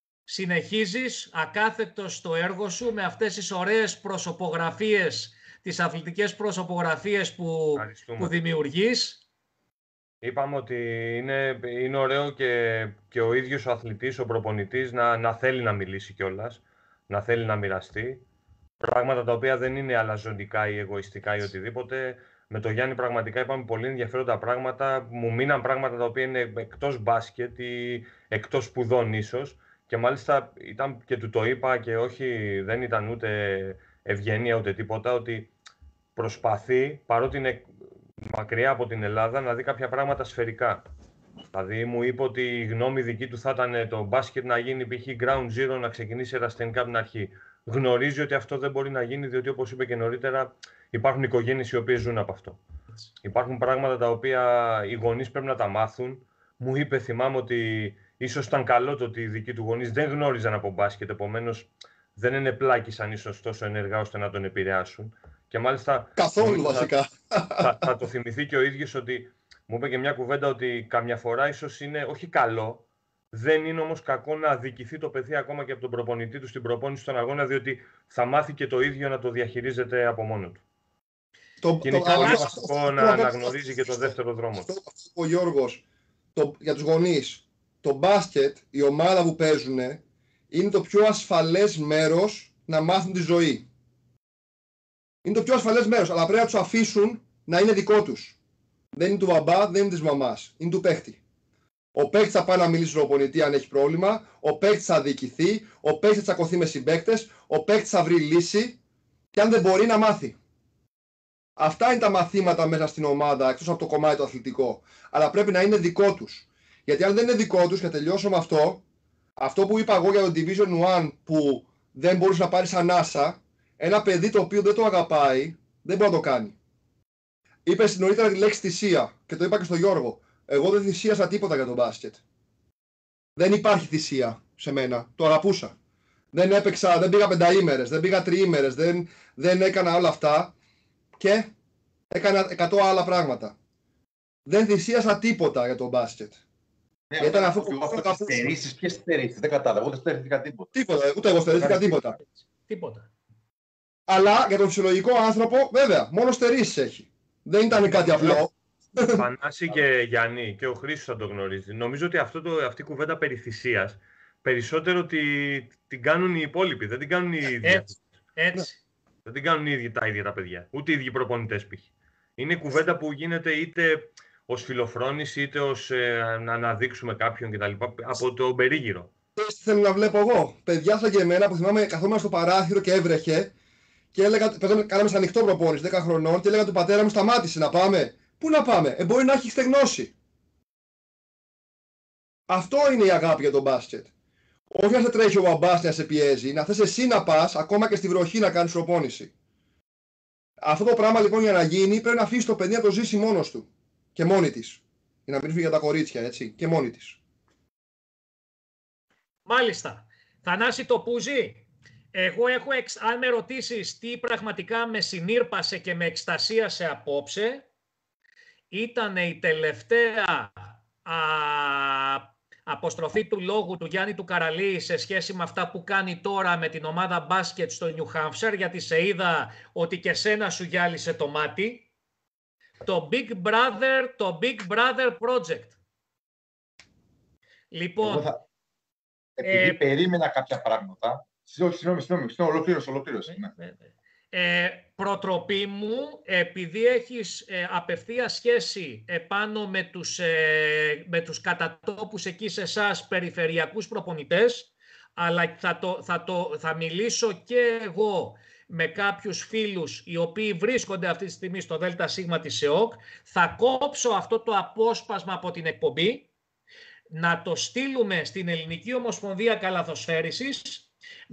συνεχίζεις ακάθεκτος στο έργο σου με αυτές τις ωραίες προσωπογραφίες, τις αθλητικές προσωπογραφίες που δημιουργείς. Είπαμε ότι είναι ωραίο και ο ίδιος ο αθλητής, ο προπονητής να θέλει να μιλήσει κιόλας, να θέλει να μοιραστεί. Πράγματα τα οποία δεν είναι αλαζονικά ή εγωιστικά ή οτιδήποτε. Με τον Γιάννη πραγματικά είπαμε πολύ ενδιαφέροντα πράγματα. Μου μείναν πράγματα τα οποία είναι εκτός μπάσκετ ή εκτός σπουδών ίσως. Και μάλιστα ήταν και του το είπα και όχι, δεν ήταν ούτε ευγενία ούτε τίποτα, ότι προσπαθεί, παρότι είναι μακριά από την Ελλάδα, να δει κάποια πράγματα σφαιρικά. Δηλαδή μου είπε ότι η γνώμη δική του θα ήταν το μπάσκετ να γίνει π.χ. ground zero, να ξεκινήσει ερασιτεχνικά από την αρχή. Γνωρίζει ότι αυτό δεν μπορεί να γίνει, διότι όπως είπε και νωρίτερα, υπάρχουν οικογένειες οι οποίες ζουν από αυτό. Υπάρχουν πράγματα τα οποία οι γονείς πρέπει να τα μάθουν. Μου είπε, θυμάμαι, ότι ίσως ήταν καλό το ότι οι δικοί του γονείς δεν γνώριζαν από μπάσκετ, επομένως δεν ενεπλάκησαν ίσως τόσο ενεργά ώστε να τον επηρεάσουν. Και μάλιστα. Καθόλου βασικά. Θα το θυμηθεί και ο ίδιος ότι μου είπε και μια κουβέντα ότι καμιά φορά ίσως είναι όχι καλό. Δεν είναι όμως κακό να αδικηθεί το παιδί ακόμα και από τον προπονητή του στην προπόνηση στον αγώνα, διότι θα μάθει και το ίδιο να το διαχειρίζεται από μόνο του. Και είναι πολύ βασικό να αναγνωρίζει και το δεύτερο δρόμο. Ο Γιώργος, για τους γονείς, το μπάσκετ, η ομάδα που παίζουν, είναι το πιο ασφαλές μέρος να μάθουν τη ζωή. Είναι το πιο ασφαλές μέρος, αλλά πρέπει να τους αφήσουν να είναι δικό τους. Δεν είναι του μπαμπά, δεν είναι της μαμάς, είναι του παίχτη. Ο παίκτης θα πάει να μιλήσει στον προπονητή αν έχει πρόβλημα, ο παίκτης θα διοικηθεί, ο παίκτης θα τσακωθεί με συμπαίκτες, ο παίκτης θα βρει λύση και αν δεν μπορεί να μάθει. Αυτά είναι τα μαθήματα μέσα στην ομάδα, εκτός από το κομμάτι το αθλητικό. Αλλά πρέπει να είναι δικό τους. Γιατί αν δεν είναι δικό τους, και τελειώσω με αυτό που είπα εγώ για το Division 1 που δεν μπορούσε να πάρει ανάσα, ένα παιδί το οποίο δεν το αγαπάει, δεν μπορεί να το κάνει. Είπε νωρίτερα τη λέξη θυσία και το είπα και στον Γιώργο. Εγώ δεν θυσίασα τίποτα για τον μπάσκετ. Δεν υπάρχει θυσία σε μένα. Το αγαπούσα. Δεν έπαιξα, δεν πήγα πενταήμερες, δεν πήγα τριήμερες, δεν έκανα όλα αυτά και έκανα 100 άλλα πράγματα. Δεν θυσίασα τίποτα για τον μπάσκετ. Ήταν αυτό που στερήσεις. Ποιες στερήσεις, δεν κατάλαβα. Εγώ δεν στερήθηκα τίποτα. Τίποτα, ούτε εγώ στερήθηκα τίποτα. Αλλά για τον φυσιολογικό άνθρωπο, βέβαια, μόνο στερήσεις έχει. Δεν ήταν κάτι απλό. Πανάση και Γιάννη, και ο Χρήστος θα το γνωρίζει. Νομίζω ότι αυτή η κουβέντα περί θυσίας περισσότερο την κάνουν οι υπόλοιποι, δεν την κάνουν οι ίδιοι. Έτσι. Δεν την κάνουν τα ίδια τα παιδιά, ούτε οι ίδιοι προπονητές π.χ. Είναι κουβέντα που γίνεται είτε ως φιλοφρόνηση, είτε ως να αναδείξουμε κάποιον κτλ. Από το περίγυρο. Τι θέλω να βλέπω εγώ. Παιδιά σαν και εμένα που θυμάμαι καθόμουν στο παράθυρο και έβρεχε και κάναμε σαν ανοιχτό προπόνηση 10 χρονών και έλεγα του πατέρα μου σταμάτησε να πάμε. Πού να πάμε, μπορεί να έχει στεγνώσει. Αυτό είναι η αγάπη για τον μπάσκετ. Όχι να σε τρέχει ο μπαμπάς να σε πιέζει, να θες εσύ να πας ακόμα και στη βροχή να κάνεις προπόνηση. Αυτό το πράγμα λοιπόν για να γίνει πρέπει να αφήσει το παιδί να το ζήσει μόνος του και μόνη της. Για να μην φύγει για τα κορίτσια, έτσι, και μόνη της. Μάλιστα. Θανάση Τοπούζη, εγώ έχω, αν με ρωτήσεις τι πραγματικά με συνήρπασε και με εκστασίασε απόψε, ήταν η τελευταία αποστροφή του λόγου του Γιάννη του Καραλή σε σχέση με αυτά που κάνει τώρα με την ομάδα μπάσκετ στο New Hampshire, γιατί σε είδα ότι και σένα σου γυάλισε το μάτι. Το Big Brother Project. Λοιπόν, επειδή περίμενα κάποια πράγματα, Συγγνώμη, ολοκλήρωσε. Ναι. Προτροπή μου, επειδή έχεις απευθεία σχέση επάνω με τους κατατόπους εκεί σε εσάς περιφερειακούς προπονητές, αλλά θα μιλήσω και εγώ με κάποιους φίλους οι οποίοι βρίσκονται αυτή τη στιγμή στο ΔΣ της ΕΟΚ, θα κόψω αυτό το απόσπασμα από την εκπομπή, να το στείλουμε στην Ελληνική Ομοσπονδία Καλαθοσφαίρισης,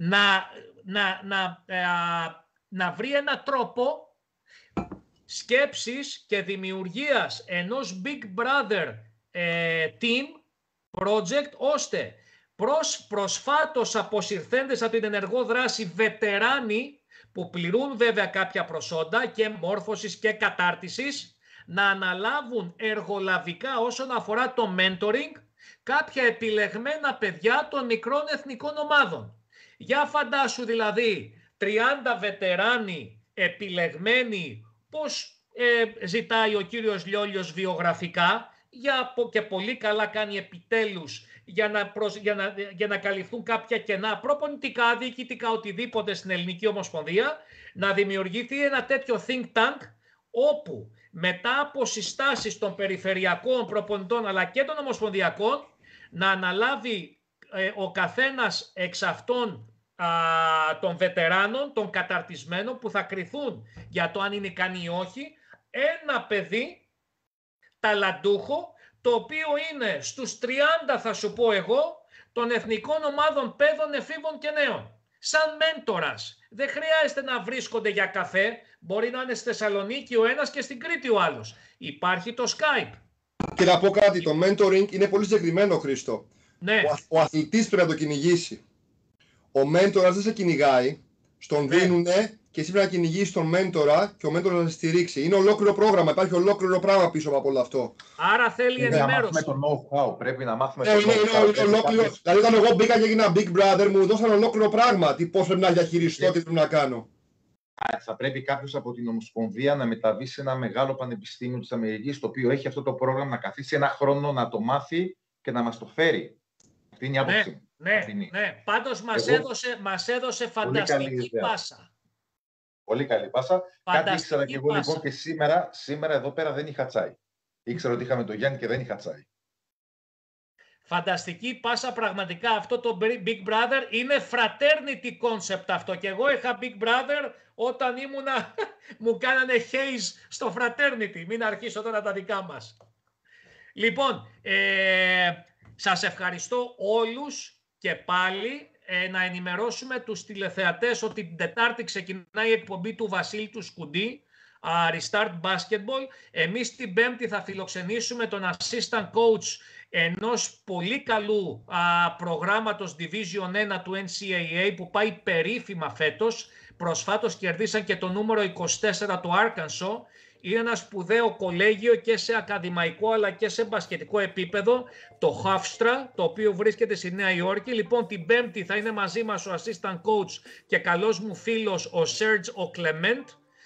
να βρει ένα τρόπο σκέψης και δημιουργίας ενός Big Brother team project, ώστε προσφάτως αποσυρθέντες από την ενεργό δράση βετεράνοι που πληρούν βέβαια κάποια προσόντα και μόρφωσης και κατάρτισης, να αναλάβουν εργολαβικά όσον αφορά το mentoring κάποια επιλεγμένα παιδιά των μικρών εθνικών ομάδων. Για φαντάσου δηλαδή 30 βετεράνοι επιλεγμένοι, πώς ζητάει ο κύριος Λιόλιος βιογραφικά, και πολύ καλά κάνει επιτέλους για να καλυφθούν κάποια κενά προπονητικά, διοικητικά, οτιδήποτε στην Ελληνική Ομοσπονδία, να δημιουργηθεί ένα τέτοιο think tank, όπου μετά από συστάσεις των περιφερειακών προπονητών αλλά και των ομοσπονδιακών, να αναλάβει ο καθένας εξ αυτών των βετεράνων, των καταρτισμένων, που θα κριθούν για το αν είναι ικανοί ή όχι, ένα παιδί ταλαντούχο, το οποίο είναι στους 30, θα σου πω εγώ, των εθνικών ομάδων παιδών, εφήβων και νέων. Σαν μέντορας. Δεν χρειάζεται να βρίσκονται για καφέ. Μπορεί να είναι στη Θεσσαλονίκη ο ένας και στην Κρήτη ο άλλος. Υπάρχει το Skype. Και να πω κάτι, το mentoring είναι πολύ συγκεκριμένο, Χρήστο. Ναι. Ο αθλητής πρέπει να το κυνηγήσει. Ο μέντορας δεν σε κυνηγάει, στον δίνουνε και εσύ πρέπει να κυνηγήσεις τον μέντορα και ο μέντορας να σε στηρίξει. Είναι ολόκληρο πρόγραμμα, υπάρχει ολόκληρο πράγμα πίσω από όλο αυτό. Άρα θέλει ενημέρωση. Να μάθουμε το know-how, πρέπει να μάθουμε το know-how. Είναι ολόκληρο. Δηλαδή, όταν εγώ μπήκα και έγινα Big Brother, μου δώσαν ολόκληρο πράγμα. Τι πώς πρέπει να διαχειριστώ, τι πρέπει να κάνω. Θα πρέπει κάποιος από την Ομοσπονδία να μεταβεί σε ένα μεγάλο πανεπιστήμιο της Αμερικής, το οποίο έχει αυτό το πρόγραμμα, να καθίσει ένα χρόνο να το μάθει και να μας το φέρει. Αυτή είναι η άποψή μου. Ναι. Πάντως μας έδωσε φανταστική πάσα. Πολύ καλή πάσα. Κάτι ήξερα και εγώ λοιπόν, και σήμερα εδώ πέρα δεν είχα τσάι. Ήξερα ότι είχαμε τον Γιάννη και δεν είχα τσάι. Φανταστική πάσα πραγματικά. Αυτό το Big Brother είναι fraternity concept αυτό. Και εγώ είχα Big Brother όταν ήμουνα, μου κάνανε haze στο fraternity. Μην αρχίσω τώρα τα δικά μας. Λοιπόν, σας ευχαριστώ όλους και πάλι. Να ενημερώσουμε τους τηλεθεατές ότι την Τετάρτη ξεκινάει η εκπομπή του Βασίλη του Σκουντή, Restart Basketball. Εμείς την Πέμπτη θα φιλοξενήσουμε τον assistant coach ενός πολύ καλού προγράμματος Division 1 του NCAA που πάει περίφημα φέτος. Προσφάτως κερδίσαν και το νούμερο 24 του Arkansas. Είναι ένα σπουδαίο κολέγιο και σε ακαδημαϊκό αλλά και σε μπασκετικό επίπεδο, το Hofstra, το οποίο βρίσκεται στη Νέα Υόρκη. Λοιπόν, την Πέμπτη θα είναι μαζί μας ο assistant coach και καλός μου φίλος ο Serge ο Clement.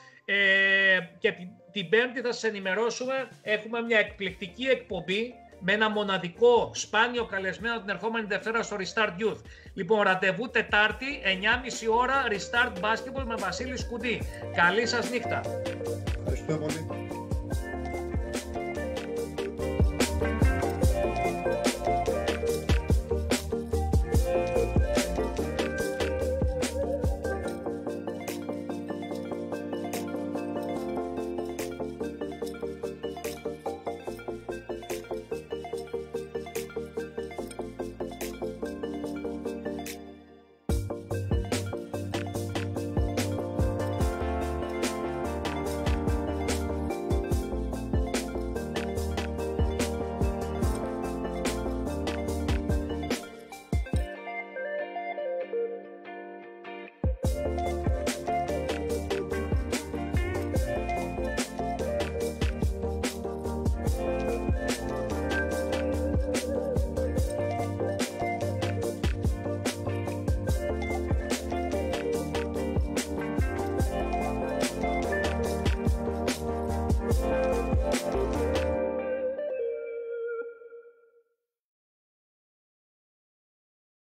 Και την Πέμπτη θα σας ενημερώσουμε, έχουμε μια εκπληκτική εκπομπή με ένα μοναδικό σπάνιο καλεσμένο την ερχόμενη Δευτέρα στο Restart Youth. Λοιπόν, ραντεβού Τετάρτη, 9.30 ώρα, Restart Basketball με Βασίλη Σκουντή. Καλή σας νύχτα. Ευχαριστώ πολύ.